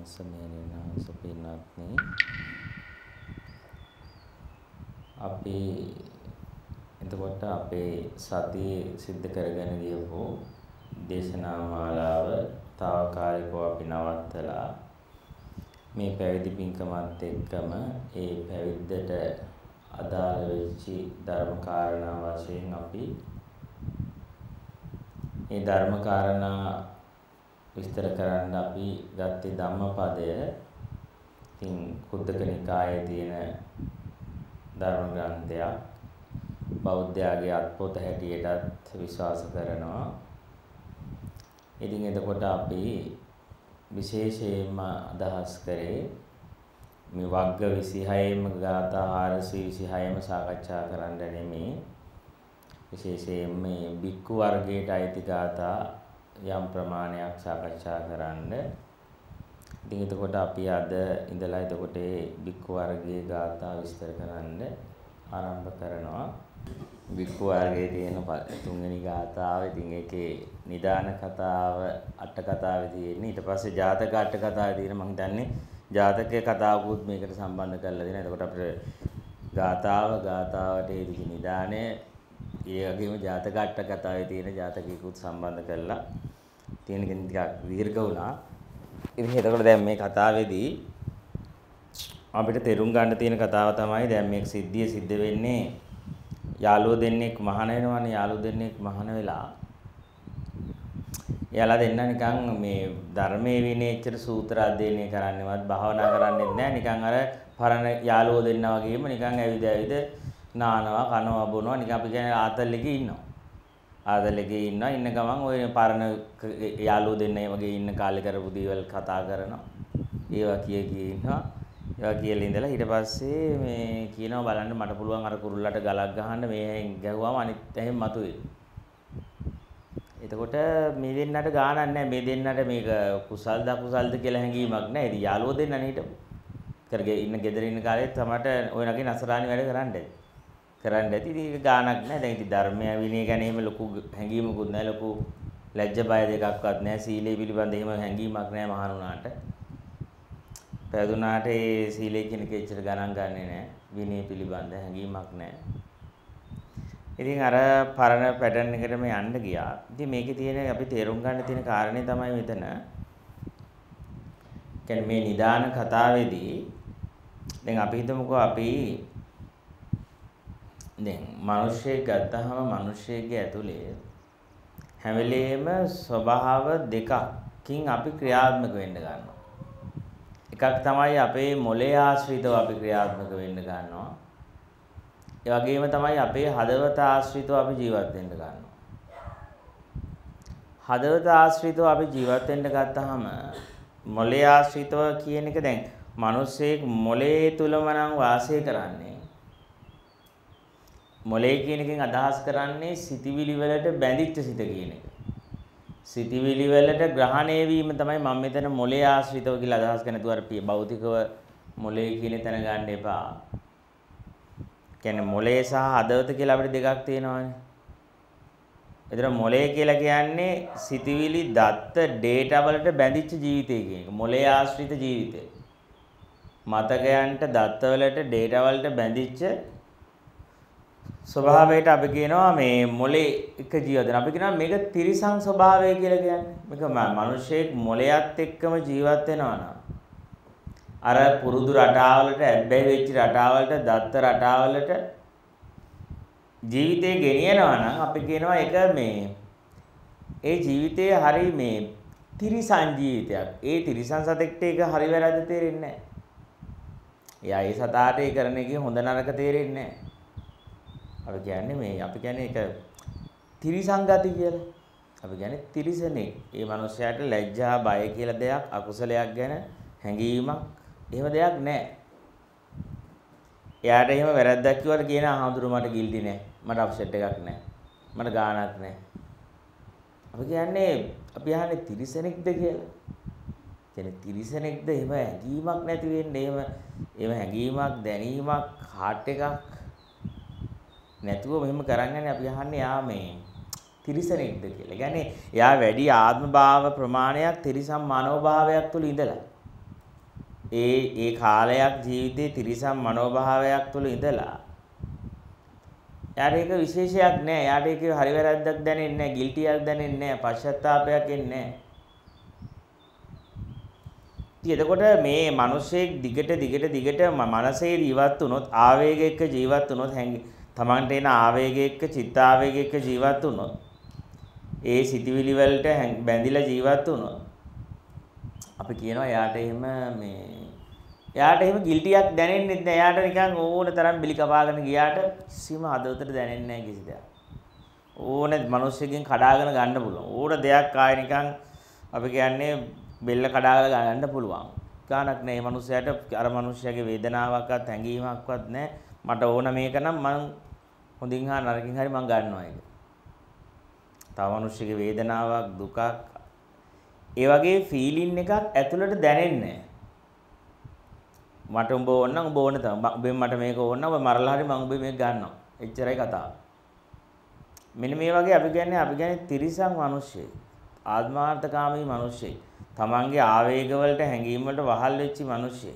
සමේනස පින්වත්නි අපි එතකොට අපේ සතියේ සිද්ධ කරගෙන ගියපු දේශනා මාලාව తాවකාලිකව අපි නවත්තලා මේ පැවිදි පින්කමත් එක්කම ඒ පැවිද්දට අදාළ වෙච්ච ධර්ම කාරණා වශයෙන් අපි මේ ධර්ම කාරණා විස්තර කරන්න අපි ගත්තේ ධම්මපදය. ඉතින් කුද්දක නිකායේ තියෙන ධර්ම ග්‍රන්ථයක්. බෞද්ධයාගේ අත්පොත හැටියටත් විශ්වාස කරනවා. ඉතින් එතකොට අපි විශේෂයෙන්ම අදහස් කරේ මේ වග්ග 26ම ගාථා 426ම සාකච්ඡා කරන්න නෙමෙයි. විශේෂයෙන් මේ බික්කු වර්ගයට අයිති ගාථා යම් ප්‍රමාණයක් සාකච්ඡා කරන්න. ඉතින් එතකොට අපි අද ඉඳලා එතකොට මේ බික්කු වර්ගයේ ගාථා විස්තර කරන්න ආරම්භ කරනවා. බික්කු වර්ගයේ තියෙන තුන්වෙනි ගාථාව. ඉතින් ඒකේ නිදාන කතාව අට කතාවේ තියෙන්නේ. ඊට පස්සේ ජාතක අට කතාවේ තියෙන මම හිතන්නේ ජාතකයේ කතාවකුත් මේකට සම්බන්ධ කරලා දෙනවා. එතකොට අපිට ගාථාවට හේතු නිදානේ ඒ වගේම ජාතක අට කතාවේ තියෙන ජාතකයකුත් සම්බන්ධ කරලා තියෙන කෙනෙක් ටිකක් දීර්ඝ වුණා. ඉතින් එතකොට දැන් මේ කතාවේදී අපිට තේරුම් ගන්න තියෙන කතාව තමයි දැන් මේක සිද්ධිය සිද්ධ වෙන්නේ යාළුවෝ දෙන්නෙක් මහාන වෙනවනේ. යාළුවෝ දෙන්නෙක් මහාන වෙලා එයාලා දෙන්න නිකන් මේ ධර්මයේ විනයච්චර සූත්‍ර අධ්‍යයනය කරන්නේවත් භාවනා කරන්නේත් නැහැ. නිකන් අර පරණ යාළුවෝ දෙන්න වගේම නිකන් ඇවිද නානවා කනවා බොනවා නිකන් අපි කියන්නේ ආතල් එකේ ඉන්නවා. ආතල් එකේ ඉන්න ගමන් ওই පරණ යාළුවෝ දෙන්න වගේ ඉන්න කාලේ කරපු දේවල් කතා කරනවා. ඒවා කිය ඉන්නවා. ඒවා කියලා ඉඳලා ඊට පස්සේ මේ කියනවා බලන්න මට පුළුවන් අර කුරුල්ලට ගලක් ගහන්න මේෙන් ගැහුවාම අනිත් ඇහෙන් මතුවේ. එතකොට මේ දෙන්නට ගානක් නැහැ. මේ දෙන්නට මේක කුසල්ද අකුසල්ද කියලා හැඟීමක් නැහැ. ඉතින් යාළුවෝ දෙන්න හිටපු. කරගේ ඉන්න ගෙදර ඉන්න කාලේ තමයි ඔය නගේ නසරානි වැඩ කරන්නේ. කරන්න ඇති ඉතින් ගානක් නැහැ. දැන් ඉතින් ධර්මය විනය ගැන එහෙම ලොකු හැඟීමකුත් නැහැ. ලොකු ලැජ්ජ බය දෙකක්වත් නැහැ. සීලය පිළිබඳ එහෙම හැඟීමක් නැහැ මහණුනාට. පැදුනාට ඒ සීලය කියන එක එච්චර ගණන් ගන්නෙ නැහැ. විනය පිළිබඳ හැඟීමක් නැහැ. ඉතින් අර පරණ පැටර්න් එකටම යන්න ගියා. ඉතින් මේකේ තියෙන අපි තේරුම් ගන්න තියෙන කාරණේ තමයි මෙතන. කියන්නේ මේ නිදාන කතාවේදී දැන් අපි හිතමුකෝ අපි දැන් මිනිස්සෙක් ගත්තාම මිනිස්සෙගේ ඇතුලේ හැම වෙලේම ස්වභාව දෙකකින් අපි ක්‍රියාත්මක වෙන්න ගන්නවා. එකක් තමයි අපේ මොලේ ආශ්‍රිතව අපි ක්‍රියාත්මක වෙන්න ගන්නවා. ඒ වගේම තමයි අපේ හදවත ආශ්‍රිතව අපි ජීවත් වෙන්න ගන්නවා. හදවත ආශ්‍රිතව අපි ජීවත් වෙන්න ගත්තාම මොලේ ආශ්‍රිතව කියන එක දැන් මිනිස්සෙක් මොලේ තුලම නම් වාසය කරන්නේ. මොලේ කියන එකෙන් අදහස් කරන්නේ සිතිවිලි වලට බැඳිච්ච සිත කියන එක. සිතිවිලි වලට ග්‍රහණය වීම තමයි මම මෙතන මොලේ ආශ්‍රිතව කියලා අදහස් කරන්නේ. තුවර භෞතිකව මොලේ කියන තැන ගන්න එපා. කියන්නේ මොලේ සහ හදවත කියලා අපිට දෙකක් තියෙනවානේ. එතන මොලේ කියලා කියන්නේ සිතිවිලි දත්ත ඩේටා වලට බැඳිච්ච ජීවිතය කියන එක. මොලේ ආශ්‍රිත ජීවිතය. මතකයන්ට දත්ත වලට ඩේටා වලට බැඳිච්ච ස්වභාවයට අපි කියනවා මේ මොලේ එක ජීවත් වෙන. අපි කියනවා මේක තිරිසන් ස්වභාවය කියලා කියන්නේ. මේක මිනිස්සෙක් මොලයක් එක්කම ජීවත් වෙනවා නම් අර පුරුදු රටාවලට ඇබ්බැහි වෙච්ච රටාවලට දත්ත රටාවලට ජීවිතේ ගෙනියනවා නම් අපි කියනවා ඒක මේ ඒ ජීවිතේ හරි මේ තිරිසන් ජීවිතයක්. ඒ තිරිසන් සතෙක්ට ඒක හරි වැරද්ද තේරෙන්නේ නැහැ. එයා ඒ සතාට ඒ කරන එකේ හොඳ නරක තේරෙන්නේ නැහැ. අපි කියන්නේ ඒක තිරිසන් ගති කියලා. අපි කියන්නේ තිරිසනේ. ඒ මනුස්සයාට ලැජ්ජා බය කියලා දෙයක් අකුසලයක් ගැන හැඟීමක් එහෙම දෙයක් නැහැ. එයාට එහෙම වැරද්දක් කිව්වට කියන ආහඳුරු මට ගිල්ටි නැහැ. මට අප්සෙට් එකක් නැහැ. මට ගාණක් නැහැ. අපි කියන්නේ අපි අහන්නේ තිරිසනෙක්ද කියලා. කියන්නේ තිරිසනෙක්ද එහෙම හැඟීමක් නැති වෙන්නේ. එහෙම හැඟීමක් දැනීමක් හાર્ට් එකක් නැතුව මෙහෙම කරන්නේ අපි අහන්නේ යා මේ තිරිසනෙක්ද කියලා. කියන්නේ එයා වැඩි ආත්ම භාව ප්‍රමාණයක් තිරිසන් මනෝභාවයක් තුල ඉඳලා ඒ කාලයක් ජීවිතේ තිරිසන් මනෝභාවයක් තුළ ඉඳලා යාට ඒක විශේෂයක් නෑ. යාට ඒක හරි වැරද්දක් දැනෙන්නේ නෑ, ගිල්ටියක් දැනෙන්නේ නෑ, පශ්චාත්තාවයක් එන්නේ නෑ. ඉතින් එතකොට මේ මිනිස්සෙක් දිගට මනසේ ජීවත් වුණොත්, ආවේගයක ජීවත් වුණොත්, තමන්ට එන ආවේගයක, චිත්තාවේගයක ජීවත් වුණොත්, ඒ සිතිවිලි වලට බැඳිලා ජීවත් වුණොත් අපි කියනවා එයාට එහෙම ගිල්ටියක් දැනෙන්නේ නැහැ. එයාට නිකන් ඕන තරම් බිලි කපාගෙන ගියාට කිසිම හදවතට දැනෙන්නේ නැහැ කිසි දෙයක්. ඕන මිනිස්සුකින් කඩාගෙන ගන්න පුළුවන්. ඕන දෙයක් ආයේ නිකන් අපි කියන්නේ බෙල්ල කඩාගෙන ගන්න පුළුවන්. ගානක් නැහැ. මේ මිනිස්සයාට අර මිනිස්සයාගේ වේදනාවක්වත් හැඟීමක්වත් නැහැ. මට ඕන මේක නම් මං හොඳින් හා නරකින් හරි මං ගන්නවා ඒක. තව මිනිස්සුගේ වේදනාවක්, දුකක්, ඒ වගේ ෆීලින් එකක් ඇතුළට දැනෙන්නේ නැහැ. මට උඹ ඕන නම් උඹ ඕන තමයි. උඹෙන් මට මේක ඕන නම් උඹ මරලා හරි මම උඹ මේක ගන්නවා. එච්චරයි කතාව. මෙන්න මේ වගේ අපි කියන්නේ තිරිසන් මිනිස්සෙක්. ආත්මාර්ථකාමී මිනිස්සෙක්. තමන්ගේ ආවේග වලට, හැඟීම් වලට වහල් වෙච්ච මිනිස්සෙක්.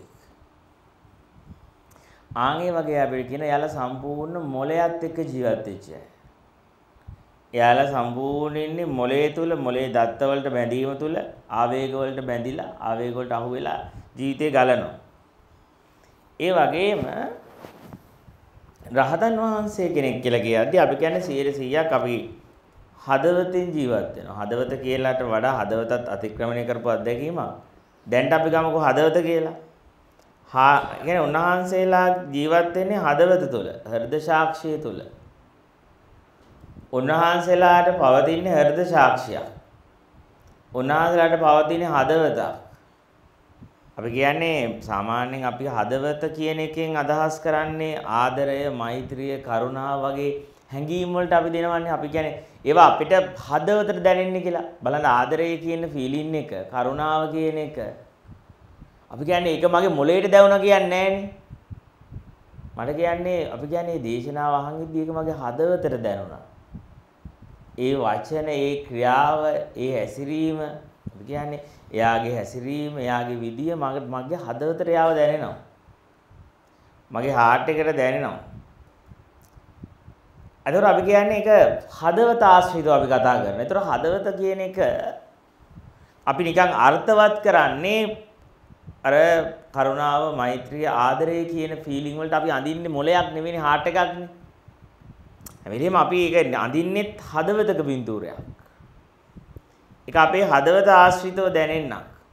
ආන්ගේ වගේ අපිට කියන එයාලා සම්පූර්ණ මොලයත් එක්ක ජීවත් වෙච්ච අය. එයාලා සම්පූර්ණයෙන් මොලේ තුල, මොලේ දත්ත වලට බැඳීම තුල ආවේග වලට බැඳිලා, ආවේග වලට අහු වෙලා ජීවිතේ ගලනවා. ඒ වගේම රහතන් වහන්සේ කෙනෙක් කියලා කියද්දී අපි කියන්නේ 100%ක් අපි හදවතින් ජීවත් වෙනවා. හදවත කියලාට වඩා හදවතත් අතික්‍රමණය කරපු අත්දැකීමක්. දැන්ට අපි ගමුකෝ හදවත කියලා. කියන්නේ උන්වහන්සේලා ජීවත් වෙන්නේ හදවත තුළ, හෘද සාක්ෂිය තුළ. උන්වහන්සේලාට පවතින හෘද සාක්ෂියක්. උන්වහන්සේලාට පවතින හදවතක්. අපි කියන්නේ සාමාන්‍යයෙන් අපි හදවත කියන එකෙන් අදහස් කරන්නේ ආදරය, මෛත්‍රිය, කරුණාව වගේ හැඟීම් වලට අපි දෙනවන්නේ. අපි කියන්නේ ඒවා අපිට හදවතට දැනෙන්නේ කියලා. බලන්න ආදරය කියන ෆීලින් එක, කරුණාව කියන එක අපි කියන්නේ ඒක මගේ මොළයට දැවුණා කියන්නේ නෑනේ. මට කියන්නේ අපි කියන්නේ දේශනාව අහන් ඉද්දී ඒක මගේ හදවතට දැනුණා. ඒ වචන, ඒ ක්‍රියාව, ඒ හැසිරීම අපි කියන්නේ එයාගේ හැසිරීම, එයාගේ විදිය මගේ හදවතට යාව දැනෙනවා. මගේ හાર્ට් එකට දැනෙනවා. අදට අපි කියන්නේ ඒක හදවත ආශ්‍රිතව අපි කතා කරනවා. ඒතර හදවත කියන එක අපි නිකන් අර්ථවත් කරන්නේ අර කරුණාව, මෛත්‍රිය, ආදරය කියන ෆීලිං වලට අපි අඳින්නේ මොලයක් නෙවෙයි, හાર્ට් එකක්නේ. හැමදේම අපි ඒක අඳින්නෙත් හදවතක බින්දුරයක්. ඒක අපේ හදවත ආශ්‍රිතව දැනෙන්නක්.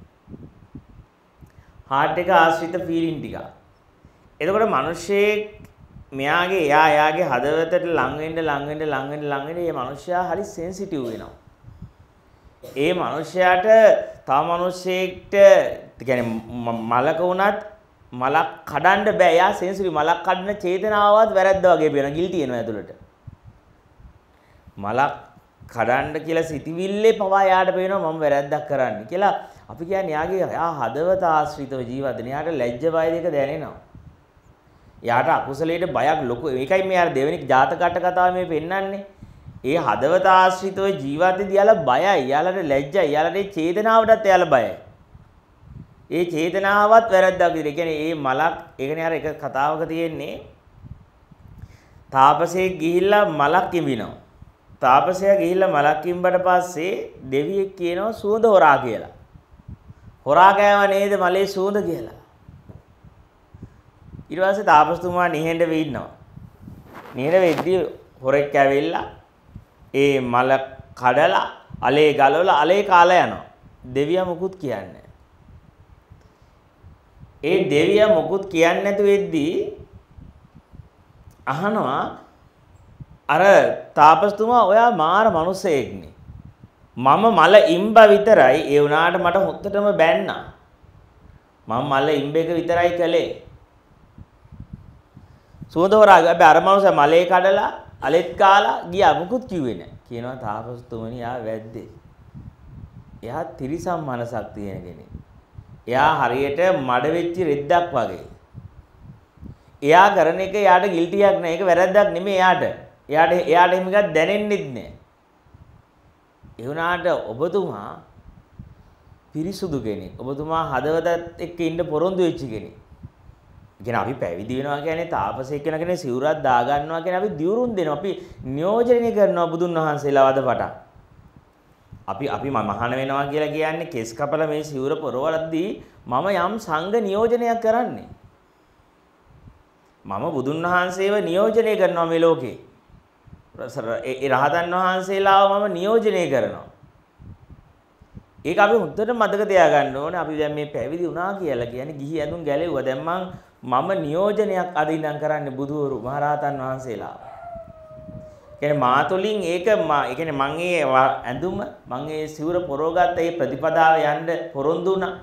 හાર્ට් එක ආශ්‍රිත ෆීලිං ටික. එතකොට මිනිස්සෙක් මෙයාගේ එයාගේ හදවතට ලං වෙන්න මේ මිනිස්සයා හරි සෙන්සිටිව් වෙනවා. ඒ මිනිස්සයාට තව මිනිස්සෙක්ට කියන්නේ මලක වුණත් මලක් කඩන්න බෑ. එයා සෙන්සිටිව්. මලක් කඩන චේතනාවවත් වැරද්ද වගේ වෙනවා. ගිල්ටි එනවා ඇතුළට. මලක් කඩන්න කියලා සිතවිල්ලේ පවා යාට පේනවා මම වැරද්දක් කරන්නේ කියලා. අපි කියන්නේ යා හදවත ආශ්‍රිතව ජීවත් වෙන. යාට ලැජ්ජ බය දෙක දැනෙනවා. යාට අකුසලයට බයක් ලොකු. ඒකයි මේ අර දෙවෙනි ජාතක අට කතාව මේ පෙන්නන්නේ. ඒ හදවත ආශ්‍රිතව ජීවත් වෙද්දී යාලා බයයි. යාලට ලැජ්ජයි. යාලට චේතනාවටත් යාලා බයයි. ඒ චේතනාවත් වැරද්දක් විදිහට. ඒ කියන්නේ මේ මලක්, ඒ කියන්නේ අර එක කතාවක තියෙන්නේ තාපසයෙක් ගිහිල්ලා මලක් කිඹිනවා. තාපසයා ගිහිල්ලා මලක් කිඹට පස්සේ දෙවියෙක් කියනවා සුවඳ හොරා කියලා. හොරා කෑව නේද මලේ සුවඳ කියලා. ඊට පස්සේ තාපසතුමා නිහෙඬව ඉන්නවා. නිහෙඬ වෙද්දී හොරෙක් ඇවිල්ලා ඒ මල කඩලා අලේ ගලවලා අලේ කාලා යනවා. දෙවියා මුකුත් කියන්නේ ඒ දෙවියා මුකුත් කියන්නේ නැතු වෙද්දී අහනවා අර තාපසතුමා ඔයා මාර මිනිසෙක්නේ. මම මල ඉම්බ විතරයි ඒ වුණාට මට හොත්තටම බැන්නා. මම මල ඉම්බ එක විතරයි කළේ. සුවඳ හොරා හැබැයි අර මනුස්සයා මලේ කඩලා අලෙත් කාලා ගියා මුකුත් කිව්වේ නැහැ. කියනවා තාපසතුමනි යා වැද්දේ. එයා තිරිසම් මනසක් තියෙන කෙනෙක්. එයා හරියට මඩ වෙච්ච රෙද්දක් වගේ. එයා කරන එක යාට ගිල්ටියක් නෑ. ඒක වැරද්දක් නෙමෙයි යාට. එයාට එහෙම එකක් දැනෙන්නෙත් නෑ. ඒ වුණාට ඔබතුමා පිරිසුදු කෙනෙක්. ඔබතුමා හදවතත් එක්ක ඉන්න පොරොන්දු වෙච්ච කෙනෙක්. කියන්නේ අපි පැවිදි වෙනවා කියන්නේ තාපසයෙක් කෙනෙක් සිවුරක් දා ගන්නවා කියන්නේ අපි දියුරුම් දෙනවා. අපි නියෝජනය කරනවා බුදුන් වහන්සේලා වද පටන්. අපි මහාන වෙනවා කියලා කියන්නේ කෙස් කපලා මේ සිවුර පොරවලද්දී මම යම් සංඝ නියෝජනයක් කරන්නේ. මම බුදුන් වහන්සේව නියෝජනය කරනවා මේ ලෝකේ. ඒ රහතන් වහන්සේලාව මම නියෝජනය කරනවා. ඒක අපි හොඳට මතක තියාගන්න ඕනේ. අපි දැන් මේ පැවිදි වුණා කියලා කියන්නේ ගිහි ඇඳුම් ගැලෙව්වා. දැන් මම නියෝජනයක් අද ඉඳන් කරන්නේ බුදුවරු මහරහතන් වහන්සේලා. කියන්නේ මාතුලින් ඒක ඒ කියන්නේ මම ඒ ඇඳුම මම ඒ සිවුර පොරවගත්ත ඒ ප්‍රතිපදාව යන්න පොරොන්දු වුණා.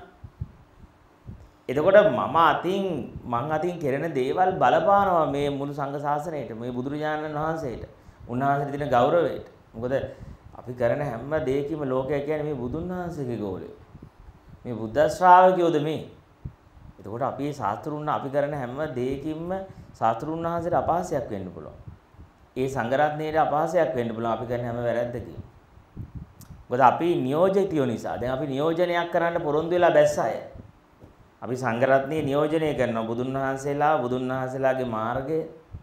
එතකොට මම අතින් කෙරෙන දේවල් බලපානවා මේ මුළු සංඝ ශාසනයට, මේ බුදුරජාණන් වහන්සේට, උන්වහන්සේට දෙන ගෞරවයට. මොකද අපි කරන හැම දෙයකම ලෝකය කියන්නේ මේ බුදුන් වහන්සේගේ ගෞරවය. මේ බුද්ධ ශ්‍රාවකයෝද මේ. එතකොට අපි ශාස්ත්‍රුන් අපි කරන හැම දෙයකින්ම ශාස්ත්‍රුන් වහන්සේට අපහාසයක් වෙන්න පුළුවන්. ඒ සංඝරත්නයට අපහාසයක් වෙන්න පුළුවන් අපි කරන හැම වැරැද්දකින්. මොකද අපි නියෝජිතයෝ නිසා. දැන් අපි නියෝජනයක් කරන්න පොරොන්දු වෙලා බැස්ස අය. අපි සංඝරත්නයේ නියෝජනය කරනවා බුදුන් වහන්සේලාගේ මාර්ගය.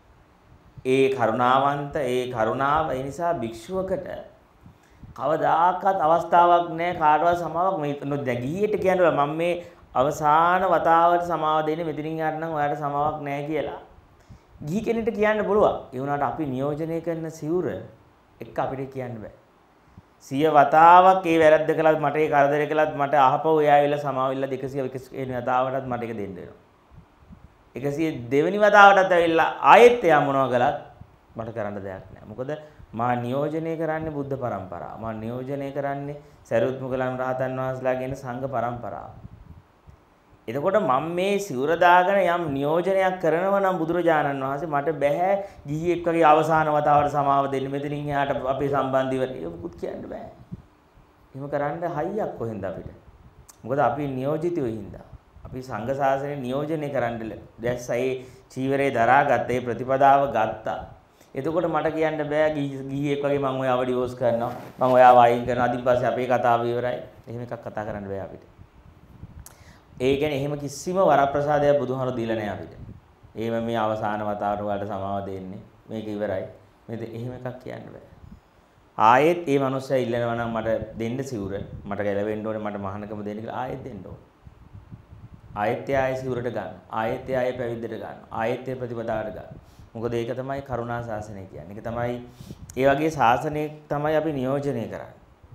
ඒ කරුණාවන්ත ඒ කරුණාව ඒ නිසා භික්ෂුවකට කවදාකවත් අවස්ථාවක් නැහැ කාටවත් සමාවක් මේ දැන් ගිහියට කියනවා මම මේ අවසාන වතාවට සමාව දෙන්නේ මෙතනින් යට නම් ඔයාලට සමාවක් නැහැ කියලා. ගිහි කෙනෙක්ට කියන්න පුළුවන්. ඒ වුණාට අපි නියෝජනය කරන සිවුර එක්ක අපිට කියන්න බෑ. 100 වතාවක් ඒ වැරද්ද කළත් මට ඒ කරදරේ කළත් මට අහපව එයා ඇවිල්ලා සමාවෙilla 200 වතාවටත් මට ඒක දෙන්න වෙනවා. 102 වෙනි වතාවටත් ඇවිල්ලා ආයෙත් එයා මොනවා කළත් මට කරන්න දෙයක් නැහැ. මොකද මා නියෝජනය කරන්නේ බුද්ධ පරම්පරාව. මා නියෝජනය කරන්නේ සරියුත් මුගලන් රහතන් වහන්සේලා කියන සංඝ පරම්පරාව. එතකොට මම මේ සිවුර දාගෙන යම් නියෝජනයක් කරනවා නම් බුදුරජාණන් වහන්සේ මට බෑ ගිහියෙක් වගේ අවසාන වතාවට සමාව දෙන්න මෙතනින් එහාට අපේ සම්බන්ධ ඉවරයි. ඒක මුකුත් කියන්න බෑ. එහෙම කරන්න හයියක් කොහෙන්ද අපිට? මොකද අපි නියෝජිතයෝ හින්දා. අපි සංඝ ශාසනය නියෝජනය කරන්න දැස්සා ඒ චීවරේ දරාගත්ත ඒ ප්‍රතිපදාව ගත්තා. එතකොට මට කියන්න බෑ ගිහියෙක් වගේ මම ඔයාව ඩිවෝස් කරනවා. මම ඔයාව අයින් කරනවා. අදින් පස්සේ අපේ කතාව ඉවරයි. එහෙම එකක් කතා කරන්න බෑ අපිට. ඒ කියන්නේ එහෙම කිසිම වරප්‍රසාදයක් බුදුහාර දීලා නැහැ අපිට. එහෙම මේ අවසාන වතාවට ඔයාලට සමාව දෙන්නේ. මේක ඉවරයි. මේක එහෙම එකක් කියන්න බෑ. ආයෙත් මේ මනුස්සයා ඉල්ලනවා නම් මට දෙන්න සිවුර. මට ගැලවෙන්න ඕනේ මට මහානකම දෙන්න කියලා ආයෙත් දෙන්න ඕනේ. ආයෙත් ආයෙ සිවුරට ගන්න. ආයෙත් ආයෙ පැවිද්දට ගන්න. ආයෙත් ප්‍රතිපදාවට ගන්න. මොකද ඒක තමයි කරුණා ශාසනය කියන්නේ. ඒක තමයි ඒ වගේ ශාසනයක් තමයි අපි නියෝජනය කරන්නේ.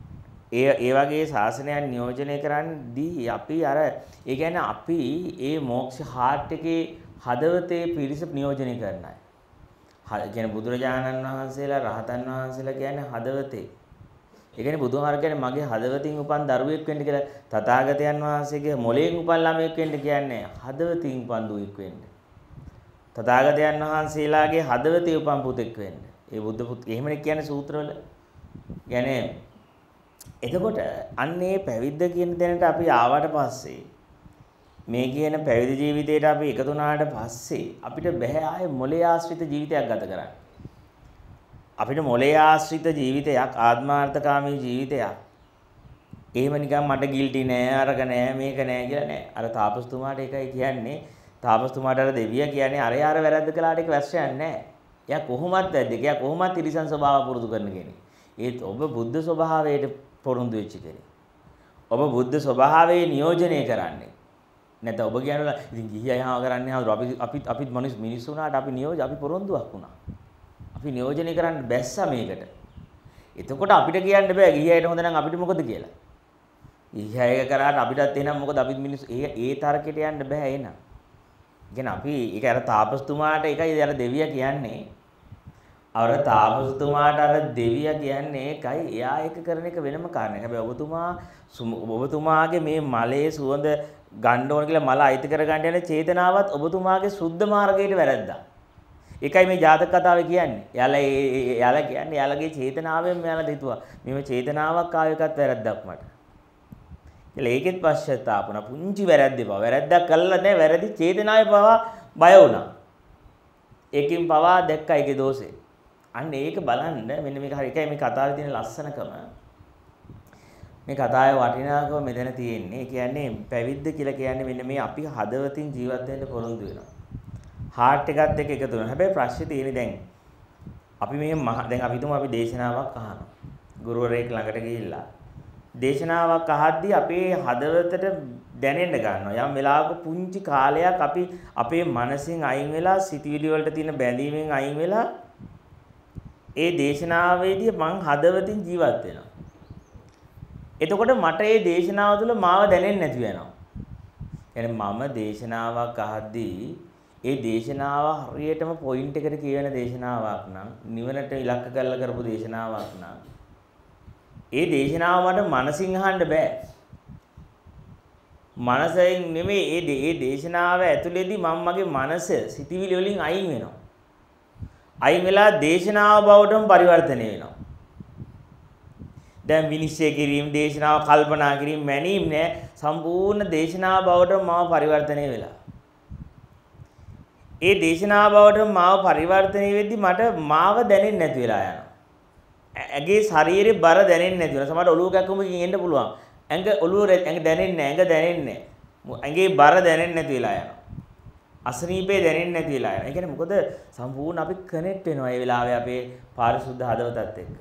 ඒ වගේ ශාසනයක් නියෝජනය කරන්නදී අපි අර ඒ කියන්නේ අපි ඒ මොක්ෂ හාට් එකේ හදවතේ පිරිස නියෝජනය කරන අය. කියන්නේ බුදුරජාණන් වහන්සේලා රහතන් වහන්සේලා කියන්නේ හදවතේ. ඒ කියන්නේ බුදුහාර කියන්නේ මගේ හදවතින් උපන් දරුවෙක් වෙන්න කියලා. තථාගතයන් වහන්සේගේ මොළයෙන් උපන් ළමයෙක් වෙන්න කියන්නේ හදවතින් උපන් දුවෙක් වෙන්න. තථාගතයන් වහන්සේලාගේ හදවතේ උපන් පුතෙක් වෙන්න. ඒ බුද්ධ පුත් එහෙමනේ කියන්නේ සූත්‍රවල. කියන්නේ එතකොට අන්නේ පැවිද්ද කියන තැනට අපි ආවට පස්සේ මේ කියන පැවිදි ජීවිතයට අපි එකතු වුණාට පස්සේ අපිට බෑ ආයේ මොලේ ආශ්‍රිත ජීවිතයක් ගත කරන්න. අපිට මොලේ ආශ්‍රිත ජීවිතයක් ආත්මාර්ථකාමී ජීවිතයක්. එහෙම නිකන් මට ගිල්ටි නෑ අරක නෑ මේක නෑ කියලා නෑ. අර තාපස්තුමාට එකයි කියන්නේ. තාපස්තුමාට අර දෙවියා කියන්නේ අර වැරද්ද කළාට ඒක වැස්සයක් නෑ. එයා කොහොමත් වැද්දෙක්. එයා කොහොමත් තිරිසන් ස්වභාව පුරුදු කරන කෙනෙක්. ඒත් ඔබ බුද්ධ ස්වභාවයට පොරොන්දු වෙච්ච කෙනෙක්. ඔබ බුද්ධ ස්වභාවයේ නියෝජනය කරන්නේ. නැත්නම් ඔබ කියනවා ඉතින් ගිහි අයහම කරන්නේ අපිත් මිනිස්සු වුණාට අපි පොරොන්දුවක් වුණා. අපි නියෝජනය කරන්න බැස්සා මේකට. එතකොට අපිට කියන්න බෑ ගිහි අයට හොඳ නම් අපිට මොකද කියලා. ගිහි අය කරාට අපිටත් එහෙනම් මොකද අපිත් මිනිස්සු ඒ තරකෙට යන්න බෑ එහෙනම්. කියන්නේ අපි ඒක අර තාපස්තුමාට ඒකයි අර දෙවියා කියන්නේ. අර තාපස්තුමාට අර දෙවියා කියන්නේ ඒකයි එයා ඒක කරන එක වෙනම කාරණයක්. හැබැයි ඔබතුමාගේ මේ මලේ සුවඳ ගන්න ඕන කියලා මල අයිති කර ගන්න යන චේතනාවත් ඔබතුමාගේ සුද්ධ මාර්ගයට වැරද්දා. ඒකයි මේ ජාතක කතාවේ කියන්නේ. එයාලා කියන්නේ එයාලගේ චේතනාවෙන් මෙයාලා හිතුවා. මේ චේතනාවක් ආව එකත් වැරද්දක් මට. කියලා ඒකෙත් පශ්චාත්තාපුණ පුංචි වැරද්දේ වැරද්දක් කළා නැහැ වැරදි චේතනාවේ පවා බය වුණා. ඒකෙන් පවා දැක්කා ඒකේ දෝෂේ. අන්න ඒක බලන්න මෙන්න මේක හරි එකයි මේ කතාවේ තියෙන ලස්සනකම. මේ කතාවේ වටිනාකම මෙතන තියෙන්නේ. ඒ කියන්නේ පැවිද්ද කියලා කියන්නේ මෙන්න මේ අපි හදවතින් ජීවත් වෙන්න පොරොන්දු වෙනවා. හાર્ට් එකත් එක්ක එකතු වෙනවා. හැබැයි ප්‍රශ්නේ තියෙන්නේ දැන් අපි මේ දැන් අපි තුමු අපි දේශනාවක් අහනවා. ගුරුවරයෙක් ළඟට ගිහිල්ලා දේශනාවක් අහද්දී අපේ හදවතට දැනෙන්න ගන්නවා. යම් වෙලාවක පුංචි කාලයක් අපි අපේ මනසින් අයින් වෙලා සිතුවිලි වලට තියෙන බැඳීමෙන් අයින් වෙලා ඒ දේශනාවේදී මං හදවතින් ජීවත් වෙනවා. එතකොට මට මේ දේශනාව තුළ මාව දැනෙන්නේ නැති වෙනවා. يعني මම දේශනාවක් අහද්දී ඒ දේශනාව හරියටම පොයින්ට් එකට කියවෙන දේශනාවක් නම් නිවනට ඉලක්ක කරලා කරපු දේශනාවක් නම් ඒ දේශනාව මට මනසින් අහන්න බෑ. මනසෙන් නෙමෙයි ඒ දේශනාව ඇතුළේදී මම මගේ මනස සිතිවිලි වලින් අයින් වෙනවා. අයින් වෙලා දේශනාව බවටම පරිවර්තනය වෙනවා. දැන් විනිශ්චය කිරීම, දේශනාව කල්පනා කිරීම, මැනීම නෑ සම්පූර්ණ දේශනාව බවට මාව පරිවර්තනය වෙලා. ඒ දේශනාව බවට මාව පරිවර්තනය වෙද්දි මට මාව දැනෙන්නේ නැති වෙලා යනවා. ඇගේ ශරීරේ බර දැනෙන්නේ නැති වෙනවා. සමහරට ඔලුව කැක්කුමකින් එන්න පුළුවන්. ඇඟ දැනෙන්නේ නැහැ. ඇඟේ බර දැනෙන්නේ නැති වෙලා යනවා. අසනීපේ දැනෙන්නේ නැති වෙලා යනවා. ඒ කියන්නේ මොකද සම්පූර්ණ අපි කනෙක්ට් වෙනවා මේ වෙලාවේ අපේ පාරිශුද්ධ හදවතත් එක්ක.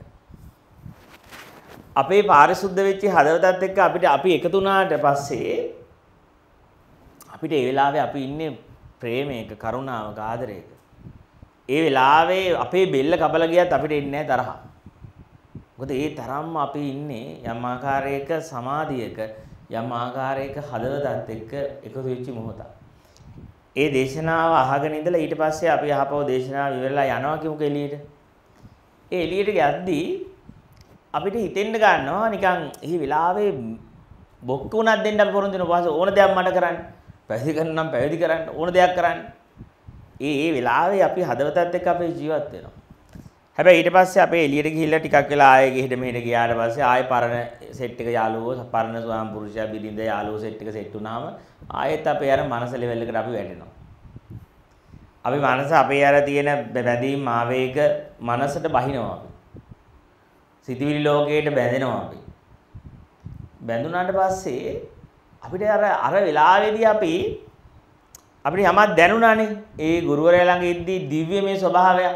අපේ පාරිශුද්ධ වෙච්ච හදවතත් එක්ක අපි එකතු වුණාට පස්සේ අපිට ඒ වෙලාවේ අපි ඉන්නේ ප්‍රේමයක, කරුණාවක, ආදරයක. ඒ වෙලාවේ අපේ බෙල්ල කපලා ගියත් අපිට එන්නේ නැහැ තරහ. මොකද ඒ තරම්ම අපි ඉන්නේ යම් ආකාරයක සමාධියක, යම් ආකාරයක හදවතත් එක්ක එකතු වෙච්ච මොහොතක්. ඒ දේශනාව අහගෙන ඉඳලා ඊට පස්සේ අපි අහපව දේශනාව ඉවරලා යනවා කියමුකෝ එළියට. ඒ එළියට යද්දී අපිට හිතෙන්න ගන්නවා නිකන් මේ වෙලාවේ බොක්ක උනක් දෙන්න අපි පොරොන්දු වෙනවා. ඕන දෙයක් මට කරන්න. පැවිදි කරන්න නම් පැවිදි කරන්න ඕන දෙයක් කරන්න. ඒ වෙලාවේ අපි හදවතත් එක්ක අපේ ජීවත් වෙනවා. හැබැයි ඊට පස්සේ අපේ එළියට ගිහිල්ලා ටිකක් වෙලා ආයෙ ගෙහෙට මෙහෙට ගියාට පස්සේ ආයෙ පරණ සෙට් එක යාළුවෝ පරණ ස්වාම පුරුෂයා බිරිඳ යාළුවෝ සෙට් එක සෙට් වුණාම ආයෙත් අපේ අර මනස ලෙවල් එකට අපි වැටෙනවා. අපි මනස අපේ අර තියෙන බැඳීම් ආවේග මනසට බහිනවා අපි. සිතවිලි ලෝකයට බැඳෙනවා අපි. බැඳුනාට පස්සේ අපිට අර වෙලාවේදී අපිට යමක් දැනුණානේ. ඒ ගුරුවරයා ළඟ ඉද්දී දිව්‍යමය ස්වභාවයක්.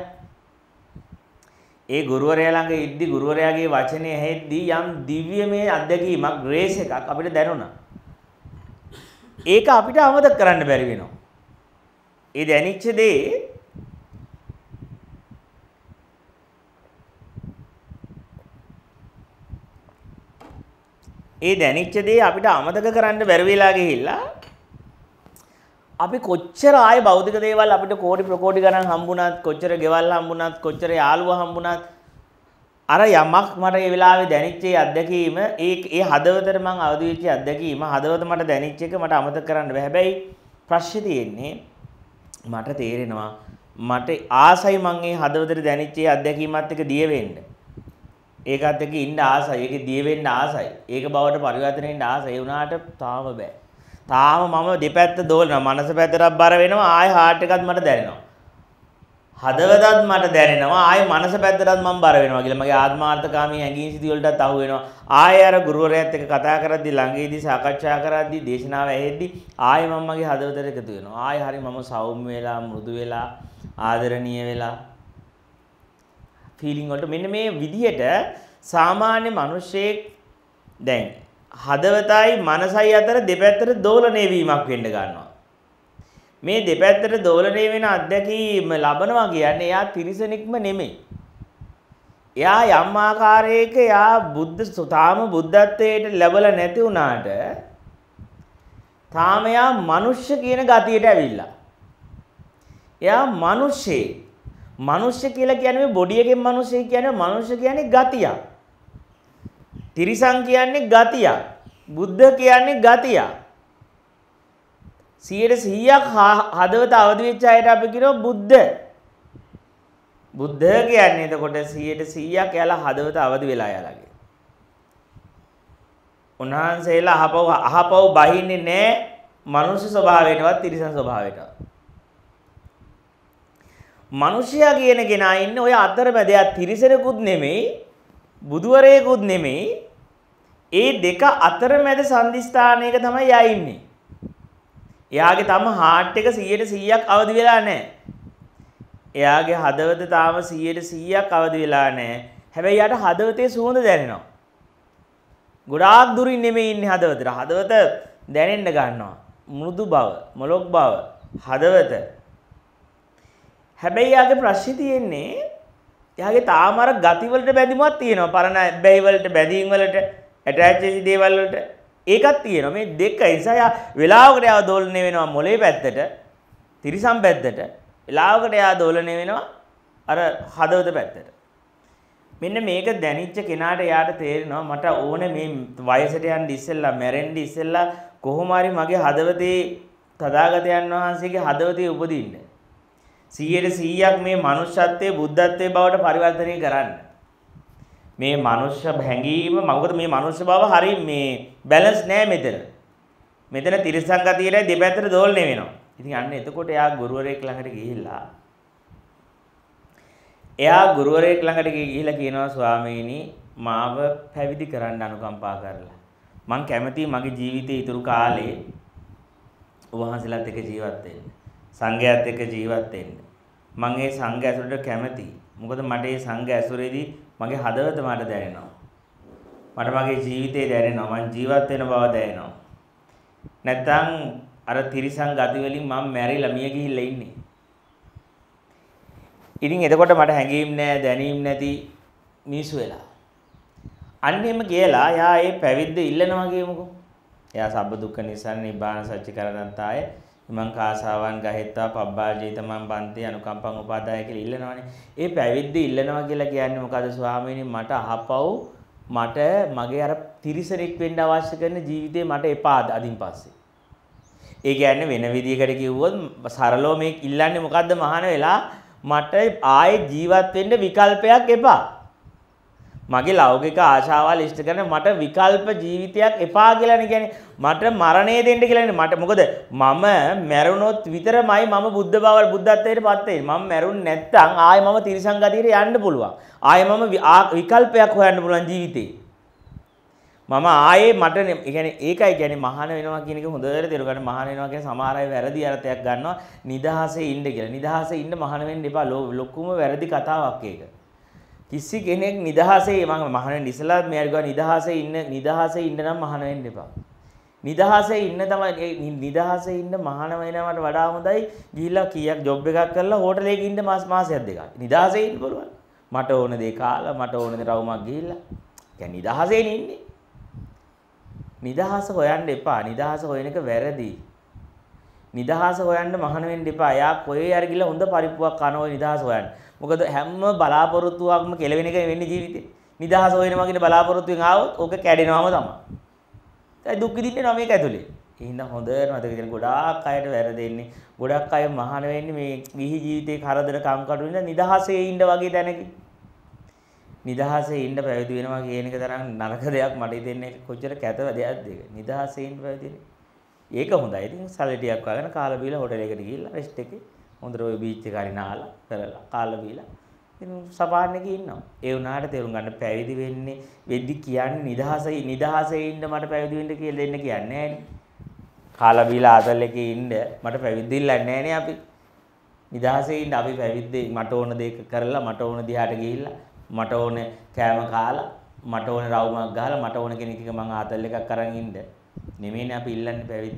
ඒ ගුරුවරයා ළඟ ඉද්දී ගුරුවරයාගේ වචනේ ඇහෙද්දී යම් දිව්‍යමය අත්දැකීමක්, ග්‍රේස් එකක් අපිට දැනුණා. ඒක අපිට අමතක කරන්න බැරි වෙනවා. ඒ දැනෙච්ච දේ අපිට අමතක කරන්න බැරි වෙලා ගිහිල්ලා අපි කොච්චර ආයේ භෞතික දේවල් අපිට කෝටි ප්‍රකෝටි ගණන් හම්බුණත්, කොච්චර ගෙවල් හම්බුණත්, කොච්චර යාළුවා හම්බුණත් අර යමක් මට ඒ වෙලාවේ දැනෙච්ච අත්දැකීම ඒ හදවතට මං අවදි වෙච්ච අත්දැකීම හදවත මට දැනෙච්ච එක මට අමතක කරන්න බෑ. හැබැයි ප්‍රශ්නේ තියෙන්නේ මට තේරෙනවා මට ආසයි මං ඒ හදවතට දැනෙච්ච අත්දැකීමත් එක්ක දිය වෙන්න. ඒකත් එක්ක ඉන්න ආසයි. ඒකේ දිය වෙන්න ආසයි. ඒක බවට පරිවර්තනය වෙන්න ආසයි. ඒ වුණාට තාම බෑ. තාම මම දෙපැත්ත දෝලනවා. මනස පැත්තට බර වෙනවා. ආයෙ හાર્ට් එකත් මට දැනෙනවා. හදවතත් මට දැනෙනවා. ආයෙ මනස පැත්තටත් මම බර වෙනවා කියලා. මගේ ආත්මාර්ථකාමී හැඟීම් සිති වලටත් අහු වෙනවා. ආයෙ අර ගුරුවරයාත් එක්ක කතා කරද්දී ළඟේදී සාකච්ඡා කරද්දී දේශනාව ඇහෙද්දී ආයෙ මම මගේ හදවතට එකතු වෙනවා. ආයෙ හරි මම සෞම්‍ය වෙලා, මෘදු වෙලා, ආදරණීය වෙලා ෆීලිං වලට මෙන්න මේ විදියට සාමාන්‍ය මිනිස්සෙක් දැන් හදවතයි මනසයි අතර දෙපැත්තට දෝලණය වීමක් වෙන්න ගන්නවා. මේ දෙපැත්තට දෝලණය වෙන අත්දැකීම ලබනවා කියන්නේ එයා තිරිසනෙක්ම නෙමෙයි. එයා යම් ආකාරයක තාම බුද්ධත්වයට ලැබලා නැති වුණාට තාම එයා මනුෂ්‍ය කියන ගතියට ඇවිල්ලා. එයා මිනිස්සේ. මිනිස්සේ කියලා කියන්නේ මේ බොඩි එකෙන් මිනිස්සේ කියන්නේ මිනිස්සේ කියන්නේ ගතියක්. තිරිසන් කියන්නේ ගතියක්. බුද්ධ කියන්නේ ගතියක්. 100%ක් හදවත අවදි වෙච්ච අයට අපි කියනවා බුද්ධ. බුද්ධ කියන්නේ එතකොට 100%ක් යාලා හදවත අවදි වෙලා යාලාගේ. උන්වහන්සේලා අහපව බහින්නේ නැහැ මනුෂ්‍ය ස්වභාවයටවත් තිරිසන් ස්වභාවයටවත්. මිනිසයා කියන කෙනා ඉන්නේ ඔය අතරමැද. එයා තිරිසනෙකුත් නෙමෙයි, බුදුවරයෙකුත් නෙමෙයි. ඒ දෙක අතරමැද සංදිස්ථානයක තමයි යා ඉන්නේ. එයාගේ තම හાર્ට් එක 100%ක් අවදි වෙලා නැහැ. එයාගේ හදවත තාම 100%ක් අවදි වෙලා නැහැ. හැබැයි යාට හදවතේ සුවඳ දැනෙනවා. ගොඩාක් දුරින් නෙමෙයි ඉන්නේ හදවතට. හදවත දැනෙන්න ගන්නවා. මෘදු බව, මොලොක් බව, හදවත. හැබැයි යාගේ ප්‍රශ්නේ තියෙන්නේ එයාගේ තාම අර ගති වලට බැඳීමක් තියෙනවා. පරණ බැයි වලට, බැඳීම් වලට, ඇටච් වෙච්ච දේවල් වලට ඒකක් තියෙනවා. මේ දෙක නිසා යා වෙලාවකට යා දෝලණය වෙනවා මොලේ පැත්තට, තිරිසන් පැත්තට. වෙලාවකට යා දෝලණය වෙනවා අර හදවත පැත්තට. මෙන්න මේක දැනිච්ච කෙනාට යාට තේරෙනවා මට ඕනේ මේ වයසට යන්න ඉස්සෙල්ලා, මැරෙන්න ඉස්සෙල්ලා කොහොම හරි මගේ හදවතේ තථාගතයන් වහන්සේගේ හදවතේ උපදින්න. 100%ක් මේ මනුෂ්‍යත්වයේ බුද්ධත්වයේ බවට පරිවර්තනය කරන්න. මේ මනුෂ්‍ය හැඟීම මොකද මේ මනුෂ්‍ය බව හරි මේ බැලන්ස් නෑ මෙතන. මෙතන තිරසං ගතියට දෙපැත්තට දෝලණය වෙනවා. ඉතින් අන්න එතකොට එයා ගුරුවරයෙක් ළඟට ගිහිල්ලා කියනවා ස්වාමීනි මාව පැවිදි කරන්න අනුකම්පා කරලා. මං කැමතියි මගේ ජීවිතේ ඉතුරු කාලේ වහන්සේලාත් එක්ක ජීවත් වෙන්න. සංඝයාත් එක්ක ජීවත් වෙන්න. මං ඒ සංඝ ඇසුරට කැමතියි. මොකද මට මේ සංඝ ඇසුරේදී මගේ හදවත මට දැනෙනවා. මට මගේ ජීවිතේ දැනෙනවා. මං ජීවත් වෙන බව දැනෙනවා. නැත්තම් අර තිරිසන් ගති වලින් මම මැරිලා මිය ගිහිල්ලා ඉන්නේ. ඉතින් එතකොට මට හැඟීම් නැහැ, දැනීම් නැති මිනිස්සු වෙලා. අන්න එහෙම කියලා යා ඒ පැවිද්ද ඉල්ලනවා කියමුකෝ. එයා සබ්බ දුක්ඛ නිසාර නිබ්බාන සත්‍ය කරණත්තාය ඉමං කාසාවන් ගහෙත්තා පබ්බාජීත මං බන්ති අනුකම්පං උපාදාය කියලා ඉල්ලනවානේ. ඒ පැවිද්ද ඉල්ලනවා කියලා කියන්නේ මොකද ස්වාමීනි මට අහපව් මට මගේ අර තිරිසනෙක් වෙන්න අවශ්‍ය කරන ජීවිතේ මට එපා අදින් පස්සේ. ඒ කියන්නේ වෙන විදිහකට කිව්වොත් සරලව මේ ඉල්ලන්නේ මොකද්ද මහාන වෙලා මට ආයේ ජීවත් වෙන්න විකල්පයක් එපා. මගේ ලෞකික ආශාවල් ඉෂ්ට කරන මට විකල්ප ජීවිතයක් එපා කියලානේ කියන්නේ. මට මරණය දෙන්න කියලානේ. මට මොකද මම මැරුණොත් විතරමයි මම බුද්ධ බව බුද්ධත්වයට පත් වෙන්නේ. මම මැරුන්නේ නැත්නම් ආයේ මම තිරිසන් ගතියට යන්න පුළුවන්. ආයේ මම විකල්පයක් හොයන්න පුළුවන් ජීවිතේ. මම ආයේ මට කියන්නේ ඒකයි කියන්නේ මහාන වෙනවා කියන එක හොඳට තේරුම් ගන්න. මහාන වෙනවා කියන්නේ සමහර අය වැරදි අර්ථයක් ගන්නවා නිදහසේ ඉන්න කියලා. නිදහසේ ඉන්න මහාන වෙන්න එපා. ලොකුම වැරදි කතාවක් ඒක. කිසි කෙනෙක් නිදහසේ මම මහාන වෙන්න ඉස්සලා මෙයාට ගියා නිදහසේ ඉන්න නම් මහාන වෙන්න එපා. නිදහසේ ඉන්න තමයි නිදහසේ ඉන්න මහාන වෙනවට වඩා හොඳයි ගිහිල්ලා කීයක් ජොබ් එකක් කරලා හෝටලයක ඉන්න මාසයක් දෙකක්. නිදහසේ ඉන්න පුළුවන්. මට ඕන දේ කාලා මට ඕන දේ රවුමක් ගිහිල්ලා. කියන්නේ නිදහසේ ඉන්නේ. නිදහස හොයන්න එපා. නිදහස හොයන එක වැරදි. නිදහස හොයන්න මහාන වෙන්න එපා. යා කොහේ හරි ගිහලා හොඳ පරිප්පුවක් කන ඔය නිදහස හොයන්න. මොකද හැම බලාපොරොත්තුවක්ම කෙලවෙන එක වෙන්නේ ජීවිතේ. නිදහස හොයනවා කියන බලාපොරොත්තුවෙන් ආවොත් ඕක කැඩෙනවම තමයි. ඒ දුක් විඳින්නේ මේක ඇතුලේ. ඒ හින්දා හොඳට මතක තියාගන්න ගොඩාක් අයට වැරදෙන්නේ. ගොඩක් අය මහාන වෙන්නේ මේ විහි ජීවිතේ කරදර කම්කටොළු ඉඳලා නිදහසේ ඉන්න වගේ තැනකින්. නිදහසේ ඉන්න පැවිදි වෙනවා කියන එක තරම් නරක දෙයක් මට හිතෙන්නේ කොච්චර කැතව දෙයක්ද ඒක. නිදහසේ ඉන්න පැවිදි වෙන්නේ. ඒක හොඳයි. ඉතින් සැලටියක් වගන කාලා බීලා හොටලයකට ගිහිල්ලා රෙස්ට් එකේ හොඳට ඔය බීච් එක හරි නාලා කරලා කාලා බීලා ඉතින් සපාන් එකේ ඉන්නවා. ඒ වුණාට තේරුම් ගන්න පැවිදි වෙන්නේ වෙද්දි කියන්නේ නිදහසේ ඉන්න මට පැවිදි වෙන්න කියලා දෙන්න කියන්නේ නෑනේ. කාලා බීලා ආතල් එකේ ඉන්න මට පැවිදි ඉල්ලන්නේ නෑනේ අපි. නිදහසේ ඉන්න අපි පැවිද්දේ මට ඕන දේ කරලා මට ඕන දිහාට ගිහිල්ලා මට ඕන කෑම කාලා මට ඕන රවුමක් ගහලා මට ඕන කෙනෙක් එක මං ආතල් එකක් අරන් ඉන්න නෙමෙයිනේ අපි ඉල්ලන්නේ පැවිද්ද.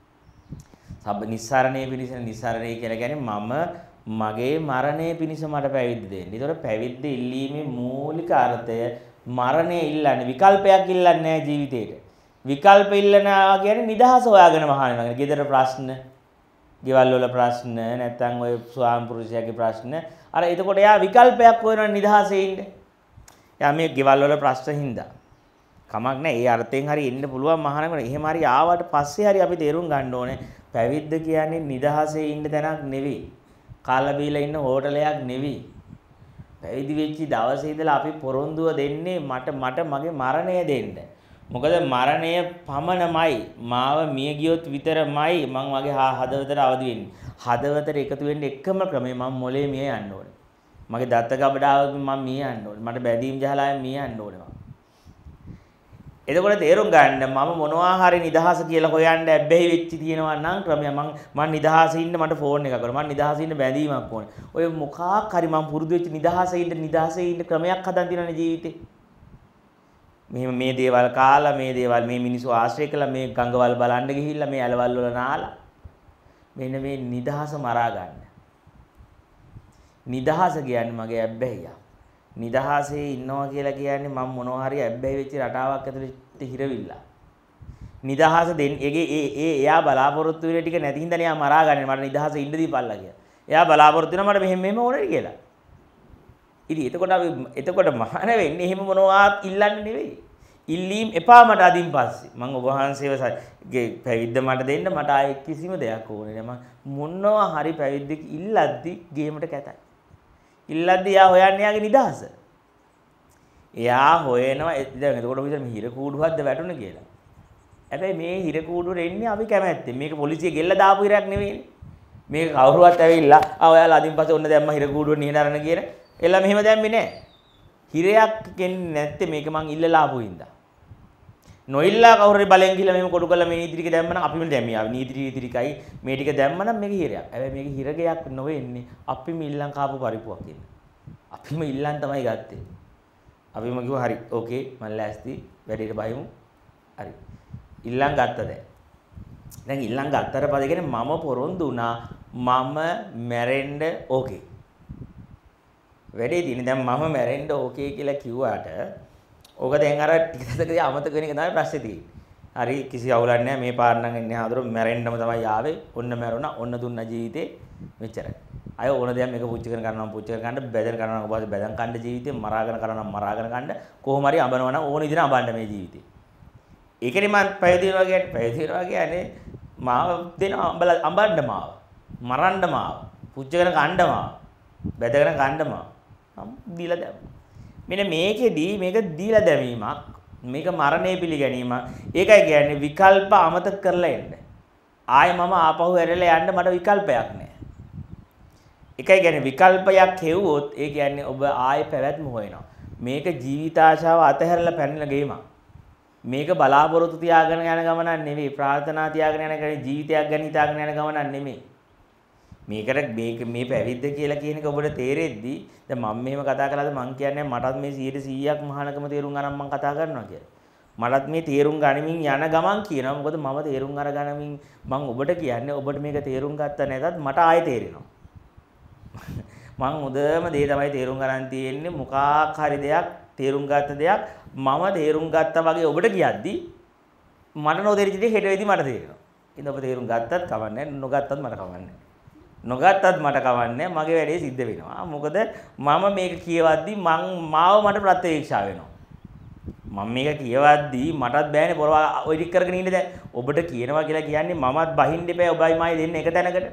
සබ්බ නිස්සාරණේ පිණිස නිස්සාරණේ කියලා කියන්නේ මම මගේ මරණය පිණිස මට පැවිද්ද දෙන්න. ඒතකොට පැවිද්ද ඉල්ලීමේ මූලික අර්ථය මරණය ඉල්ලන්නේ විකල්පයක් ඉල්ලන්නේ නැහැ ජීවිතේට. විකල්ප ඉල්ලනවා කියන්නේ නිදහස හොයාගෙන මහාන වෙනවා. ගෙදර ප්‍රශ්න, ගෙවල් වල ප්‍රශ්න, නැත්නම් ඔය ස්වාම පුරුෂයාගේ ප්‍රශ්න. අර එතකොට එයා විකල්පයක් හොයනවා නිදහසේ ඉන්න. එයා මේ ගෙවල් වල ප්‍රශ්න හින්දා කමක් නැහැ. ඒ අර්ථයෙන් හරි එන්න පුළුවන් මහාන වෙනවා. එහෙම හරි ආවට පස්සේ හරි අපි තේරුම් ගන්න ඕනේ පැවිද්ද කියන්නේ නිදහසේ ඉන්න තැනක් නෙවෙයි. කාලා බීලා ඉන්න හෝටලයක් නෙවෙයි. පැවිදි වෙච්ච දවසේ ඉඳලා අපි පොරොන්දුව දෙන්නේ මට මගේ මරණය දෙන්න. මොකද මරණය පමණමයි මාව මිය ගියොත් විතරමයි මං වගේ හදවතට අවදි වෙන්නේ. හදවතට එකතු වෙන්න එකම ක්‍රමය මම මොලේ මිය යන්න ඕනේ. මගේ දත්ත ගබඩාව මම මිය යන්න ඕනේ. මට බැඳීම් ජහලාවෙන් මිය යන්න ඕනේ. එතකොට තේරුම් ගන්න මම මොනවා හරි නිදහස කියලා හොයන්න ඇබ්බැහි වෙච්ච තියෙනවා නම් ක්‍රමය මං නිදහසේ ඉන්න මට ෆෝන් එකක් කරනවා. මං නිදහසේ ඉන්න බැඳීමක් ඕනේ. ඔය මොකක් හරි මං පුරුදු වෙච්ච නිදහසේ ඉන්න ක්‍රමයක් හදන් තියෙනනේ ජීවිතේ. මෙහෙම මේ දේවල් කාලා මේ දේවල් මේ මිනිස්සු ආශ්‍රය කළා මේ ගංගවල් බලන්න ගිහිල්ලා මේ ඇලවල් වල නාලා මෙන්න මේ නිදහස මරා ගන්න. නිදහස කියන්නේ මගේ ඇබ්බැහිය. නිදහසේ ඉන්නවා කියලා කියන්නේ මම මොනවා හරි ඇබ්බැහි වෙච්ච රටාවක් ඇතුළේ හිරවිල්ලා. නිදහස එයා බලාපොරොත්තු වෙන ටික නැති හින්දානේ එයා මරා ගන්නේ මට නිදහස ඉන්න දීපල්ලා කියලා. එයා බලාපොරොත්තු වෙනවා මට මෙහෙම ඕනේ කියලා. ඉතින් එතකොට මහාන වෙන්නේ එහෙම මොනවාත් ඉල්ලන්නේ නෙවෙයි. ඉල්ලීම් එපා මට අදින් පස්සේ. මම ඔබ වහන්සේව පැවිද්ද මට දෙන්න මට ආයේ කිසිම දෙයක් ඕනේ නෑ. මම මොනවා හරි පැවිද්දක ඉල්ලද්දි ගේමට කැතයි. ඉල්ලද්දි එයා හොයන්නේ යාගේ නිදහස. එයා හොයනවා දැන් එතකොට විතර මේ හිර කූඩුවක්ද වැටුනේ කියලා. හැබැයි මේ හිර කූඩුවට එන්නේ අපි කැමැත්තෙන්. මේක පොලිසිය ගෙල්ල දාපු හිරයක් නෙවෙයිනේ. මේක කවුරුවත් ඇවිල්ලා ඔයාලා අදින් පස්සේ ඔන්න දැම්ම හිර කූඩුව නිහඬ අරන කියන එලා මෙහෙම දැම්මේ නෑ. හිරයක් කියන්නේ නැත්තේ මේක මං ඉල්ලලා ආපු හින්දා. නොඉල්ලා කවුරු හරි බලෙන් ගිහලා මෙහෙම කොටු කරලා මේ නීති ටික දැම්මනම් අපිම දැම්මියා. නීති ටිකයි මේ ටික දැම්මනම් මේක හිරයක්. හැබැයි මේක හිරගයක් නොවෙන්නේ අපිම ඉල්ලන් කාපු පරිප්පුවක් ඉන්න. අපිම ඉල්ලන් තමයි ගත්තේ. අපිම කිව්වා හරි ඕකේ මම ලෑස්ති වැඩේට බහිමු. හරි. ඉල්ලන් ගත්ත දැන් ඉල්ලන් ගත්තට පස්සේ කියන්නේ මම පොරොන්දු වුණා මම මැරෙන්න ඕකේ. වැඩේ තියෙන්නේ දැන් මම මැරෙන්න ඕකේ කියලා කිව්වට ඕක දැන් අර ටික දවසකදී අමතක වෙන එක තමයි ප්‍රශ්නේ තියෙන්නේ. හරි කිසි අවුලක් නැහැ මේ පාර නම් එන්නේ හාදර මැරෙන්නම තමයි ආවේ. ඔන්න මැරුණා ඔන්න දුන්නා ජීවිතේ මෙච්චරයි. අය ඕන දෙයක් මේක පුච්ච කරන කරනවා පුච්ච කර ගන්න බැදෙන කරනවා ඔබ බැදන් කන්න ජීවිතේ මරාගෙන කරනවා මරාගෙන කන්න කොහොම හරි අඹනවා නම් ඕන විදිහට අඹන්න මේ ජීවිතේ. ඒකනේ මම පැවිදිනවා කියන්නේ මාව දෙන අඹන්න මාව මරන්න මාව පුච්ච කරන කන්න මාව බැදගෙන කන්න මාව දීලා දැම්මා. මෙන්න මේකෙදී මේක දීලා දැමීමක් මේක මරණය පිළිගැනීමක්. ඒකයි කියන්නේ විකල්ප අමතක කරලා එන්න. ආයේ මම ආපහු ඇරලා යන්න මට විකල්පයක් නැහැ. ඒකයි කියන්නේ විකල්පයක් හෙව්වොත් ඒ කියන්නේ ඔබ ආයේ පැවැත්ම හොයනවා. මේක ජීවිත ආශාව අතහැරලා පැනලා ගේමක්. මේක බලාපොරොත්තු තියාගෙන යන ගමනක් නෙවෙයි. ප්‍රාර්ථනා තියාගෙන යන ජීවිතයක් ගැන හිතාගෙන යන ගමනක් නෙමෙයි. මේකට මේ පැවිද්ද කියලා කියන එක ඔබට තේරෙද්දි දැන් මම මෙහෙම කතා කළාද මං කියන්නේ මටත් මේ 100%ක් මහානකම තේරුම් ගන්න මං කතා කරනවා කියලා. මටත් මේ තේරුම් ගනිමින් යන ගමන් කියනවා. මොකද මම තේරුම් අරගනිමින් මං ඔබට කියන්නේ ඔබට මේක තේරුම් ගත්ත නැතත් මට ආයෙ තේරෙනවා. මං උදේම දේ තමයි තේරුම් ගන්න තියෙන්නේ මොකක් හරි දෙයක් තේරුම් ගත්ත දෙයක් මම තේරුම් ගත්තා වගේ ඔබට කියද්දි මට නොතේරිච්ච දේ හෙට වෙදි මට තේරෙනවා. ඉතින් ඔබ තේරුම් ගත්තත් කවන්නේ නොගත්තත් මට කවන්නේ. නොගත්තත් මට කවන්නේ මගේ වැඩේ සිද්ධ වෙනවා. මොකද මම මේක කියවද්දි මාව මට ප්‍රත්‍යක්ෂා වෙනවා. මම මේක කියවද්දි මටත් බෑනේ පොරව ඔය ටික කරගෙන ඉන්න දැන් ඔබට කියනවා කියලා කියන්නේ මමත් බහින්න එපා ඔබයි මායි දෙන්න එක තැනකට.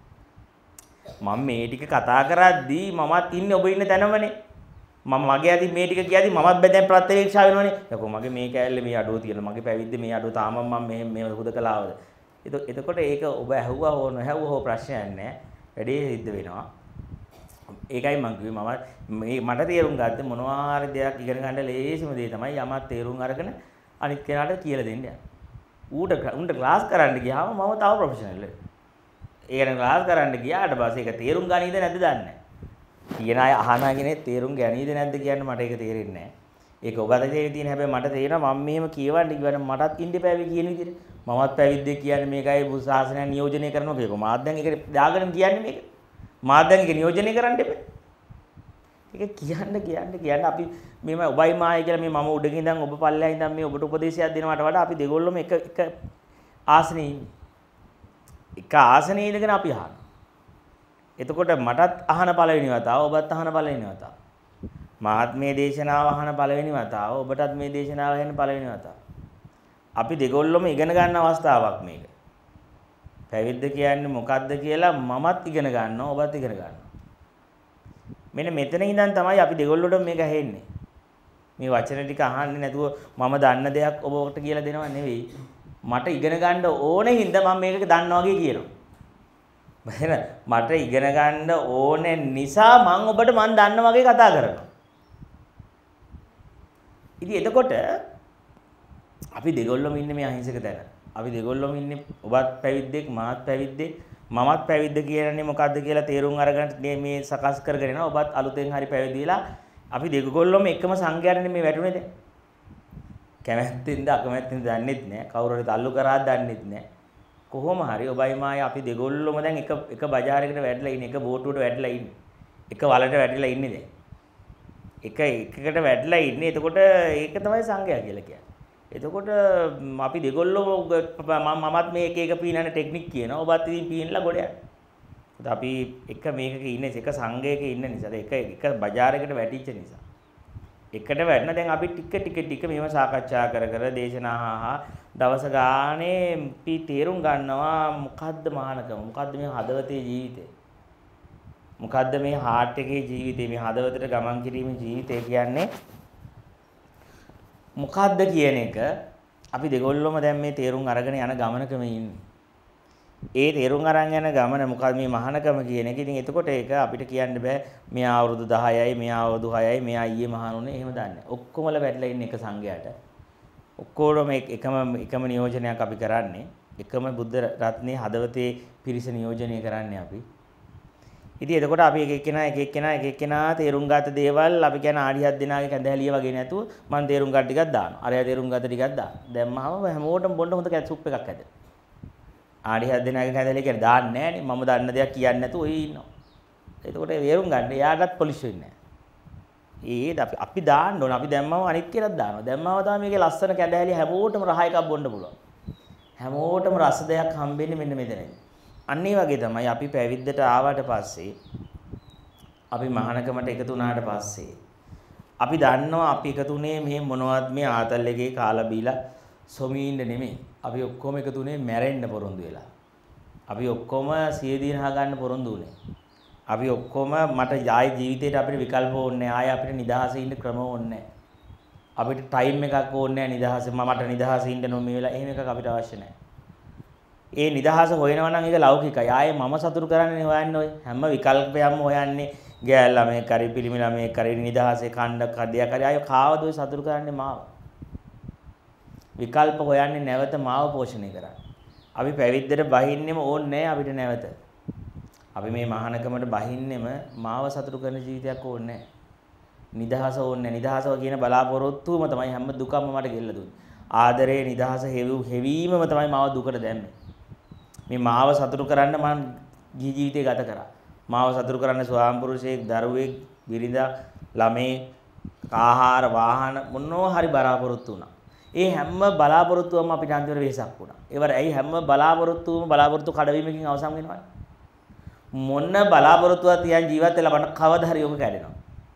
මම මේ ටික කතා කරද්දි මමත් ඉන්නේ ඔබ ඉන්න තැනමනේ. මම මගේ අතින් මේ ටික කියද්දි මමත් දැන් ප්‍රත්‍යක්ෂා වෙනවනේ. යකෝ මගේ මේ කෑල්ලේ මේ අඩුව තියෙනවා. මගේ පැවිද්ද මේ අඩුව තාම මම මේ හුදකලාවද. එතකොට ඒක ඔබ ඇහුවා හෝ නොඇහුවා හෝ ප්‍රශ්නයක් නැහැ. වැඩේ සිද්ධ වෙනවා. ඒකයි මම කිව්වේ මට තේරුම් ගත්තේ මොනවා හරි දෙයක් ඉගෙන ගන්න ලේසිම දේ තමයි යමක් තේරුම් අරගෙන අනිත් කෙනාට කියලා දෙන්න යන්න. උන්ට ක්ලාස් කරන්න ගියාම මම තව ප්‍රොෆෙෂනල්. ඒකෙන් ක්ලාස් කරන්න ගියාට පස්සේ ඒක තේරුම් ගනීද නැද්ද දන්නේ නැහැ. කියන අය අහනාගෙන තේරුම් ගනීද නැද්ද කියන්න මට ඒක තේරෙන්නේ නැහැ. ඒක ඔබ අතේ තියෙන හැබැයි මට තේරෙනවා මම මෙහෙම කියවන්න කිව්වට මටත් ඉන්න පැවි කියන විදිහට මමත් පැවිද්දෙක් කියන්නේ මේකයි බුදු සාසනය නියෝජනය කරනවා කියකෝ මාත් දැන් ඒක දාගෙන කියන්නේ මේක මාත් දැන් ඒක නියෝජනය කරන්න එපා. ඒක කියන්න අපි මේම ඔබයි මායි කියලා මේ මම උඩකින් ඉඳන් ඔබ පල්ලෙහා ඉඳන් මේ ඔබට උපදේශයක් දෙනවට වඩා අපි දෙගොල්ලොම එක ආසනේ ඉන්නේ. එක ආසනේ ඉඳගෙන අපි අහනවා. එතකොට මටත් අහන පළවෙනි වතාව ඔබත් අහන පළවෙනි වතාව. මාත් මේ දේශනාව අහන පළවෙනි වතාව ඔබටත් මේ දේශනාව අහන පළවෙනි වතාව. අපි දෙගොල්ලොම ඉගෙන ගන්න අවස්ථාවක් මේක. පැවිද්ද කියන්නේ මොකක්ද කියලා මමත් ඉගෙන ගන්නවා ඔබත් ඉගෙන ගන්නවා. මෙන්න මෙතන ඉඳන් තමයි අපි දෙගොල්ලොටම මේක ඇහෙන්නේ. මේ වචන ටික අහන්නේ නැතුව මම දන්න දෙයක් ඔබට කියලා දෙනව නෙවෙයි. මට ඉගෙන ගන්න ඕනේ හින්දා මම මේක දන්නවා වගේ කියනවා. මට ඉගෙන ගන්න ඕනේ නිසා මම ඔබට මම දන්න වගේ කතා කරනවා. ඉතින් එතකොට අපි දෙගොල්ලොම ඉන්නේ මේ අහිංසක තැන. අපි දෙගොල්ලොම ඉන්නේ ඔබත් පැවිද්දෙක් මාත් පැවිද්දෙක් මමත් පැවිද්ද කියන්නේ මොකද්ද කියලා තේරුම් අරගෙන මේ සකස් කරගෙන යනවා. ඔබත් අලුතෙන් හරි පැවිදි වෙලා අපි දෙගොල්ලොම එකම සංඝයාටනේ මේ වැටුනේ දැන්. කැමැත්තෙන්ද අකමැත්තෙන්ද දන්නෙත් නැහැ. කවුරු හරි තල්ලු කරාද දන්නෙත් නැහැ. කොහොම හරි ඔබයි මායි අපි දෙගොල්ලොම දැන් එක බજારයකට වැටලා ඉන්නේ. එක බෝට්ටුවට වැටලා ඉන්නේ. එක වලට වැටලා ඉන්නේ දැන්. එකකට වැටලා ඉන්නේ. එතකොට ඒක තමයි සංඝයා කියලා කියන්නේ. එතකොට අපි දෙගොල්ලෝ මමත් මේ එක පීනන ටෙක්නික් කියනවා. ඔබත් ඉතින් පීනලා ගොඩ යනවා. අපි එක මේකක ඉන්නේ එක සංඝයක ඉන්න නිසා එක බજારයකට වැටිච්ච නිසා. එකට වැටෙන දැන් අපි ටික මේව සාකච්ඡා කර දේශනා දවස ගානේ අපි තේරුම් ගන්නවා මොකද්ද මහානකම මොකද්ද මේ හදවතේ ජීවිතේ මොකද්ද මේ හાર્ට් එකේ ජීවිතේ මේ හදවතට ගමන් කිරීමේ ජීවිතය කියන්නේ මොකද්ද කියන එක අපි දෙගොල්ලොම දැන් මේ තේරුම් අරගෙන යන ගමනකම ඉන්නේ. ඒ තේරුම් අරන් යන ගමන මොකද මේ මහානකම කියන එක. ඉතින් එතකොට ඒක අපිට කියන්න බෑ මෙයා අවුරුදු 10යි මෙයා අවුරුදු 6යි මෙයා ඊයේ මහානුනේ එහෙම දන්නේ. ඔක්කොමල වැටලා ඉන්නේ එක සංඝයාට. ඔක්කොම එකම නියෝජනයක් අපි කරන්නේ. එකම බුද්ධ රත්නේ හදවතේ පිරිස නියෝජනය කරන්නේ අපි. ඉතින් එතකොට අපි එක එක්කෙනා තේරුම් ගත දේවල් අපි කියන ආඩි හත් දෙනාගේ කැඳහැලිය වගේ නැතුව මම තේරුම් ගන්න ටිකක් දානවා. අරයා තේරුම් ගත ටිකක් දානවා. දැම්මම හැමෝටම බොන්න හොඳ කැට් සුප් එකක් ඇද. ආඩි හත් දෙනාගේ කැඳහැලිය කියන්නේ දාන්නේ නැහැ නේ. මම දන්න දෙයක් කියන්නේ නැතුව ඔය ඉන්නවා. එතකොට තේරුම් ගන්න එයාටත් පොලිෂ් වෙන්නේ නැහැ. අපි දාන්න ඕන. අපි දැම්මම අනිත් කෙනක් දානවා. දැම්මම තමයි මේකේ ලස්සන කැඳහැලිය හැමෝටම රහ එකක් බොන්න පුළුවන්. හැමෝටම රස දෙයක් හම්බෙන්නේ මෙන්න මෙතනදී. අන්න ඒ වගේ තමයි අපි පැවිද්දට ආවට පස්සේ අපි මහානකමට එකතු වුණාට පස්සේ අපි දන්නවා අපි එකතුනේ මේ මොනවත් මේ ආතල් එකේ කාලා බීලා සොමීන්න නෙමෙයි. අපි ඔක්කොම එකතුනේ මැරෙන්න පොරොන්දු වෙලා. අපි ඔක්කොම සියදී නහ ගන්න පොරොන්දු උනේ. අපි ඔක්කොම මට ආයි ජීවිතේට අපිට විකල්ප ඕනේ නැහැ. ආයි අපිට නිදහසේ ඉන්න ක්‍රම ඕනේ නැහැ. අපිට ටයිම් එකක් ඕනේ නැහැ නිදහසේ. මට නිදහසේ ඉන්න ඕන මේ වෙලාව. එහෙම එකක් අපිට අවශ්‍ය නැහැ. ඒ නිදහස හොයනවා නම් ඒක ලෞකිකයි. ආයේ මම සතුටු කරන්නේ හොයන්නේ ඔය. හැම විකල්පයක්ම හොයන්නේ ගෑල් ළමයි කරි පිළිමි ළමයි කරි නිදහසේ කණ්ඩ කඩියක් කරි ආයේ කාවද ඔය සතුටු කරන්නේ මාව. විකල්ප හොයන්නේ නැවත මාව පෝෂණය කරන්න. අපි පැවිද්දට බහින්නෙම ඕනේ නැහැ අපිට නැවත. අපි මේ මහානකමට බහින්නෙම මාව සතුටු කරන ජීවිතයක් ඕනේ නැහැ. නිදහස ඕනේ නැහැ. නිදහසව කියන බලාපොරොත්තුවම තමයි හැම දුකම මට ගෙල්ල දුන්නේ. ආදරේ නිදහස හෙවීමම තමයි මාව දුකට දැම්මේ. මේ මාව සතුටු කරන්න මම ජීවිතේ ගත කරා. මාව සතුටු කරන්න ස්වාමපුරුෂයෙක්, දරුවෙක්, බිරිඳක්, ළමේ, ආහාර, වාහන මොනවා හරි බලාපොරොත්තු වුණා. ඒ හැම බලාපොරොත්තුවම අපිට අන්තිමට වෙහසක් වුණා. ඒවර ඇයි හැම බලාපොරොත්තු කඩවීමකින් අවසන් වෙනවද? මොන බලාපොරොත්තුවක් තියන් ජීවත් වෙලා බලන්න කවදා හරි ඔක කැඩෙනවා.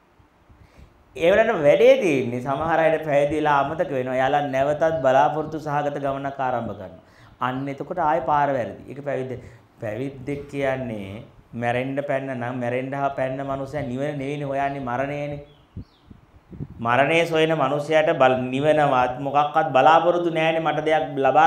ඒ වෙලට වැඩේ තියෙන්නේ සමහර අයට පැවිදිලා අමතක වෙනවා. එයාලා නැවතත් බලාපොරොත්තු සහගත ගමනක් ආරම්භ කරනවා. අන්න එතකොට ආයේ පාර වැරදි. ඒක පැවිද්දෙක් කියන්නේ මැරෙන්න පැන්න නම් මැරෙන්න හා පැන්න මනුස්සයා නිවන නෙවෙයිනේ හොයන්නේ මරණයනේ. මරණය සොයන මනුස්සයාට නිවනවත් මොකක්වත් බලාපොරොත්තු නැහැනේ මට දෙයක් ලබා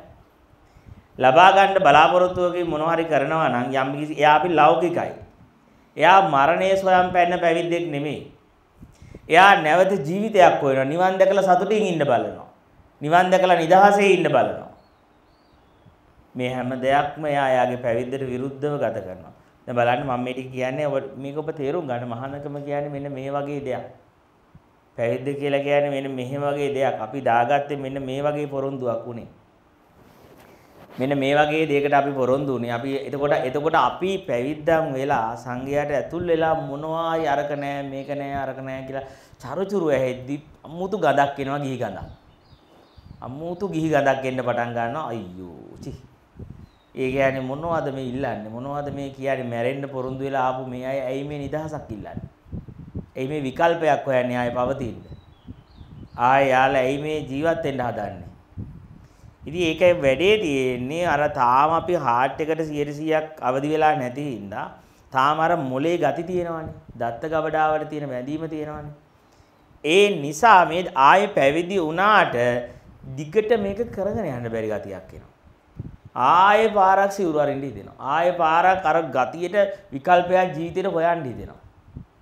ගන්න බලාපොරොත්තුවකින් මොනවා හරි කරනවා නම් යම් කිසි එයා අපි ලෞකිකයි. එයා මරණය සොයන් පැන්න පැවිද්දෙක් නෙමෙයි. එයා නැවත ජීවිතයක් හොයනවා. නිවන් දැකලා සතුටින් ඉන්න බලනවා. නිවන් දැකලා නිදහසේ ඉන්න බලනවා. මේ හැම දෙයක්ම එයාගේ පැවිද්දට විරුද්ධව ගත කරනවා. දැන් බලන්න මම මේ ටික කියන්නේ මේක ඔබ තේරුම් ගන්න මහානකම කියන්නේ මෙන්න මේ වගේ දෙයක්. පැවිද්ද කියලා කියන්නේ මෙන්න මෙහෙම වගේ දෙයක්. අපි දාගත්තේ මෙන්න මේ වගේ පොරොන්දුවක් උනේ. මෙන්න මේ වගේ දෙයකට අපි පොරොන්දු උනේ. අපි එතකොට අපි පැවිද්දන් වෙලා සංඝයාට ඇතුල් වෙලා මොනවායි අරක නැහැ මේක නැහැ අරක නැහැ කියලා චරුචුරු ඇහෙද්දි අමුතු ගඳක් එනවා ගිහි ගඳක්. අමුතු ගිහි ගඳක් එන්න පටන් ගන්නවා අයියෝ චි. ඒ කියන්නේ මොනවද මේ ඉල්ලන්නේ? මොනවද මේ කියන්නේ මැරෙන්න පොරොන්දු වෙලා ආපු මේ අය ඇයි මේ නිදහසක් ඉල්ලන්නේ? ඇයි මේ විකල්පයක් හොයන්නේ ආයේ පවතින්න? ආයේ යාලා ඇයි මේ ජීවත් වෙන්න හදන්නේ? ඉතින් ඒකේ වැඩේ තියෙන්නේ අර තාම අපි හાર્ට් එකට 100%ක් අවදි වෙලා නැති හින්දා තාම අර මොලේ ගති තියෙනවානේ. දත්ත ගබඩාවල තියෙන වැඳීම තියෙනවානේ. ඒ නිසා මේ ආයේ පැවිදි වුණාට දිගට මේක කරගෙන යන්න බැරි ගතියක් එනවා. ආයේ පාරක් සිවුරු අරින්න හිතෙනවා. ආයේ පාරක් අර ගතියට විකල්පයක් ජීවිතේට හොයන්න හිතෙනවා.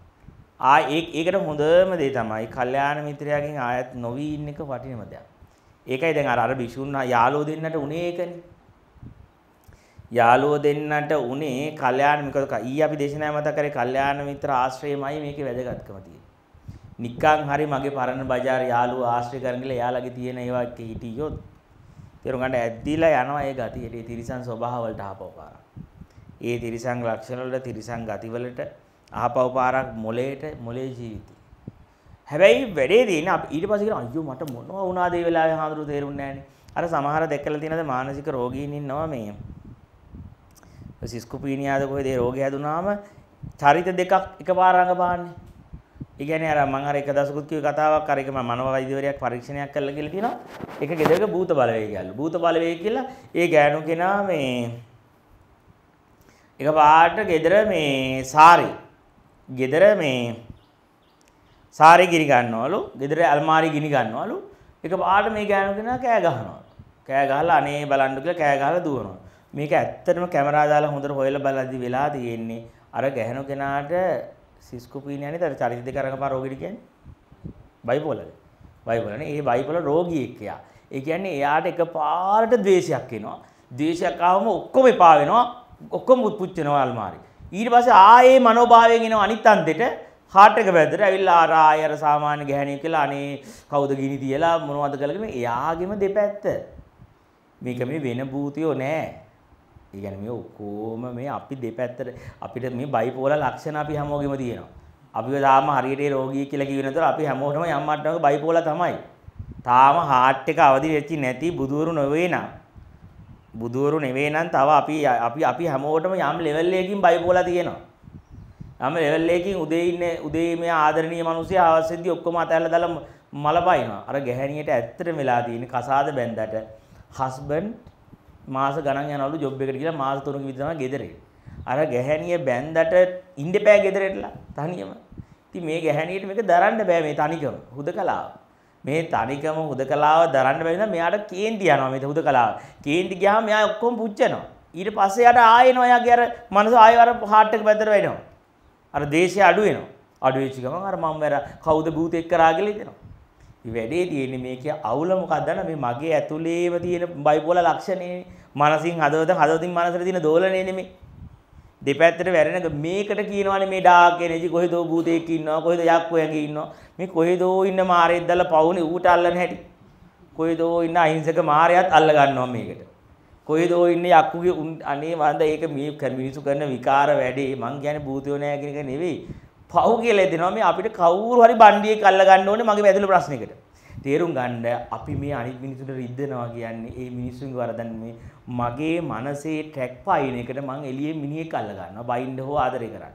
ඒකට හොඳම දේ තමයි කල්යාණ මිත්‍රයාගෙන් ආයත් නොවි ඉන්න එක වටිනම දෙයක්. ඒකයි දැන් අර භික්ෂුන් යාළුවෝ දෙන්නට උනේ ඒකනේ. යාළුවෝ දෙන්නට උනේ කල්යාණ මිත්‍ර ඊ අපි දේශනාව මත කරේ කල්යාණ මිත්‍ර ආශ්‍රයමයි මේකේ වැදගත්කම තියෙන්නේ. නිකං හරි මගේ පරණ බજાર යාළුවෝ ආශ්‍රය කරගෙන ගිහලා එයාලගේ තියෙන ඒවා එක්ක හිටියොත් තේරුම් ගන්න ඇද්දිලා යනවා ඒ ගතියට. ඒ තිරිසන් ස්වභාව වලට ආපව පාරක්. ඒ තිරිසන් ලක්ෂණ වලට තිරිසන් ගති වලට ආපව පාරක් මොලේ ජීවිතේ. හැබැයි වැඩේ තියෙන්නේ අපි ඊට පස්සේ කියන අයියෝ මට මොනවා වුණාද ඒ වෙලාවේ හාමුදුරු තේරුන්නේ නැහනේ. අර සමහර දැක්කලා තියෙනද මානසික රෝගීන් ඉන්නවා මේ සිස්කුපීනියාද කොහෙද ඒ රෝගය හැදුනාම චරිත දෙකක් එකපාර රඟපාන්නේ. ඒ කියන්නේ අර මම අර එක දවසකුත් කිව්ව කතාවක් අර එක මම මනෝවෛද්‍යවරයෙක් පරීක්ෂණයක් කරලා කියලා තියෙනවා. ඒක ගෙදරක භූත බලවේගයලු. භූත බලවේගය කියලා ඒ ගෑනු කෙනා මේ එකපාරට ගෙදර මේ සාරේ ගිනි ගන්නවලු. ගෙදර අල්මාරි ගිනි ගන්නවලු. එකපාරට මේ ගෑනු කෙනා කෑ ගහනවා. කෑ ගහලා අනේ බලන්න කියලා කෑ ගහලා දුවනවා. මේක ඇත්තටම කැමරා දාලා හොඳට හොයලා බලද්දි වෙලා තියෙන්නේ අර ගැහණු කෙනාට සිස්කුපීනියානේ තර චරිත දෙක අරගපා රෝගීට කියන්නේ බයිපෝලර්. බයිපෝලර්නේ. ඒ බයිපෝලර් රෝගියෙක් එයා. ඒ කියන්නේ එයාට එකපාරට ද්වේෂයක් එනවා. ද්වේෂයක් ආවම ඔක්කොම එපා වෙනවා. ඔක්කොම පුච්චනවා අල්මාරි. ඊට පස්සේ ආයේ මනෝභාවයෙන් එනවා අනිත් අන්තෙට හાર્ට් එක වැදලා ඇවිල්ලා අර සාමාන්‍ය ගැහණියෙක් කියලා අනේ කවුද ගිනි තියලා මොනවද කළගෙන එයාගෙම දෙපැත්ත. මේක මේ වෙන භූතියෝ නෑ. ඒ කියන්නේ මේ ඔක්කොම මේ අපි දෙපැත්තට අපිට මේ බයිපෝලර් ලක්ෂණ අපි හැමෝගෙම තියෙනවා. අපිව තාම හරියට ඒ රෝගී කියලා කියවෙන නතර අපි හැමෝටම යම් මට්ටමක බයිපෝලර් තමයි. තාම හાર્ට් එක අවදි වෙච්චි නැති බුදුවරු නෙවෙයි නම් තව අපි හැමෝටම යම් ලෙවල් එකකින් බයිපෝලර් තියෙනවා. යම් ලෙවල් එකකින් උදේ මේ ආදරණීය මිනිස්සු අවශ්‍යදී ඔක්කොම අතහැරලා දාලා මල පයින්නවා. අර ගැහණියට ඇත්තටම වෙලා තියෙන්නේ කසාද බැන්දට හස්බන්ඩ් මාස ගණන් යනවලු ජොබ් එකට ගිහලා මාස 3ක විතර තමයි ගෙදරේ. අර ගැහණිය බැන්දට ඉන්න බෑ ගෙදරටලා තනියම. ඉතින් මේ ගැහණියට මේක දරන්න බෑ මේ තනිකම හුදකලාව. මේ තනිකම හුදකලාව දරන්න බැරි නිසා මෙයාට කේන්ති යනවා මේ හුදකලාව. කේන්ති ගියාම මෙයා ඔක්කොම පුච්චනවා. ඊට පස්සේ යාට ආයෙනවා එයාගේ අර මනස ආයෙ අර හાર્ට් එක පැත්තට වෙනවා. අර දේශය අඩු වෙනවා. අඩු වෙච්ච ගමන් අර මම වැර කවුද භූතෙක් කරා කියලා හිතෙනවා. මේ වැඩේ තියෙන්නේ මේකේ අවුල මොකක්ද මේ මගේ ඇතුලේම තියෙන බයිපෝලර් ලක්ෂණේ මනසින් හදවතින් මනසට තියෙන දෝලනේ නෙමෙයි. දෙපැත්තට වැරෙන මේකට කියනවානේ මේ ඩාර්ක් එනර්ජි කොහෙදෝ භූතයෙක් ඉන්නවා කොහෙද යක්කෝ ඇඟේ ඉන්නවා මේ කොහෙදෝ ඉන්න මාරෙක් දැල්ලා පවුනේ ඌට අල්ලන හැටි කොහෙදෝ ඉන්න අහිංසක මාරයත් අල්ල ගන්නවා මේකට කොහෙදෝ ඉන්න යක්කුගේ අනේ වන්ද ඒක මේ මිනිසු කරන විකාර වැඩේ මං කියන්නේ භූතයෝ නෑ කියන එක නෙවෙයි පව් කියලා දෙනවා මේ අපිට කවුරු හරි බණ්ඩියෙක් අල්ල ගන්න ඕනේ මගේ වැදළු ප්‍රශ්නයකට තේරුම් ගන්න අපි මේ අනිත් මිනිසුන්ට රිද්දනවා කියන්නේ ඒ මිනිසුන්ගේ වරදන් මේ මගේ මනසේ ට්‍රැක් පයින් එකට මං එළියේ මිනිහෙක් අල්ල ගන්නවා බයින්ඩ හෝ ආදරේ කරන්න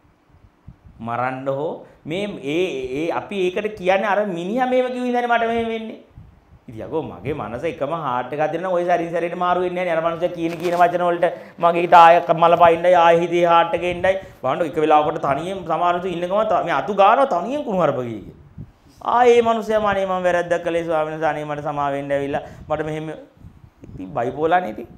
මරන්න හෝ මේ අපි ඒකට කියන්නේ අර මිනිහා මේව කිව්ව ඉඳන් මට මේ වෙන්නේ ඉතින් යකෝ මගේ මනස එකම හાર્ට් එකක් දෙන්න ඔය සැරින් මාරු වෙන්නේ නැහැ නේ අර මනුස්සයා කියන වචන වලට මගේ හිත ආය මල පයින්ඩයි ආය හිතේ හાર્ට් එකේ ඉන්නයි බලන්න එක වෙලාවකට තනියෙන් සමහරවිට ඉන්න ගමන් මේ අතු ගානවා තනියෙන් කුණු හරප ගියේ ආයේ මනුස්සයා මනේ මම වැරද්දක් කළේ ස්වාමීන් වහන්සේ අනේ මට සමා වෙන්න ඇවිල්ලා මට මෙහෙම ඉතින් බයිපෝලානේ ඉතින්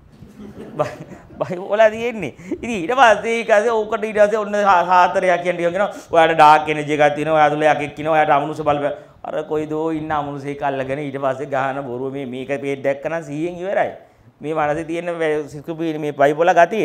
බයිපෝලා තියෙන්නේ ඉතින් ඊට පස්සේ ඊකසේ ඕකට ඊට පස්සේ ඔන්න සාතරයක් කියනවා ඔයාලට ඩාර්ක් එනර්ජි එකක් තියෙනවා ඔයා තුල යකෙක් ඉන්නවා ඔයාලට අමනුෂ්‍ය බලපෑ අර කොයිදෝ ඉන්න අමනුෂ්‍යෙක් අල්ලගෙන ඊට පස්සේ ගහන බොරුව මේක පේට දැක්කනම් 100න් ඉවරයි මේ මනසේ තියෙන සිස්කුපී මේ බයිපෝලා ගතිය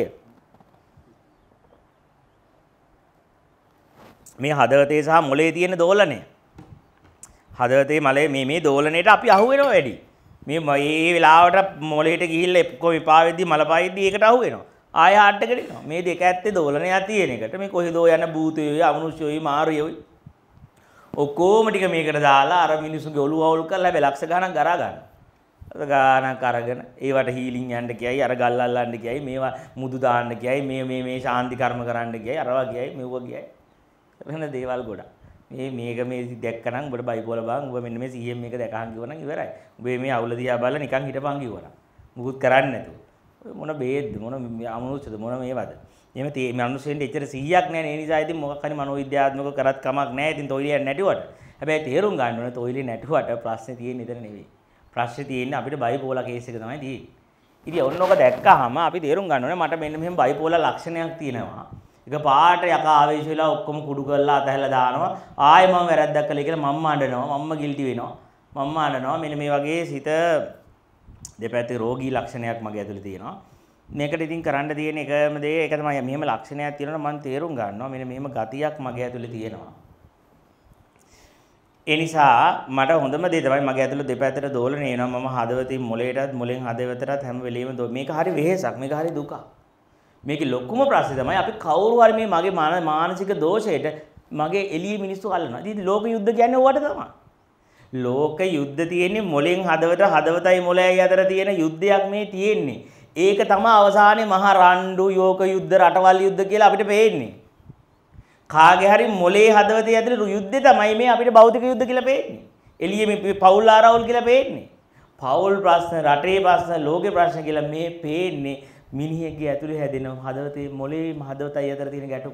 මේ හදවතේ සහ මොලේ තියෙන දෝලනය හදවතේ මලේ මේ දෝලණයට අපි අහු වෙනවා වැඩි. මේ වෙලාවට මොලේට ගිහිල්ලා එක්ක විපා වෙද්දි මල පායිද්දි ඒකට අහු වෙනවා. ආය හાર્ට් එකට එනවා. මේ දෙක ඇත්තේ දෝලණයක් තියෙන එකට මේ කොහෙදෝ යන භූතයෝයි අමනුෂ්‍යයෝයි මාරියෝයි ඔක්කොම ටික මේකට දාලා අර මිනිස්සුගේ ඔළුව අවුල් කරලා හැබැයි ලක්ෂ ගණන් ගරා ගන්න. අර ගානක් අරගෙන ඒවට හීලින් යන්න කියයි අර ගල් අල්ලන්න කියයි මේවා මුදු දාන්න කියයි මේ ශාන්ති කර්ම කරන්න කියයි අරවා කියයි මෙව්වා කියයි. වෙන දේවල් ගොඩක්. මේක මේ දැක්කනම් ඔබට බයිපෝල බං ඔබ මෙන්න මේ CM එක දැකහන් කිව්වනම් ඉවරයි. ඔබ මේ අවුල දිහා බලලා නිකන් හිටපන් කිව්වනම්. මුකුත් කරන්නේ නැතුව. මොන බේද්ද මොන අමනුෂ්‍යද මොන මේවද? එහෙම මේ මිනිස්සුන්ට එච්චර 100ක් නැහැ නේ. ඒ නිසා ඉතින් මොකක් හරි මනෝවිද්‍යාත්මක කරත් කමක් නැහැ. ඉතින් තොইলিයක් නැටුවට. හැබැයි තේරුම් ගන්න ඕනේ තොইলি නැටුවට ප්‍රශ්නේ තියෙන්නේ එතන නෙවෙයි. ප්‍රශ්නේ තියෙන්නේ අපිට බයිපෝලා කේස් එක තමයි තියෙන්නේ. ඉතින් ඔන්නෝක දැක්කහම අපි තේරුම් ගන්න ඕනේ මට මෙන්න මෙහෙම බයිපෝලා ලක්ෂණයක් තියෙනවා. එක පාට යකා ආවේශ වෙලා ඔක්කොම කුඩු කරලා අතහැලා දානවා ආයෙ මම වැරද්දක් කළේ කියලා මම්ම අඬනවා මම්ම ගිල්ටි වෙනවා මම අඬනවා. මෙන්න මේ වගේ සිත දෙපැත්තේ රෝගී ලක්ෂණයක් මගේ ඇතුලේ තියෙනවා. මේකට ඉතින් කරන්න තියෙන එකම දේ ඒක තමයි මෙහෙම ලක්ෂණයක් තියෙනවා මම තේරුම් ගන්නවා මෙන්න මෙහෙම ගතියක් මගේ ඇතුලේ තියෙනවා. ඒ නිසා මට හොඳම දේ තමයි මගේ ඇතුලේ දෙපැත්තට දෝලණය වෙනවා මම හදවතින් මොලේටත් මොලෙන් හදවතටත් හැම වෙලෙම මේක හරි වෙහෙසක් මේක හරි දුකක්. මේකේ ලොකුම ප්‍රශ්නේ තමයි අපි කවුරු හරි මේ මගේ මානසික දෝෂයට මගේ එළියේ මිනිස්සු අල්ලනවා. ඉතින් ලෝක යුද්ධ කියන්නේ ඕවට තමයි. ලෝක යුද්ධ තියෙන්නේ මොලෙන් හදවතයි මොලයයි අතර තියෙන යුද්ධයක් මේ තියෙන්නේ. ඒක තමයි අවසානයේ මහා රණ්ඩු යෝක යුද්ධ රටවල් යුද්ධ කියලා අපිට පේන්නේ. කාගේ හරි මොලේ හදවතේ ඇතුලේ යුද්ධය තමයි මේ අපිට භෞතික යුද්ධ කියලා පේන්නේ. එළියේ මේ පෞල් ආරවුල් කියලා පේන්නේ. පෞල් ප්‍රශ්න, රටේ ප්‍රශ්න, ලෝකේ ප්‍රශ්න කියලා මේ පේන්නේ මිනිහෙක්ගේ ඇතුලේ හැදෙන හදවතේ මොලේ හදවතයි අතර තියෙන ගැටුම.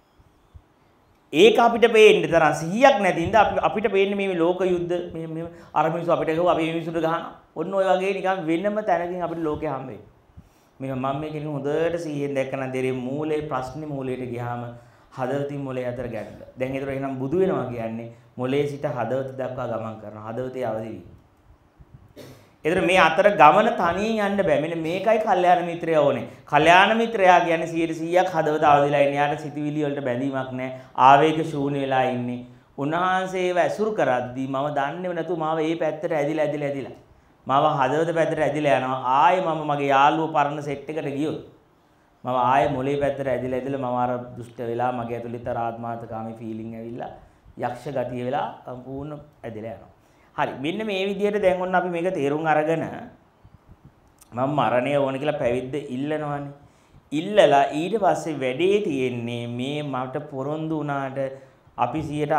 ඒක අපිට පේන්න තරම් 100ක් නැති ඉඳ අපිට පේන්නේ මේ ලෝක යුද්ධ මේ අර මිනිස්සු අපිට ගහුවා අපි මේ මිනිස්සුන්ට ගහනවා. ඔන්න ඔය වගේ නිකන් වෙනම තැනකින් අපිට ලෝකේ හම්බ වෙන්නේ. මේක මම මේකෙන් හොඳට 100ෙන් දැක්කනම් දෙරේ මූලයේ ප්‍රශ්නේ මූලයට ගියාම හදවතින් මොලේ අතර ගැටුම. දැන් ඒතර එහෙනම් බුදු වෙනවා කියන්නේ මොලේ සිට හදවත දක්වා ගමන් කරනවා. හදවතේ අවදි වීම. ඒතර මේ අතර ගමන තනියෙන් යන්න බෑ. මෙන්න මේකයි කල්යාණ මිත්‍රයා ඕනේ. කල්යාණ මිත්‍රයා කියන්නේ 100%ක් හදවත අවදිලා ඉන්නේ. යාට සිතුවිලි වලට බැඳීමක් නැහැ. ආවේග ශූන්‍ය වෙලා ඉන්නේ. උන්වහන්සේව ඇසුරු කරද්දී මම දන්නේව නැතුව මාව ඒ පැත්තට ඇදිලා මාව හදවත පැත්තට ඇදිලා යනවා. ආයේ මම මගේ යාළුවෝ පරණ සෙට් එකට ගියොත් මම ආයේ මොලේ පැත්තට ඇදිලා මම අර දුෂ්ට වෙලා මගේ ඇතුළේ තර ආත්මාර්ථකාමී ෆීලිං ඇවිල්ලා යක්ෂ ගතිය වෙලා සම්පූර්ණ ඇදිලා යනවා. හරි මෙන්න මේ විදිහට දැන් ඔන්න අපි මේක තේරුම් අරගෙන මම මරණය ඕන කියලා පැවිද්ද ඉල්ලනවානේ. ඉල්ලලා ඊට පස්සේ වැඩේ තියෙන්නේ මේ මට පොරොන්දු වුණාට අපි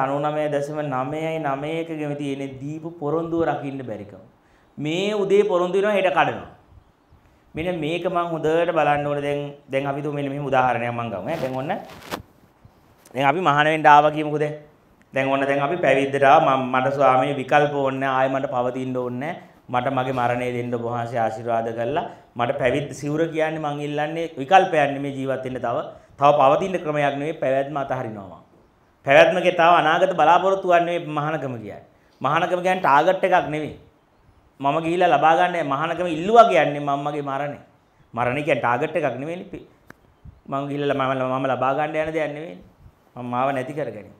99.999 ගෙම තියෙන දීපු පොරොන්දුව රකින්න බැරිකම. මේ උදේ පොරොන්දු වෙනවා හෙට කඩනවා. මෙන්න මේක මම හොඳට බලන්න ඕනේ දැන් අපි මෙන්න මෙහෙම උදාහරණයක් මම ගමු. දැන් ඔන්න දැන් අපි මහාන වෙන්න ආවා කියමුකෝ දැන්. දැන් අපි පැවිද්දට ආවා මට ස්වාමීන් විකල්ප ඕනේ ආයෙ මට පවතින්න ඕනේ මට මගේ මරණය දෙන්න ඔබ වහන්සේ ආශිර්වාද කළා මට පැවිද්ද සිවුර කියන්නේ මං ඉල්ලන්නේ විකල්පයක් නෙමෙයි ජීවත් වෙන්න තව පවතින ක්‍රමයක් නෙමෙයි පැවැත්ම අතහරිනවා මම පැවැත්මකේ තව අනාගත බලාපොරොත්තුවක් නෙමෙයි මහානකම කියන්නේ මහානකම කියන්නේ ටාගට් එකක් නෙමෙයි මම ගිහිල්ලා ලබා ගන්න මහානකම ඉල්ලුවා කියන්නේ මම මගේ මරණය කියන්නේ ටාගට් එකක් නෙමෙයිනේ මම ගිහිල්ලා මම ලබා ගන්න යන දෙයක් නෙමෙයි මම මාව නැති කරගන්නේ